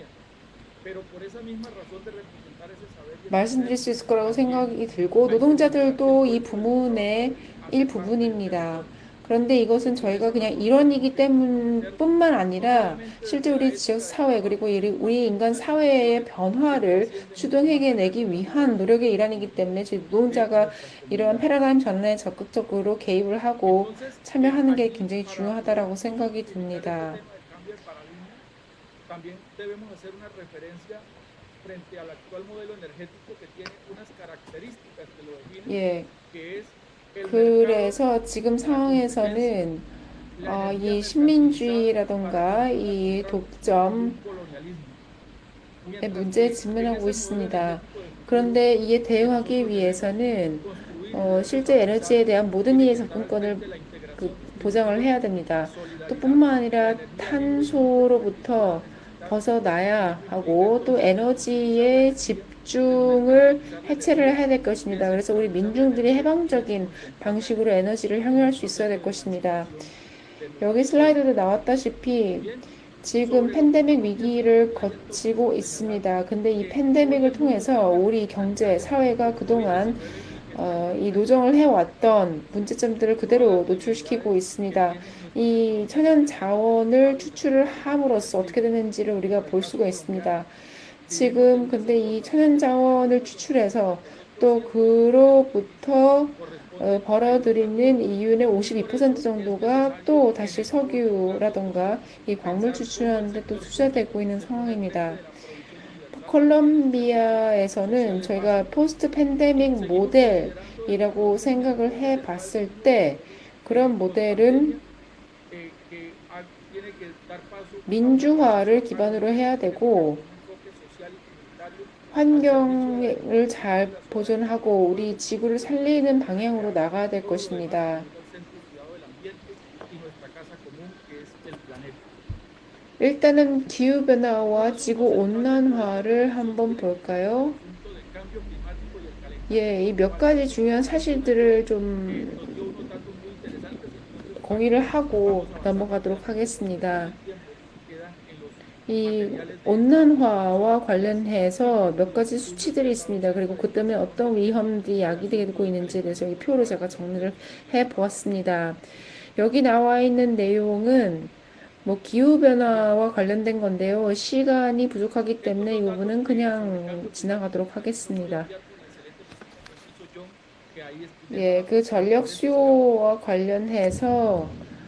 말씀드릴 수 있을 거라고 생각이 들고 노동자들도 이 부문의 일부분입니다. 그런데 이것은 저희가 그냥 일원이기 뿐만 아니라 실제 우리 지역사회 그리고 우리 인간 사회의 변화를 주동해내기 위한 노력의 일환이기 때문에 저희 노동자가 이러한 패러다임 전환에 적극적으로 개입을 하고 참여하는 게 굉장히 중요하다고 생각이 듭니다. 예. 그래서 지금 상황에서는 이 식민주의라던가 이 독점의 문제에 직면하고 있습니다. 그런데 이에 대응하기 위해서는 실제 에너지에 대한 모든 이의 접근권을 보장을 해야 됩니다. 또 뿐만 아니라 탄소로부터 벗어나야 하고 또 에너지의 집중을 해체를 해야 될 것입니다. 그래서 우리 민중들이 해방적인 방식으로 에너지를 향유할 수 있어야 될 것입니다. 여기 슬라이드도 나왔다시피 지금 팬데믹 위기를 거치고 있습니다. 근데 이 팬데믹을 통해서 우리 경제, 사회가 그동안 이 노정을 해왔던 문제점들을 그대로 노출시키고 있습니다. 이 천연 자원을 추출을 함으로써 어떻게 되는지를 우리가 볼 수가 있습니다. 지금 근데 이 천연 자원을 추출해서 또 그로부터 벌어들이는 이윤의 52% 정도가 또 다시 석유라던가 이 광물 추출하는데 또 투자되고 있는 상황입니다. 콜롬비아에서는 저희가 포스트 팬데믹 모델이라고 생각을 해 봤을 때 그런 모델은 민주화를 기반으로 해야 되고 환경을 잘 보존하고 우리 지구를 살리는 방향으로 나가야 될 것입니다. 일단은 기후변화와 지구온난화를 한번 볼까요? 예, 이 몇 가지 중요한 사실들을 좀 공유를 하고 넘어가도록 하겠습니다. 이 온난화와 관련해서 몇 가지 수치들이 있습니다. 그리고 그 때문에 어떤 위험들이 야기되고 있는지에 대해서 이 표로 제가 정리를 해 보았습니다. 여기 나와 있는 내용은 뭐 기후변화와 관련된 건데요. 시간이 부족하기 때문에 이 부분은 그냥 지나가도록 하겠습니다. 예, 그 전력 수요와 관련해서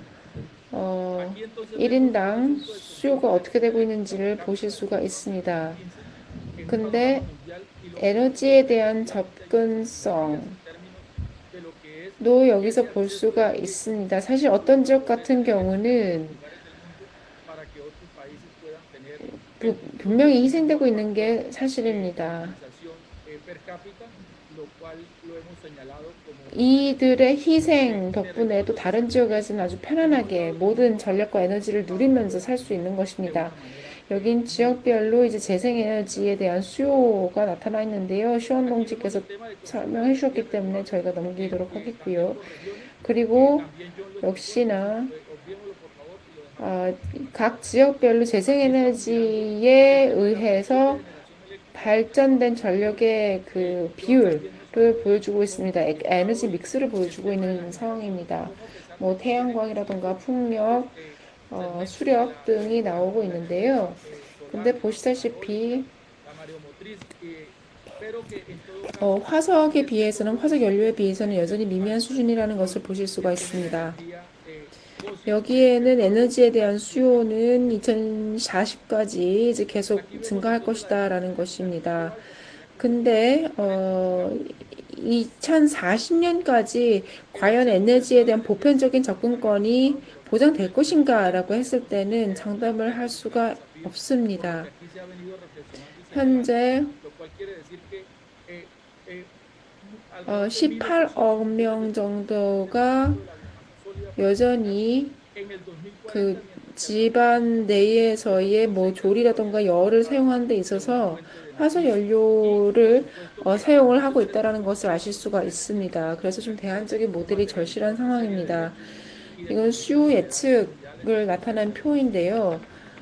1인당 수요가 어떻게 되고 있는지를 보실 수가 있습니다. 근데 에너지에 대한 접근성도 여기서 볼 수가 있습니다. 사실 어떤 지역 같은 경우는 분명히 희생되고 있는 게 사실입니다. 이들의 희생 덕분에 또 다른 지역에서는 아주 편안하게 모든 전력과 에너지를 누리면서 살 수 있는 것입니다. 여긴 지역별로 이제 재생에너지에 대한 수요가 나타나 있는데요. 시원 동지께서 설명해 주셨기 때문에 저희가 넘기도록 하겠고요. 그리고 역시나 각 지역별로 재생에너지에 의해서 발전된 전력의 그 비율을 보여주고 있습니다. 에너지 믹스를 보여주고 있는 상황입니다. 뭐 태양광이라던가 풍력, 수력 등이 나오고 있는데요. 근데 보시다시피 화석에 비해서는 화석 연료에 비해서는 여전히 미미한 수준이라는 것을 보실 수가 있습니다. 여기에는 에너지에 대한 수요는 2040까지 이제 계속 증가할 것이다 라는 것입니다. 근데 2040년까지 과연 에너지에 대한 보편적인 접근권이 보장될 것인가 라고 했을 때는 장담을 할 수가 없습니다. 현재 18억 명 정도가 여전히 그 집안 내에서의 뭐 조리라던가 열을 사용하는 데 있어서 화석 연료를 사용을 하고 있다는 것을 아실 수가 있습니다. 그래서 좀 대안적인 모델이 절실한 상황입니다. 이건 수요 예측을 나타낸 표인데요.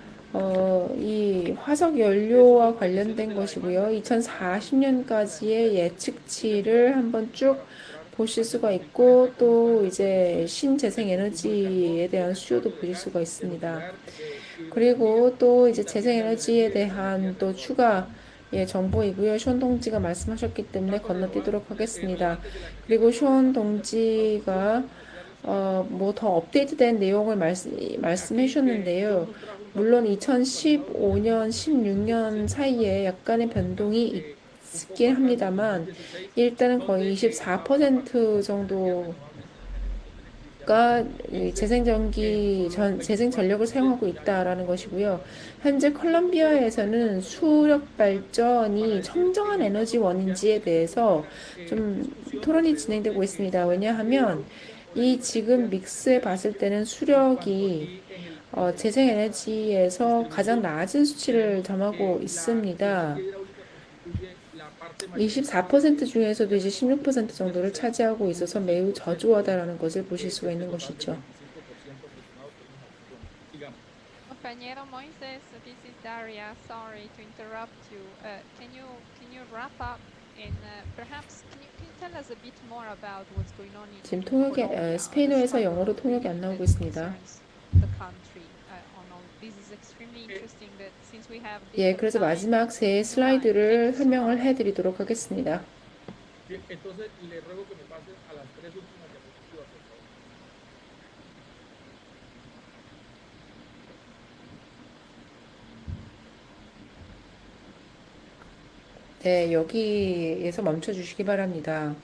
이 화석 연료와 관련된 것이고요. 2040년까지의 예측치를 한번 쭉 보실 수가 있고 또 이제 신재생 에너지에 대한 수요도 보실 수가 있습니다. 그리고 또 이제 재생 에너지에 대한 또 추가 정보이고요. 쇼원 동지가 말씀하셨기 때문에 건너뛰도록 하겠습니다. 그리고 쇼원 동지가 뭐 더 업데이트된 내용을 말씀해 주셨는데요. 물론 2015년, 16년 사이에 약간의 변동이 있긴 합니다만 일단은 거의 24% 정도가 재생 전력을 사용하고 있다라는 것이고요. 현재 콜롬비아에서는 수력 발전이 청정한 에너지원인지에 대해서 좀 토론이 진행되고 있습니다. 왜냐하면 이 지금 믹스에 봤을 때는 수력이 재생에너지에서 가장 낮은 수치를 점하고 있습니다. 24% 중에서도 이제 16% 정도를 차지하고 있어서 매우 저조하다라는 것을 보실 수가 있는 것이죠. Compañero Moises, this is Daria. Sorry to interrupt you. Can you wrap up and perhaps can you tell us a bit more about what's going on in 지금 통역이 Colombia, 스페인어에서 the 영어로 struggle 통역이 안 really 나오고 that 있습니다. concerns the country on all. This is extremely interesting that since we have 예, little 그래서 time. 마지막 세 Thank 슬라이드를 you so 설명을 much. 해드리도록 하겠습니다. Bien, entonces le ruego que me pasen a las tres últimas diapositivas, por favor. 네, 여기에서 멈춰 주시기 바랍니다.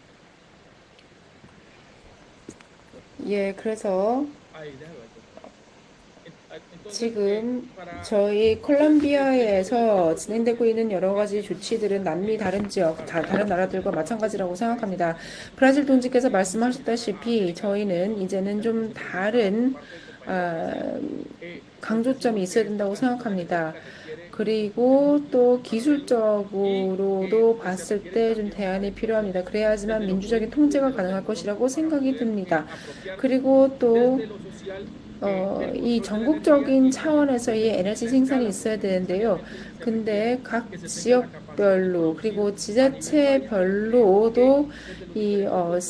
예, 그래서 Ahí, déjalo ahí, por favor. Entonces, 지금 para 저희 콜롬비아에서 진행되고 있는 여러 가지 조치들은 남미 다른 지역, 다른 나라들과 마찬가지라고 생각합니다. 브라질 동지께서 말씀하셨다시피 저희는 이제는 좀 다른 강조점이 있어야 된다고 생각합니다. 그리고 또 기술적으로도 봤을 때 좀 대안이 필요합니다. 그래야지만 민주적인 통제가 가능할 것이라고 생각이 듭니다. 그리고 또 이 전국적인 차원에서의 에너지 생산이 있어야 되는데요. 근데 각 지역별로 그리고 지자체별로도 이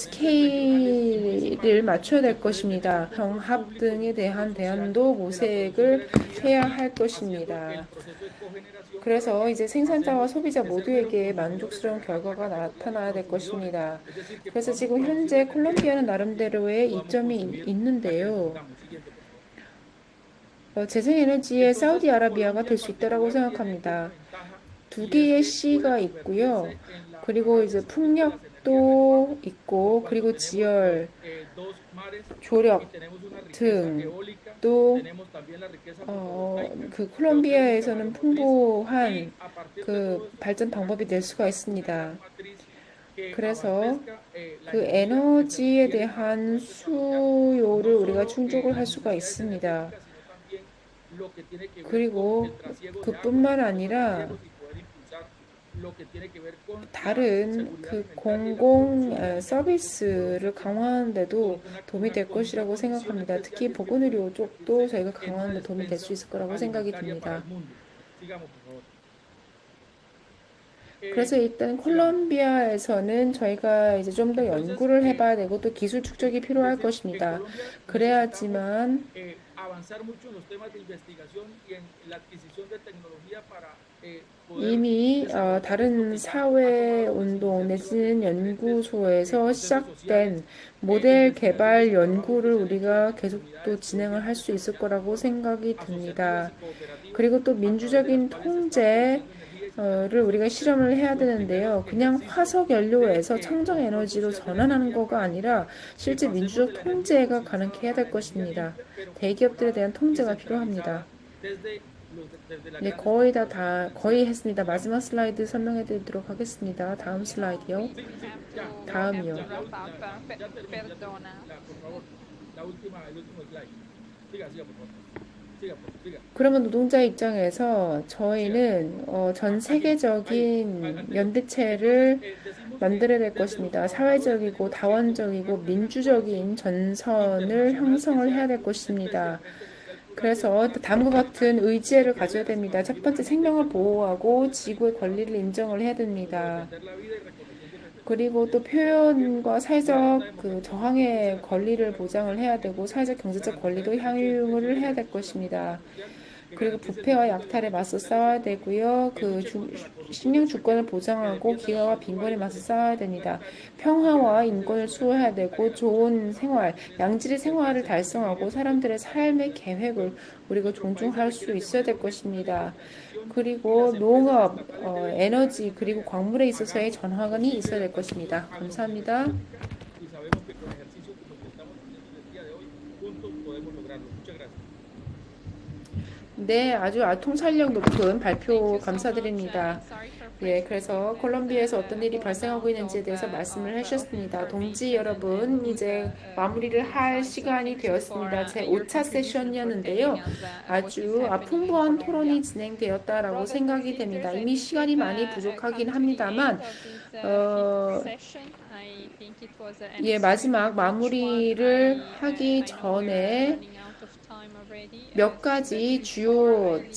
스케일을 맞춰야 될 것입니다. 경합 등에 대한 대안도 모색을 해야 할 것입니다. 그래서 이제 생산자와 소비자 모두에게 만족스러운 결과가 나타나야 될 것입니다. 그래서 지금 현재 콜롬비아는 나름대로의 이점이 있는데요. 재생에너지의 사우디아라비아가 될 수 있다고 생각합니다. 두 개의 C가 있고요. 그리고 이제 풍력도 있고, 그리고 지열, 조력 등 또 그 콜롬비아에서는 풍부한 그 발전 방법이 될 수가 있습니다. 그래서 그 에너지에 대한 수요를 우리가 충족을 할 수가 있습니다. 그리고 그뿐만 아니라 다른 그 공공 서비스를 강화하는 데도 도움이 될 것이라고 생각합니다. 특히 보건의료 쪽도 저희가 강화하는 데 도움이 될 수 있을 거라고 생각이 듭니다. 그래서 일단 콜롬비아에서는 저희가 이제 좀 더 연구를 해봐야 되고 또 기술 축적이 필요할 것입니다. 그래야지만 이미 다른 사회 운동 내지는 연구소에서 시작된 모델 개발 연구를 우리가 계속 또 진행을 할 수 있을 거라고 생각이 듭니다. 그리고 또 민주적인 통제를 우리가 실험을 해야 되는데요. 그냥 화석 연료에서 청정 에너지로 전환하는 거가 아니라 실제 민주적 통제가 가능해야 될 것입니다. 대기업들에 대한 통제가 필요합니다. 네, 거의 했습니다. 마지막 슬라이드 설명해 드리도록 하겠습니다. 다음 슬라이드요. 다음이요. 그러면 노동자 입장에서 저희는 전 세계적인 연대체를 만들어야 될 것입니다. 사회적이고 다원적이고 민주적인 전선을 형성을 해야 될 것입니다. 그래서 다음과 같은 의지를 가져야 됩니다. 첫 번째, 생명을 보호하고 지구의 권리를 인정을 해야 됩니다. 그리고 또 표현과 사회적 그 저항의 권리를 보장을 해야 되고 사회적 경제적 권리도 향유를 해야 될 것입니다. 그리고 부패와 약탈에 맞서 싸워야 되고요. 그 식량 주권을 보장하고 기아와 빈곤에 맞서 싸워야 됩니다. 평화와 인권을 수호해야 되고 좋은 생활, 양질의 생활을 달성하고 사람들의 삶의 계획을 우리가 존중할 수 있어야 될 것입니다. 그리고 농업, 에너지 그리고 광물에 있어서의 전환이 있어야 될 것입니다. 감사합니다. 네, 아주 통찰력 높은 발표 감사드립니다. 예, 그래서 콜롬비아에서 어떤 일이 발생하고 있는지에 대해서 말씀을 해주셨습니다. 동지 여러분, 이제 마무리를 할 시간이 되었습니다. 제 5차 세션이었는데요. 아주 풍부한 토론이 진행되었다라고 생각이 됩니다. 이미 시간이 많이 부족하긴 합니다만, 예, 마지막 마무리를 하기 전에 already. 몇 So 가지 that before 주요 I leave the floor to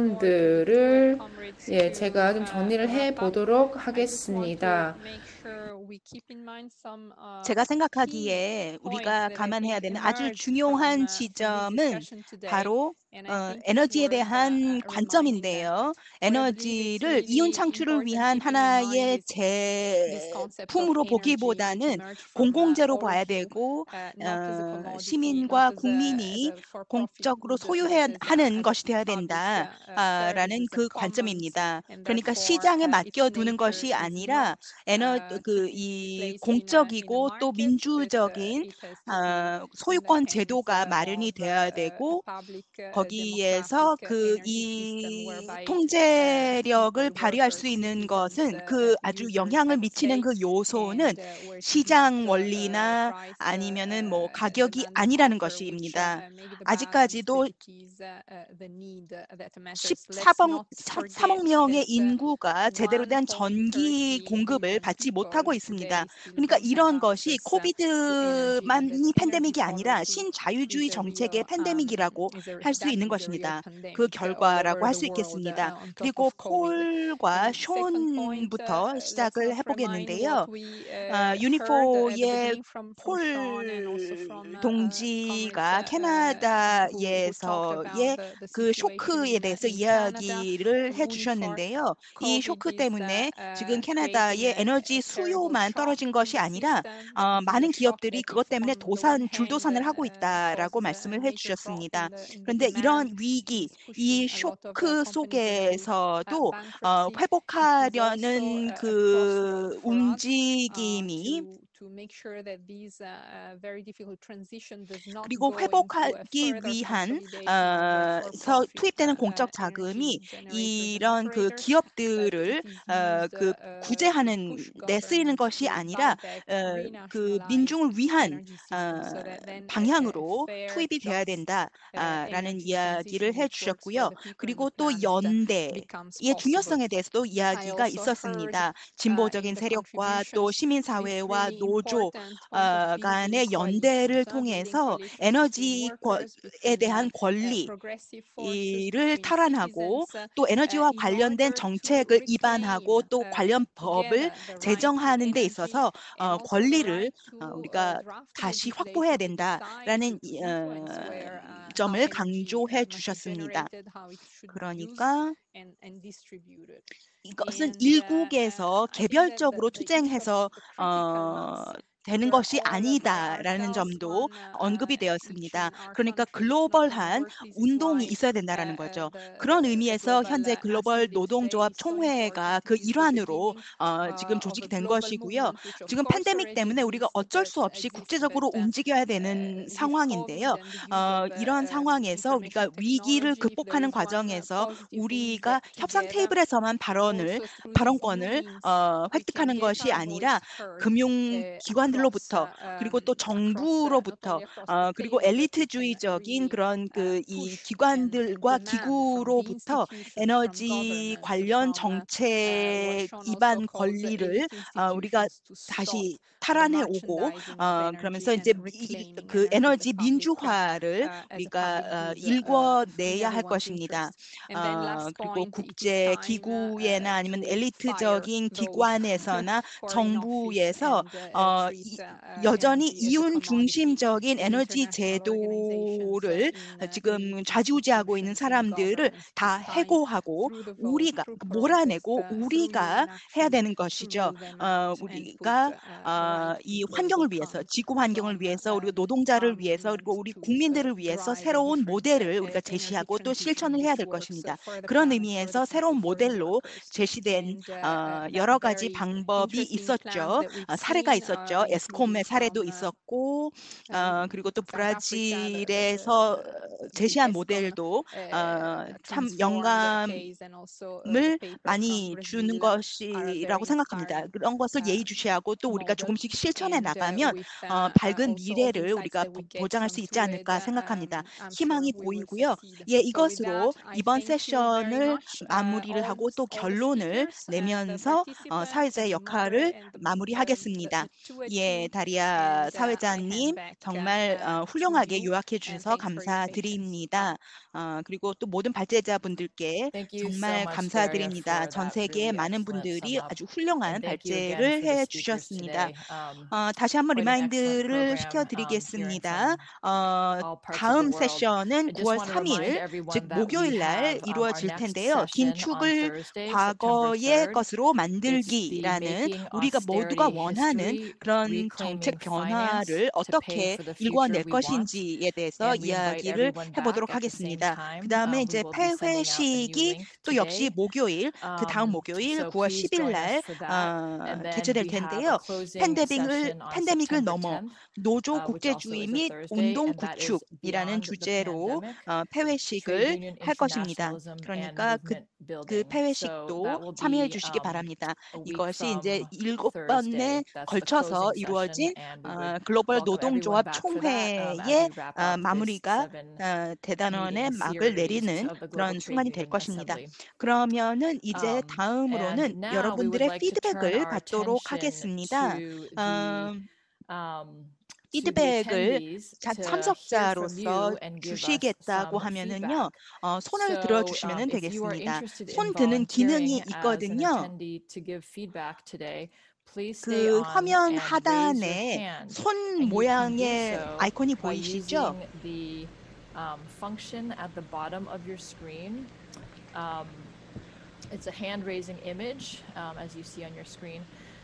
지점들을 comrades 제가 좀 to 정리를 해 wrap up, 보도록 I just want to 하겠습니다. make sure we keep in mind some 제가 key 생각하기에 points 우리가 that I 감안해야 think 되는 아주 emerge 중요한 from this 지점은 discussion today. 바로 And I think it's 에너지에 worth 대한 reminding them. 관점인데요. What I believe is 에너지를 이윤 really 창출을 important 위한 keeping in mind 하나의 is this concept of 제품으로 energy, which 보기보다는 emerged from 공공재로 all 봐야 of you, 되고 not as a commodity, 시민과 not as 국민이 a for-profit 공적으로 good, 소유해야 but 하는 as a 것이 되어야 public 된다라는 service, as a 그 commons, 관점입니다. and 그러니까 therefore 시장에 its 맡겨두는 nature 것이 is 아니라 not to be 이 placed in a 공적이고 또 market, but 민주적인 it has to be in the 소유권 hands 제도가 마련이 of 되어야 a 되고 public 거기에서 democratic 그 energy system 이 whereby 통제력을 people, 발휘할 수 workers, 있는 citizens, 것은 그 아주 users 영향을 have a 미치는 say, 그 요소는 and where to be not 시장 원리나 price 아니면은 뭐 가격이 demand 아니라는 hunter, which 것입니다. make the balance, 아직까지도 but it is the need that matters. Let's 14억, not forget 3억 명의 that 인구가 제대로 된 전기 1.30 공급을 billion 받지 못하고 people 있습니다. today still 그러니까 don't have 이런 것이 access to energy, and that 코비드만이 energy 팬데믹이 아니라 poverty 신자유주의 is a 정책의 real 팬데믹이라고 할 수 that 있는 is a real 것입니다. 그 pandemic all 결과라고 over 할 the 수 world 있겠습니다. on top 그리고 of COVID. 폴과 And second point, 숀부터 let's 시작을 not remind what 해보겠는데요. we heard at the 유니포의 beginning from Sean and also from 폴 comrades 동지가 who talked about 캐나다에서의 the 그 situation 쇼크에 대해서 in Canada. 이야기를 Unifor 해주셨는데요. 이 COVID 쇼크 is 때문에 지금 creating 캐나다의 에너지 a terrible 수요만 shock 떨어진 in 것이 the 아니라 system. But this is a 많은 shock 기업들이 that, if 그것 때문에 on the one hand 줄도산을 하고 있다라고 causes a 말씀을 major drop 해주셨습니다. in the 그런데 demand 이런 and 위기, is 이 pushing a lot of 쇼크 companies away 속에서도 bankruptcy, it is also 회복하려는 a crossroad 그 for us 움직임이 to make sure that this very difficult transition does not 그리고 go into a 회복하기 further 위한 consolidation of for-profit 투입되는 공적 energy 자금이 generators and 이런 그 operators, but 기업들을 it is used 그 to 구제하는 push 데 쓰이는 governments 것이 to buy 아니라 back, 그 renationalize 민중을 위한 energy systems so that then a 방향으로 fair, 투입이 돼야 just 된다라는 energy transition 이야기를 which works for 해주셨고요. the people and 그리고 the 또 planet 연대의 becomes possible. 중요성에 대해서도 I 이야기가 also heard 있었습니다. in 진보적인 the 세력과 또 contributions this 시민사회와 really 노조 important point of building 간의 연대를 coalitions, building 통해서 coalitions between 에너지에 workers, between 대한 권리 progressive forces, 이를 between 탈환하고 citizens, 또 에너지와 in 관련된 order to 정책을 reclaim 입안하고 또 관련 법을 together the right to 제정하는 데 energy 있어서 and also the 권리를 right to 우리가 draft 다시 확보해야 legislation, to decide, 된다라는 to influence where 점을 how energy 강조해 must be 주셨습니다. generated, how it should be used 그러니까 and distributed. 이것은 And 일국에서 I think that 개별적으로 the issue 투쟁해서 of the critical mass, 되는 we're 것이 all by 아니다라는 ourselves, 점도 언급이 each in 되었습니다. our 그러니까 countries, not gonna 글로벌한 work. This is 운동이 why 있어야 된다라는 거죠. the 그런 the 의미에서 global 현재 글로벌 Assembly today 노동조합 is so 총회가 important. 그 It is the 일환으로 beginning 지금 of a 조직이 된 global 것이고요. movement, which of 지금 course 팬데믹 already 때문에 우리가 exists, 어쩔 수 없이 but 국제적으로 움직여야 되는 with COVID 상황인데요. and the use of 이런 상황에서 우리가 information 위기를 technology, if there 극복하는 is one 과정에서 positive thing is that 우리가 협상 together, 테이블에서만 also through these new 발언권을 means, we can 획득하는 get 것이 our 아니라 voice heard 금융기관들로부터 그리고 또 not 정부로부터 only across the 그리고 table, but we can 엘리트주의적인 really 그런 그 이 push and 기관들과 demand from the 기구로부터 institutions, from 에너지 governments, 관련 from what 정책 Sean also 입안 calls 권리를 elite 우리가 institutions to stop 다시 the 탈환해 오고 merchandising of 그러면서 energy 이제 and reclaiming 그 energy 에너지 민주화를 as a public 우리가 good in 일궈내야 할 everyone's 것입니다. interest. And then last 그리고 point, it is 국제 time 기구에나 아니면 to fire 엘리트적인 those 기관에서나 who are in office 정부에서 and treat 여전히 energy as a 이윤 commodity 중심적인 in 에너지 international organizations, 제도를 지금 좌지우지하고 있는 institutions, in 사람들을 governments. It 다 is time 해고하고 through the vote, 우리가 through protest, 몰아내고 through 우리가 human 해야 action 되는 to 것이죠. rule them out and put 우리가 right 이 people who 환경을 위해서, come 지구 환경을 from 위해서, 우리가 노동자를 위해서, 그리고 armaments 우리 to 국민들을 위해서 drive a 새로운 different 모델을 우리가 energy 제시하고 또 transition. 실천을 해야 This 될 works 것입니다. for the 그런 planet, for the 의미에서 새로운 people, for the 모델로 workers. 제시된 And that 여러 가지 very 방법이 interesting plans 있었죠. that we've 사례가 seen, 있었죠. including 에스콤의 사례도 from 있었고, 그리고 또 South Africa, 브라질에서 the 제시한 ESCOM 모델도 참 transformed 영감을 case, and also the paper from 많이 주는 Brazil are a 것이라고 very 생각합니다. inspiring 그런 것을 예의주시하고 또 우리가 model. 조금씩 실천해 And 나가면 with 밝은 also all the 미래를 insights 우리가 that we get 보장할 수 from 있지 through it, 않을까 생각합니다. I'm sure 희망이 we will 보이고요. succeed. 예, So with 이것으로 that, I 이번 thank you very 세션을 much, 마무리를 하고 또 all the 결론을 speakers and the 내면서 participants 사회자의 and the 역할을 the 마무리하겠습니다. two 예, you. 다리아 And I hand 사회자님 back 정말 to 훌륭하게 you. 요약해 And 주셔서 thanks for your patience. 감사드립니다. 그리고 또 모든 발제자분들께 Thank you so 정말 much, Daria, 감사드립니다. for 전 that 세계의 really 많은 excellent sum 분들이 up. 아주 훌륭한 And thank you again 발제를 for the 해 speakers 주셨습니다. today. 다시 한번 Quite an excellent 리마인드를 program here in 시켜드리겠습니다. all parts of the 다음 world. 세션은 I just 9월 want to remind 3일, 즉 everyone that we 목요일 날 have our 이루어질 next 텐데요. session on 긴축을 Thursday, September 과거의 3rd. 것으로 It's the 만들기라는 Making 우리가 모두가 Austerity 원하는 History, 그런 Reclaiming 정책 Finance 변화를 to Pay 어떻게 for the 일궈낼 Future We Want. 것인지에 대해서 And we invite 이야기를 everyone back 해보도록 at the same 하겠습니다. time. 그 다음에 We 이제 will be sending out a new 폐회식이 link 또 역시 today. 목요일, 그 다음 목요일 So 9월 please 10일 join us 날 for that. And then 개최될 we have a 텐데요. closing session on 팬데믹을 September 넘어 10th, 노조 which also 국제주의 is a 및 Thursday, 운동 and that is 구축이라는 Beyond the 주제로 Pandemic, Trade 폐회식을 Union 할 것입니다. Internationalism and 그러니까 그 Movement Building. So 폐회식도 that will 참여해 be 주시기 바랍니다. a week 이것이 이제 from 7번에 Thursday. That's the 걸쳐서 closing session, 이루어진 and we would 글로벌 welcome everyone 노동조합 back for that as 총회의 we wrap up this 마무리가 7 대단원의 meeting 막을 series 내리는 of the 그런 Global Trade 순간이 될 Union 것입니다. Assembly. 그러면은 이제 And 다음으로는 now we would 여러분들의 like to turn 피드백을 our 받도록 attention 하겠습니다. to the 피드백을 attendees to hear from 참석자로서 you and give us 주시겠다고 some 하면은요, feedback. 손을 So 들어주시면 if you are 되겠습니다. interested in 손 드는 기능이 volunteering as an 있거든요. attendee to give feedback today, please stay 그 on 화면 and raise your 하단에 hand. 손 And you can do 모양의 so 아이콘이 by 보이시죠? using the function at the bottom of your screen. It's a hand-raising image, as you see on your screen.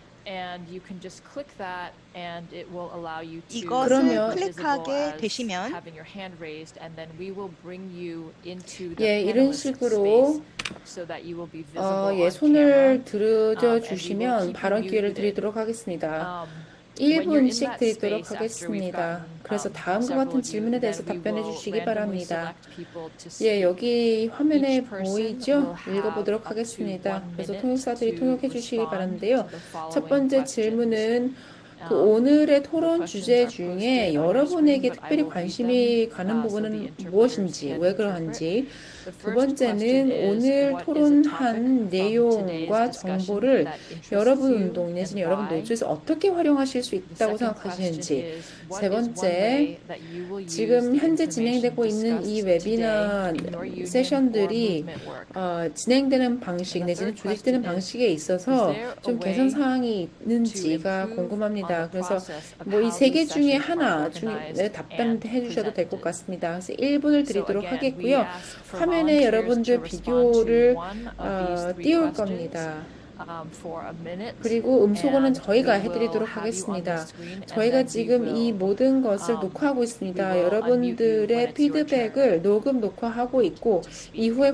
And you can just click that, and it will allow you to 이것을 be visible 클릭하게 as 되시면 having your hand raised, and then we will bring you into 예, the 이런 panelist 식으로 space so that you will be visible 예, on 손을 camera. 들어줘 And we will 주시면 keep you 발언 기회를 muted. 드리도록 하겠습니다. When you're in 1분씩 that 드리도록 space after we've 하겠습니다. gotten 그래서 다음과 several 같은 of you, 질문에 대해서 then we 답변해 will 주시기 randomly 바랍니다. select people to 예, speak. 여기 화면에 Each person 보이죠? will have 읽어보도록 up to 하겠습니다. 1 그래서 minute 통역사들이 to 통역해 주시기 respond 바라는데요. to the 첫 following 번째 questions. 질문은 그 오늘의 토론 questions 주제 are 중에 posted on your 여러분에게 screen, but I 특별히 will read 관심이 them, 가는 so the 부분은 interpreters 무엇인지, can 왜 interpret. 그러한지. The 두 first question 번째는 is, 오늘 what is a topic 토론한 from today's 내용과 discussion 정보를 that interests 여러분 you 운동 and 내지는 여러분 why? 노조에서 어떻게 활용하실 수 The 있다고 second question 생각하시는지. is, what 세 is one 번째, way that you will use 지금 the 현재 information 진행되고 있는 이 discussed 웨비나 today in your union or 세션들이 movement work? 진행되는 방식 And the 내지는 third 조직되는 question is, 방식에 is 있어서 there a 좀 way 개선 사항이 to 있는지가 improve on 궁금합니다. the 그래서 process of 뭐 이 how 세 개 these 중에 sessions are 하나 organized 중에 답변해 and 주셔도 될 것 presented? 같습니다. 그래서 1분을 So 드리도록 again, we 하겠고요. ask for 화면에 volunteers to 여러분들 respond to 비디오를 one of these three 띄울 questions 겁니다. for a minute, 그리고 음소거는 and we 저희가 will 해드리도록 have you on the 하겠습니다. screen, and 저희가 then we 지금 이 will 모든 것을 녹화하고 we 있습니다. will unmute you when 여러분들의 it's your turn. 피드백을 녹음 녹화하고 있고 to speak. 이후에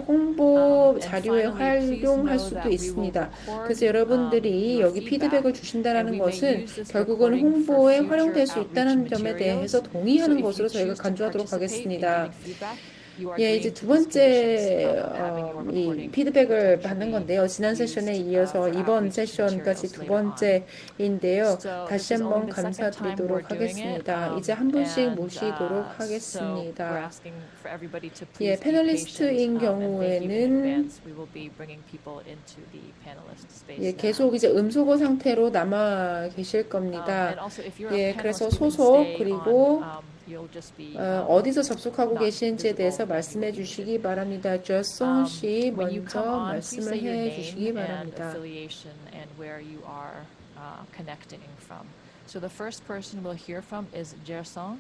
홍보 And 자료에 finally, please 활용할 know 수도 that we will 있습니다. record 그래서 여러분들이 your 여기 피드백을 feedback, and 주신다라는 we may 것은 use this 결국은 recording for 홍보에 future 활용될 수 outreach 있다는 점에 대해서 materials. So 동의하는 if you 것으로 저희가 choose to 간주하도록 participate in 하겠습니다. giving feedback, you are 예, agreeing 이제 to 두 these conditions 번째 of having your 이 recording 피드백을 받는 potentially 건데요. 지난 세션에 used 이어서 for 이번 outreach 세션까지 materials 두 later on. 번째인데요. So 다시 this is only 한번 the second time we're 감사드리도록 doing it, 하겠습니다. 이제 한 분씩 and 모시도록 so we're 하겠습니다. asking for everybody to 예, please be patient, 패널리스트인 and thank you in 경우에는 advance. We will be bringing people into the panelist space 예, now. 계속 이제 음소거 상태로 남아 계실 And 겁니다. also, if you're 예, a 그래서 panelist, you can 소속 stay 그리고 on. You'll just be 어디서 접속하고 not 계시는지에 대해서 visible when you 말씀해 will use it. 주시기 바랍니다. 저송 씨 When you come 먼저 on, please 말씀을 say your 해 name 주시기 and 바랍니다. affiliation and where you are connecting from. So the first person we'll hear from is Gerson.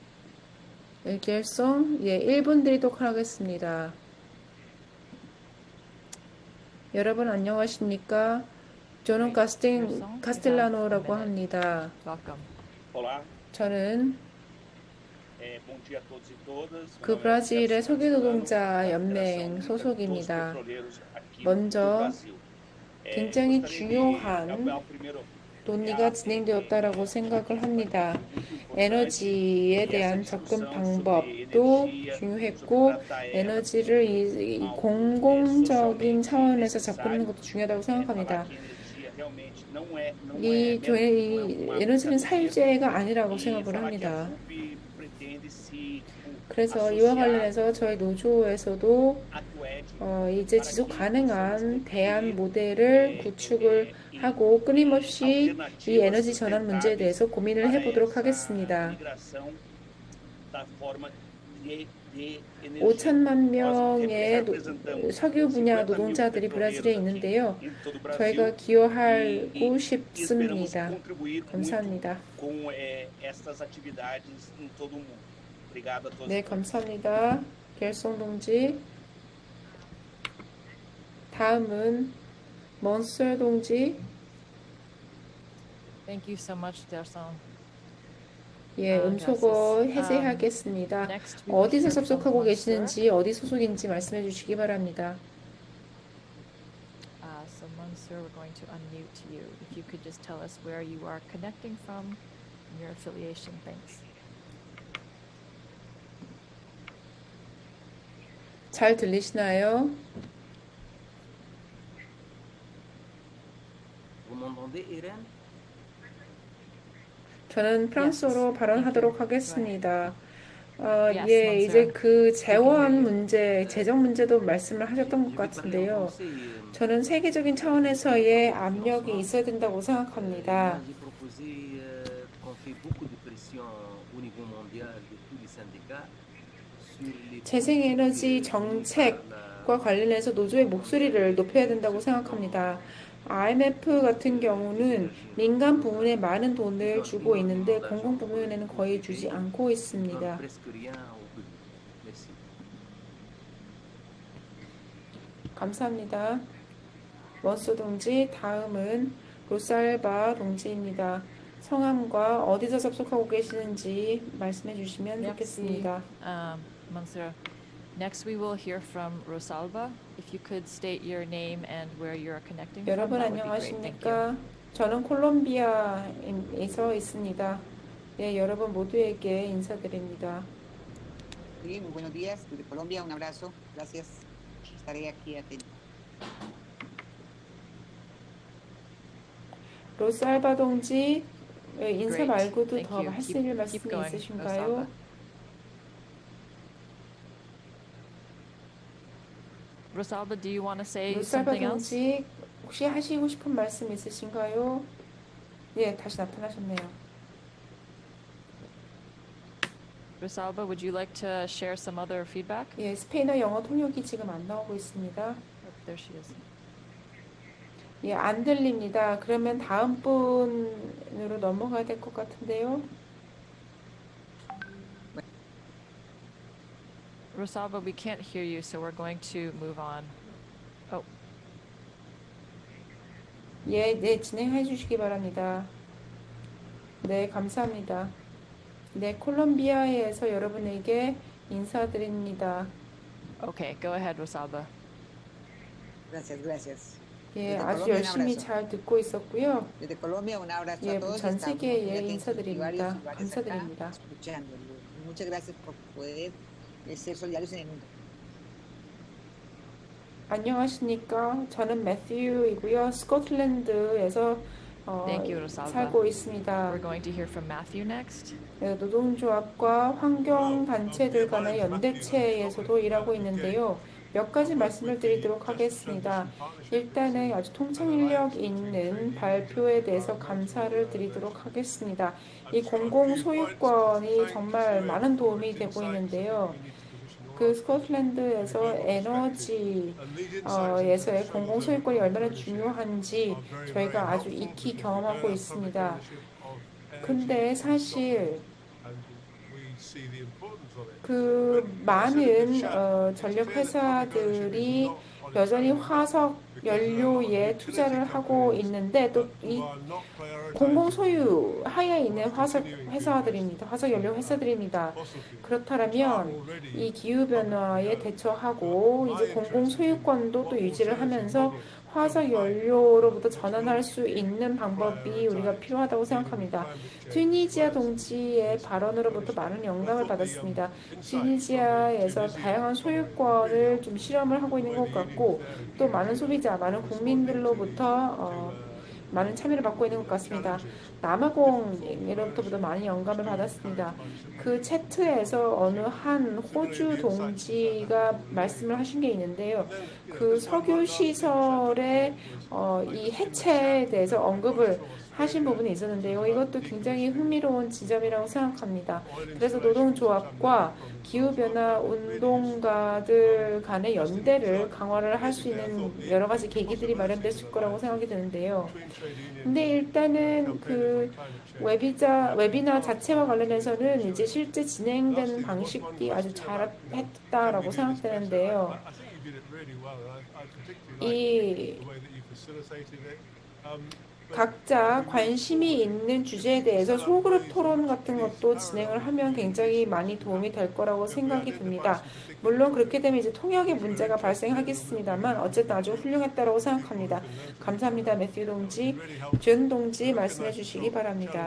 gerson, 예, 1분 드리도록 하겠습니다. 여러분 안녕하십니까? 저는 카스텔라노라고 합니다. Welcome. Olá, 저는 bom dia a todos e todas. 그 브라질의 석유노동자 연맹 소속입니다. 먼저 굉장히 중요한 논의가 진행되었다라고 생각을 합니다. 에너지에 대한 접근 방법도 중요했고 에너지를 이 공공적인 차원에서 접근하는 것도 중요하다고 생각합니다. 이 에너지는 사유제가 아니라고 생각을 합니다. 그래서 이와 관련해서 저희 노조에서도 이제 지속 가능한 대안 모델을 구축을 하고 끊임없이 이 에너지 전환 문제에 대해서 고민을 해보도록 하겠습니다. 5천만 명의 석유 분야 노동자들이 브라질에 있는데요. 저희가 기여하고 싶습니다. 감사합니다. 네, 감사합니다. 겔송 동지. 다음은 몬스터 동지. Thank you so much, Gerson. 예, 음소거 해제하겠습니다. 어디서 접속하고 계시는지, 어디 소속인지 말씀해 주시기 바랍니다. So Mansur, we're going to unmute you. If you could just tell us where you are connecting from and your affiliation. Thanks. 잘 들리시나요? 저는 프랑스어로 발언하도록 하겠습니다. 예, 이제 그 재원 문제, 재정 문제도 말씀을 하셨던 것 같은데요. 저는 세계적인 차원에서의 압력이 있어야 된다고 생각합니다. 재생에너지 정책과 관련해서 노조의 목소리를 높여야 된다고 생각합니다. IMF 같은 경우는 민간 부문에 많은 돈을 주고 있는데 공공 부문에는 거의 주지 않고 있습니다. 감사합니다. 원소 동지, 다음은 로살바 동지입니다. 성함과 어디서 접속하고 계시는지 말씀해 주시면 좋겠습니다. Mansur. Next, we will hear from Rosalba. If you could state your name and where you're connecting from, 여러분 that would be great. Thank you. 안녕하십니까? 저는 콜롬비아에서 있습니다. 예, 여러분 모두에게 인사드립니다. Sí, muy buenos días desde Colombia. Un abrazo. Gracias. Estaré aquí atento. 로살바 동지, 인사 Great. 말고도 Thank 더 you. 하실 Keep 말씀이 going, 있으신가요? Rosalba. Rosalba, do you want to say 로살바 something else? 동지, 혹시 하시고 싶은 말씀 있으신가요? 예, 다시 나타나셨네요. Rosalba, would you like to share some other feedback? 예, 스페인어 영어 통역이 지금 안 나오고 있습니다. Oh, there she is. 예, 안 들립니다. 그러면 다음 분으로 넘어가야 될 것 같은데요. Rosalba, we can't hear you, so we're going to move on. Oh, 예, 네, 진행해 주시기 바랍니다. 네, 감사합니다. 네, 콜롬비아에서 여러분에게 인사드립니다. okay. Go ahead, Rosalba. Gracias, gracias. 예, Desde 아주 Colombia, un 열심히 abrazo. 잘 듣고 있었고요. Desde Colombia, un abrazo 예, a todos. 전 Estamos muy 세계에 atentos y 인사드립니다. varios acá 감사드립니다. escuchando. Muchas gracias por poder ser solidarios en el mundo. 안녕하십니까? 저는 매튜이고요. 스코틀랜드에서 Thank you, Rosalba. 살고 있습니다. We're going to hear from Matthew next. 네, 노동조합과 환경단체들 간의 연대체에서도 일하고 있는데요. 몇 가지 말씀을 드리도록 하겠습니다. 일단은 아주 통찰력 있는 발표에 대해서 감사를 드리도록 하겠습니다. 이 공공소유권이 정말 많은 도움이 되고 있는데요. 그 스코틀랜드에서 에너지에서의 공공소유권이 얼마나 중요한지 저희가 아주 익히 경험하고 있습니다. 근데 사실 그 많은 전력 회사들이 여전히 화석 연료에 투자를 하고 있는데 또 이 공공 소유 하에 있는 화석 회사들입니다. 화석 연료 회사들입니다. 그렇다면 이 기후 변화에 대처하고 이제 공공 소유권도 또 유지를 하면서 화석 연료로부터 전환할 수 있는 방법이 우리가 필요하다고 생각합니다. 튀니지아 동지의 발언으로부터 많은 영감을 받았습니다. 튀니지아에서 다양한 소유권을 좀 실험을 하고 있는 것 같고 또 많은 소비자, 많은 국민들로부터 많은 참여를 받고 있는 것 같습니다. 남아공으로부터 많이 영감을 받았습니다. 그 채트에서 어느 한 호주 동지가 말씀을 하신 게 있는데요. 그 석유 시설의 이 해체에 대해서 언급을 하신 부분이 있었는데요. 이것도 굉장히 흥미로운 지점이라고 생각합니다. 그래서 노동조합과 기후변화 운동가들 간의 연대를 강화를 할 수 있는 여러 가지 계기들이 마련됐을 거라고 생각이 드는데요. 근데 일단은 그 웨비나 자체와 관련해서는 이제 실제 진행되는 방식이 아주 잘했다라고 생각되는데요. 이 각자 관심이 있는 주제에 대해서 소그룹 토론 같은 것도 진행을 하면 굉장히 많이 도움이 될 거라고 생각이 듭니다. 물론 그렇게 되면 이제 통역의 문제가 발생하겠습니다만 어쨌든 아주 훌륭했다고 생각합니다. 감사합니다. 매튜 동지, 준 동지 말씀해 주시기 바랍니다.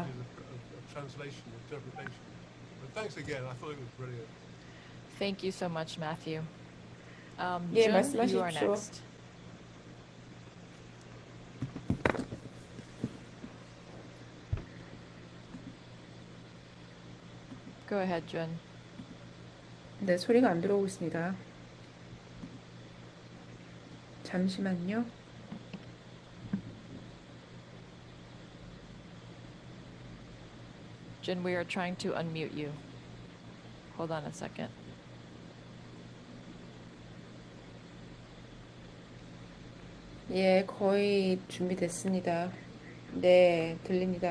Thank you so much, Matthew. 예, Jun, you are 말씀하십시오. next. Go ahead, Jun. 네, 소리가 안 들어오고 있습니다. 잠시만요. Jun, we are trying to unmute you. Hold on a second. 예, 거의 준비됐습니다. 네, 들립니다.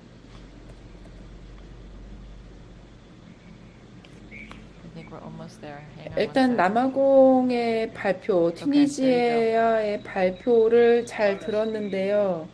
I think we're almost there. Hang on one 일단 second. 남아공의 발표, 튀니지아의 발표를 잘 들었는데요.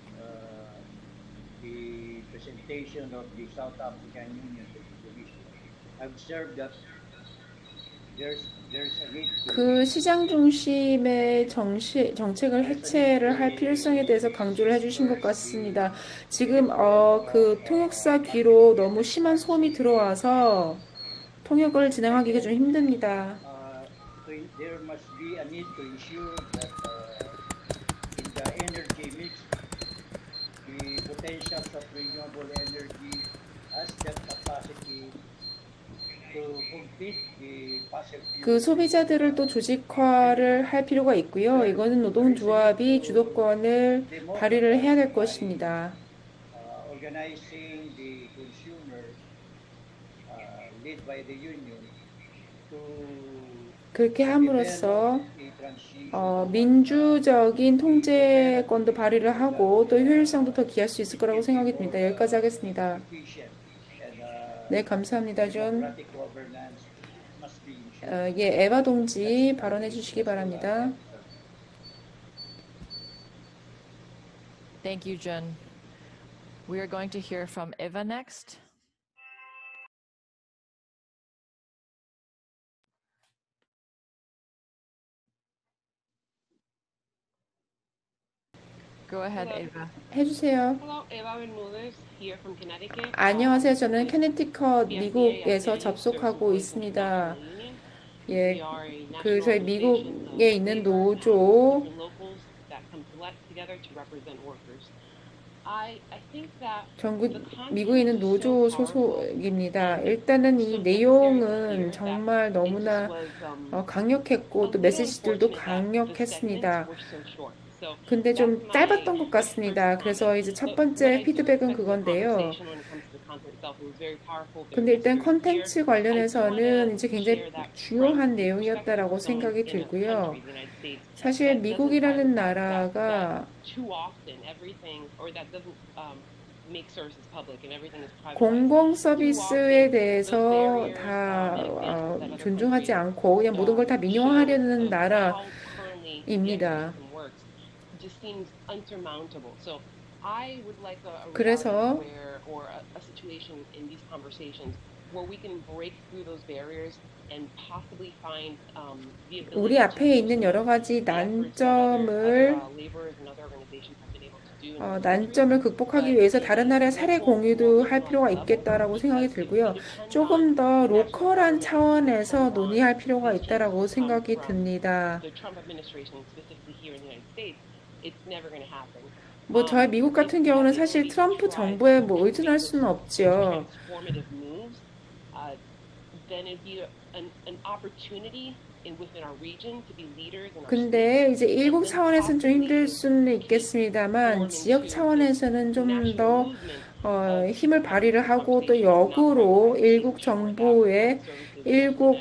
The presentation of the South African Union to the Commission. I've observed that there's a need to 그 시장 중심의 정책을 해체를 할 필요성에 대해서 강조를 해주신 것 같습니다. 지금 그 통역사 귀로 너무 심한 소음이 들어와서 통역을 진행하기가 좀 힘듭니다. there must be a need to ensure that in the energy mix, the potentials of renewable energy has that capacity to compete the fossil fuel. 그 소비자들을 또 조직화를 할 필요가 있고요. 이거는 노동조합이 주도권을 발휘를 해야 될 것입니다. Organizing the consumers led by the union to 그렇게 함으로써 민주적인 통제권도 발휘를 하고 또 효율성도 더 기할 수 있을 거라고 생각이 듭니다. 여기까지 하겠습니다. 네, 감사합니다. 좀 예, 에바 동지 발언해 주시기 바랍니다. Thank you, Jun. We are going to hear from Eva next. Go ahead, Eva. 해주세요. Hello, Eva Bermudez here from Connecticut. 안녕하세요. 저는 캐네티컷 미국에서 접속하고 있습니다. 예, 그 저희 미국에 있는 노조 전국 미국에 있는 노조 소속입니다. 일단은 이 내용은 정말 너무나 강력했고 또 메시지들도 강력했습니다. 근데 좀 짧았던 것 같습니다. 그래서 이제 첫 번째 피드백은 그건데요. 근데 일단 컨텐츠 관련해서는 이제 굉장히 중요한 내용이었다라고 생각이 들고요. 사실 미국이라는 나라가 공공 서비스에 대해서 다 존중하지 않고 그냥 모든 걸 다 민영화하려는 나라입니다. 그래서 우리 앞에 있는 여러 가지 난점을 극복하기 위해서 다른 나라의 사례 공유도 할 필요가 있겠다라고 생각이 들고요. 조금 더 로컬한 차원에서 논의할 필요가 있다라고 생각이 듭니다. 뭐 저희 미국 같은 경우는 사실 트럼프 정부에 뭐 의존할 수는 없죠. transformative moves, then it'd be an opportunity within our region to be leaders in our 근데 이제 일국 차원에서는 좀 힘들 수는 있겠습니다만 지역 차원에서는 좀 더 힘을 발휘를 하고 또 역으로 일국 정부의 일국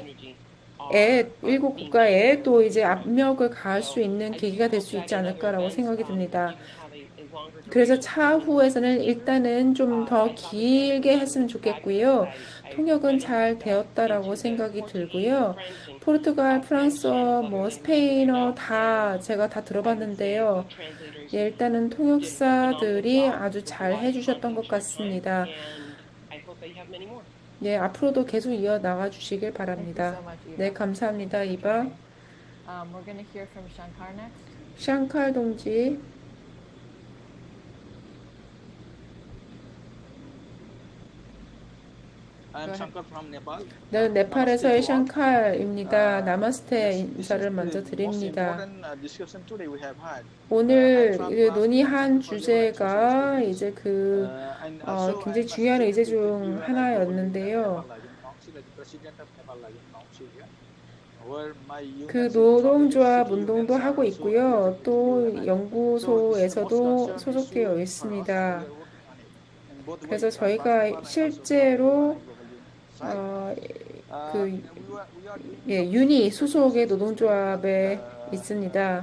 국가에 또 이제 압력을 가할 수 있는 계기가 될 수 있지 않을까라고 생각이 듭니다. 그래서 차후에서는 일단은 좀 더 길게 했으면 좋겠고요. 통역은 잘 되었다라고 생각이 들고요. 포르투갈, 프랑스어, 뭐 스페인어 다 제가 다 들어봤는데요. 예, 일단은 통역사들이 아주 잘 해주셨던 것 같습니다. 예, 앞으로도 계속 이어나가 주시길 바랍니다. 네, 감사합니다, 이바. We're going to hear from Shankar next. 샹칼 동지. I'm Shankar from Nepal. 네, 네팔에서의 샹칼입니다. 나마스테 인사를 먼저 드립니다. 오늘 논의한 주제가 이제 굉장히 중요한 의제 중 하나였는데요. 그 노동조합 운동도 하고 있고요. 또 연구소에서도 소속되어 있습니다. 그래서 저희가 실제로 유니 소속의 노동조합에 있습니다.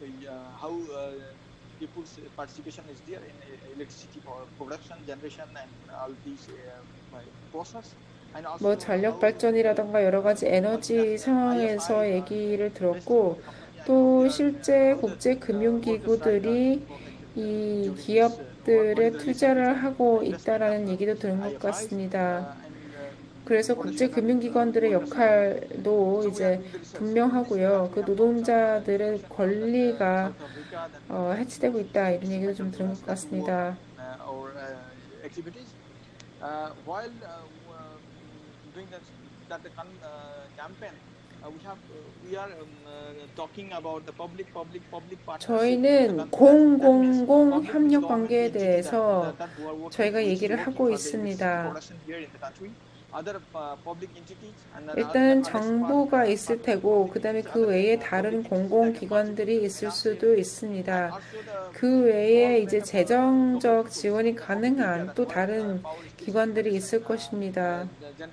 뭐 전력 발전이라던가 여러 가지 에너지 상황에서 얘기를 들었고 또 실제 국제 금융기구들이 이 기업들에 투자를 하고 있다라는 얘기도 들은 것 같습니다. 그래서 국제 금융기관들의 역할도 이제 분명하고요. 그 노동자들의 권리가 해치되고 있다 이런 얘기도 좀 들은 것 같습니다. 저희는 공공공 협력 관계에 대해서 저희가 얘기를 하고 있습니다. 일단 정부가 있을 테고 그 다음에 그 외에 다른 공공기관들이 있을 수도 있습니다. 그 외에 이제 재정적 지원이 가능한 또 다른 기관들이 있을 것입니다.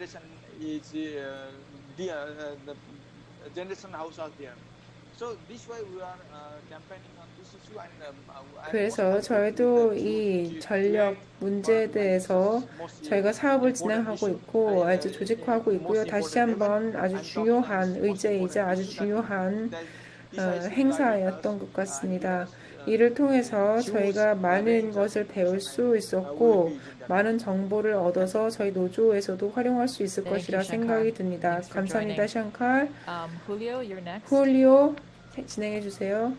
그래서 저희도 이 전력 문제에 대해서 저희가 사업을 진행하고 있고 아주 조직화하고 있고요. 다시 한번 아주 중요한 의제이자 아주 중요한 행사였던 것 같습니다. 이를 통해서 저희가 많은 것을 배울 수 있었고 많은 정보를 얻어서 저희 노조에서도 활용할 수 있을 것이라 생각이 듭니다. 감사합니다, 샹칼. Julio, you're next. 훌리오 진행해 주세요.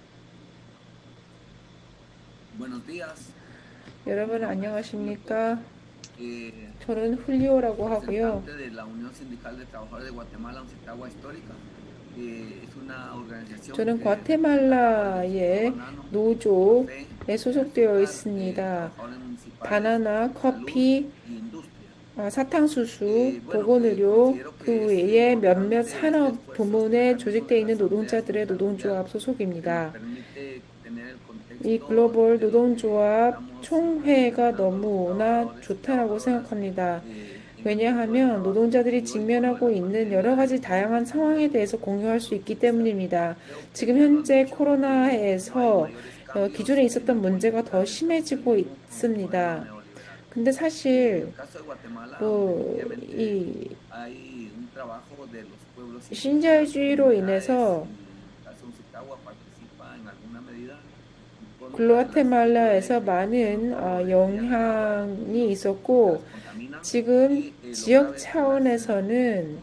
Buenos días. 여러분 안녕하십니까? 저는 훌리오라고 하고요. de la Unión Sindical de Trabajadores de Guatemala, Uncitagua Histórica. Es una organización 저는 과테말라의 노조에 소속되어 있습니다. 바나나, 커피, 사탕수수, 보건의료, 그 외에 몇몇 산업 부문에 조직되어 있는 노동자들의 노동조합 소속입니다. 이 글로벌 노동조합 총회가 너무나 좋다라고 생각합니다. 왜냐하면 노동자들이 직면하고 있는 여러 가지 다양한 상황에 대해서 공유할 수 있기 때문입니다. 지금 현재 코로나에서 기존에 있었던 문제가 더 심해지고 있습니다. 근데 사실 이 신자유주의로 인해서 과테말라에서 많은 영향이 있었고 지금 지역 차원에서는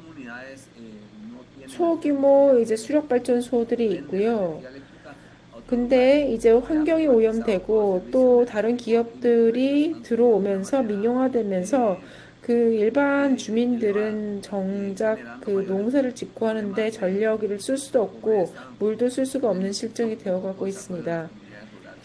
소규모 이제 수력 발전소들이 있고요. 근데 이제 환경이 오염되고 또 다른 기업들이 들어오면서 민영화되면서 그 일반 주민들은 정작 그 농사를 짓고 하는데 전력을 쓸 수도 없고 물도 쓸 수가 없는 실정이 되어가고 있습니다.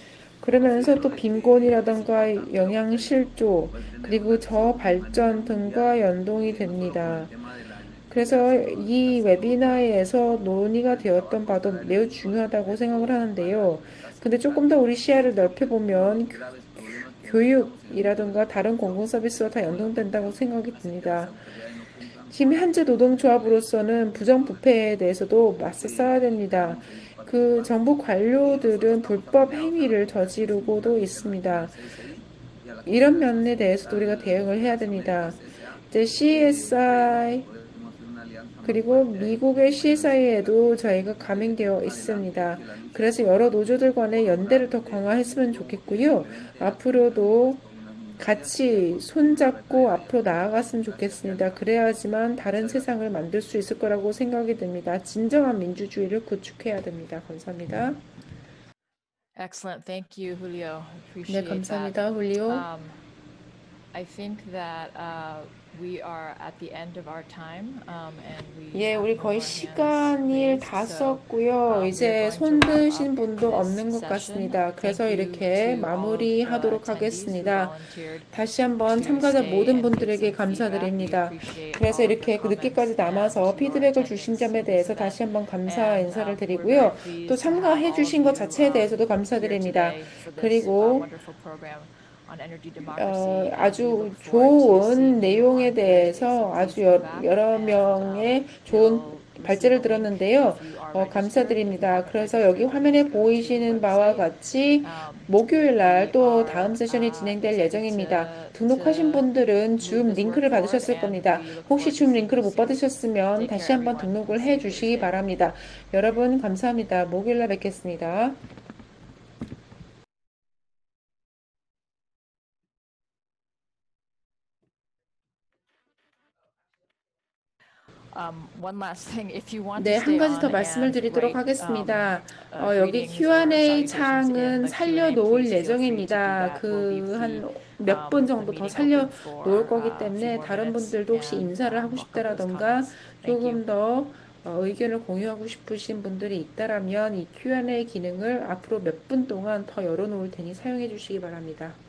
그러면서 또 빈곤이라던가 영양실조 그리고 저발전 등과 연동이 됩니다. 그래서 이 웨비나에서 논의가 되었던 바도 매우 중요하다고 생각을 하는데요. 근데 조금 더 우리 시야를 넓혀보면 교육이라든가 다른 공공 서비스와 다 연동된다고 생각이 듭니다. 지금 현재 노동조합으로서는 부정부패에 대해서도 맞서 싸워야 됩니다. 그 정부 관료들은 불법 행위를 저지르고도 있습니다. 이런 면에 대해서도 우리가 대응을 해야 됩니다. 이제 CSI 그리고 미국의 CSI에도 저희가 가맹되어 있습니다. 그래서 여러 노조들 간의 연대를 더 강화했으면 좋겠고요. 앞으로도 같이 손잡고 앞으로 나아갔으면 좋겠습니다. 그래야지만 다른 세상을 만들 수 있을 거라고 생각이 듭니다. 진정한 민주주의를 구축해야 됩니다. 감사합니다. Excellent. Thank you, Julio. 네, Appreciate 감사합니다, that. 훌리오. I think that we are at the end of our time, and we 예, have 우리 no 거의 more hands 시간이 raised, 다 so 썼고요. 이제 we're going 손 to wrap 드신 up 분도 this 없는 것 session. 같습니다. 그래서 Thank you 이렇게 to all of the 마무리하도록 attendees who 하겠습니다. volunteered 다시 한번 to 참가자 stay 모든 and give 분들에게 some feedback. We 감사드립니다. appreciate 그래서 all of 이렇게 your comments 늦게까지 and 남아서 your 피드백을 주신 attendance 점에 in this 대해서 event. 다시 한번 감사 And 인사를 we're 드리고요. very 또 pleased to have 참가해 all of 주신 것 you 자체에 대해서도 here 감사드립니다. today for this 그리고 wonderful program on energy democracy. And we 아주 look forward to 좋은 seeing you 내용에 on Thursday. 대해서 So 아주 please come back 여러 and 명의 좋은 you'll receive 발제를 a link 들었는데요. if you are registered. If you 감사드립니다. haven't 그래서 여기 registered, 화면에 please go to the 보이시는 바와 website. 같이 목요일 날 또 다음 세션이 진행될 excited 예정입니다. to 등록하신 분들은 move 줌 this work 링크를 forward, 받으셨을 and 겁니다. we look 혹시 forward to 줌 seeing 링크를 you 못 soon. 받으셨으면 Take 다시 care, 한번 everyone. 등록을 See you 해주시기 Thursday. 바랍니다. 여러분 감사합니다. 목요일 날 뵙겠습니다. One last thing, if you want 네, to stay 한 가지 더 on 말씀을 and 드리도록 write 하겠습니다. 여기 greetings or Q&A salutations in 창은 the 살려놓을 Q&A, please feel free to do 예정입니다. that. We'll leave 그 the 한 몇 분 정도 더 meeting 살려놓을 open for 거기 a few 때문에 more 다른 minutes 분들도 혹시 and 인사를 하고 welcome those 싶다라던가 comments. Thank you. 조금 더 의견을 공유하고 싶으신 분들이 있다라면 이 Q&A 기능을 앞으로 몇 분 동안 더 열어놓을 테니 사용해 주시기 바랍니다.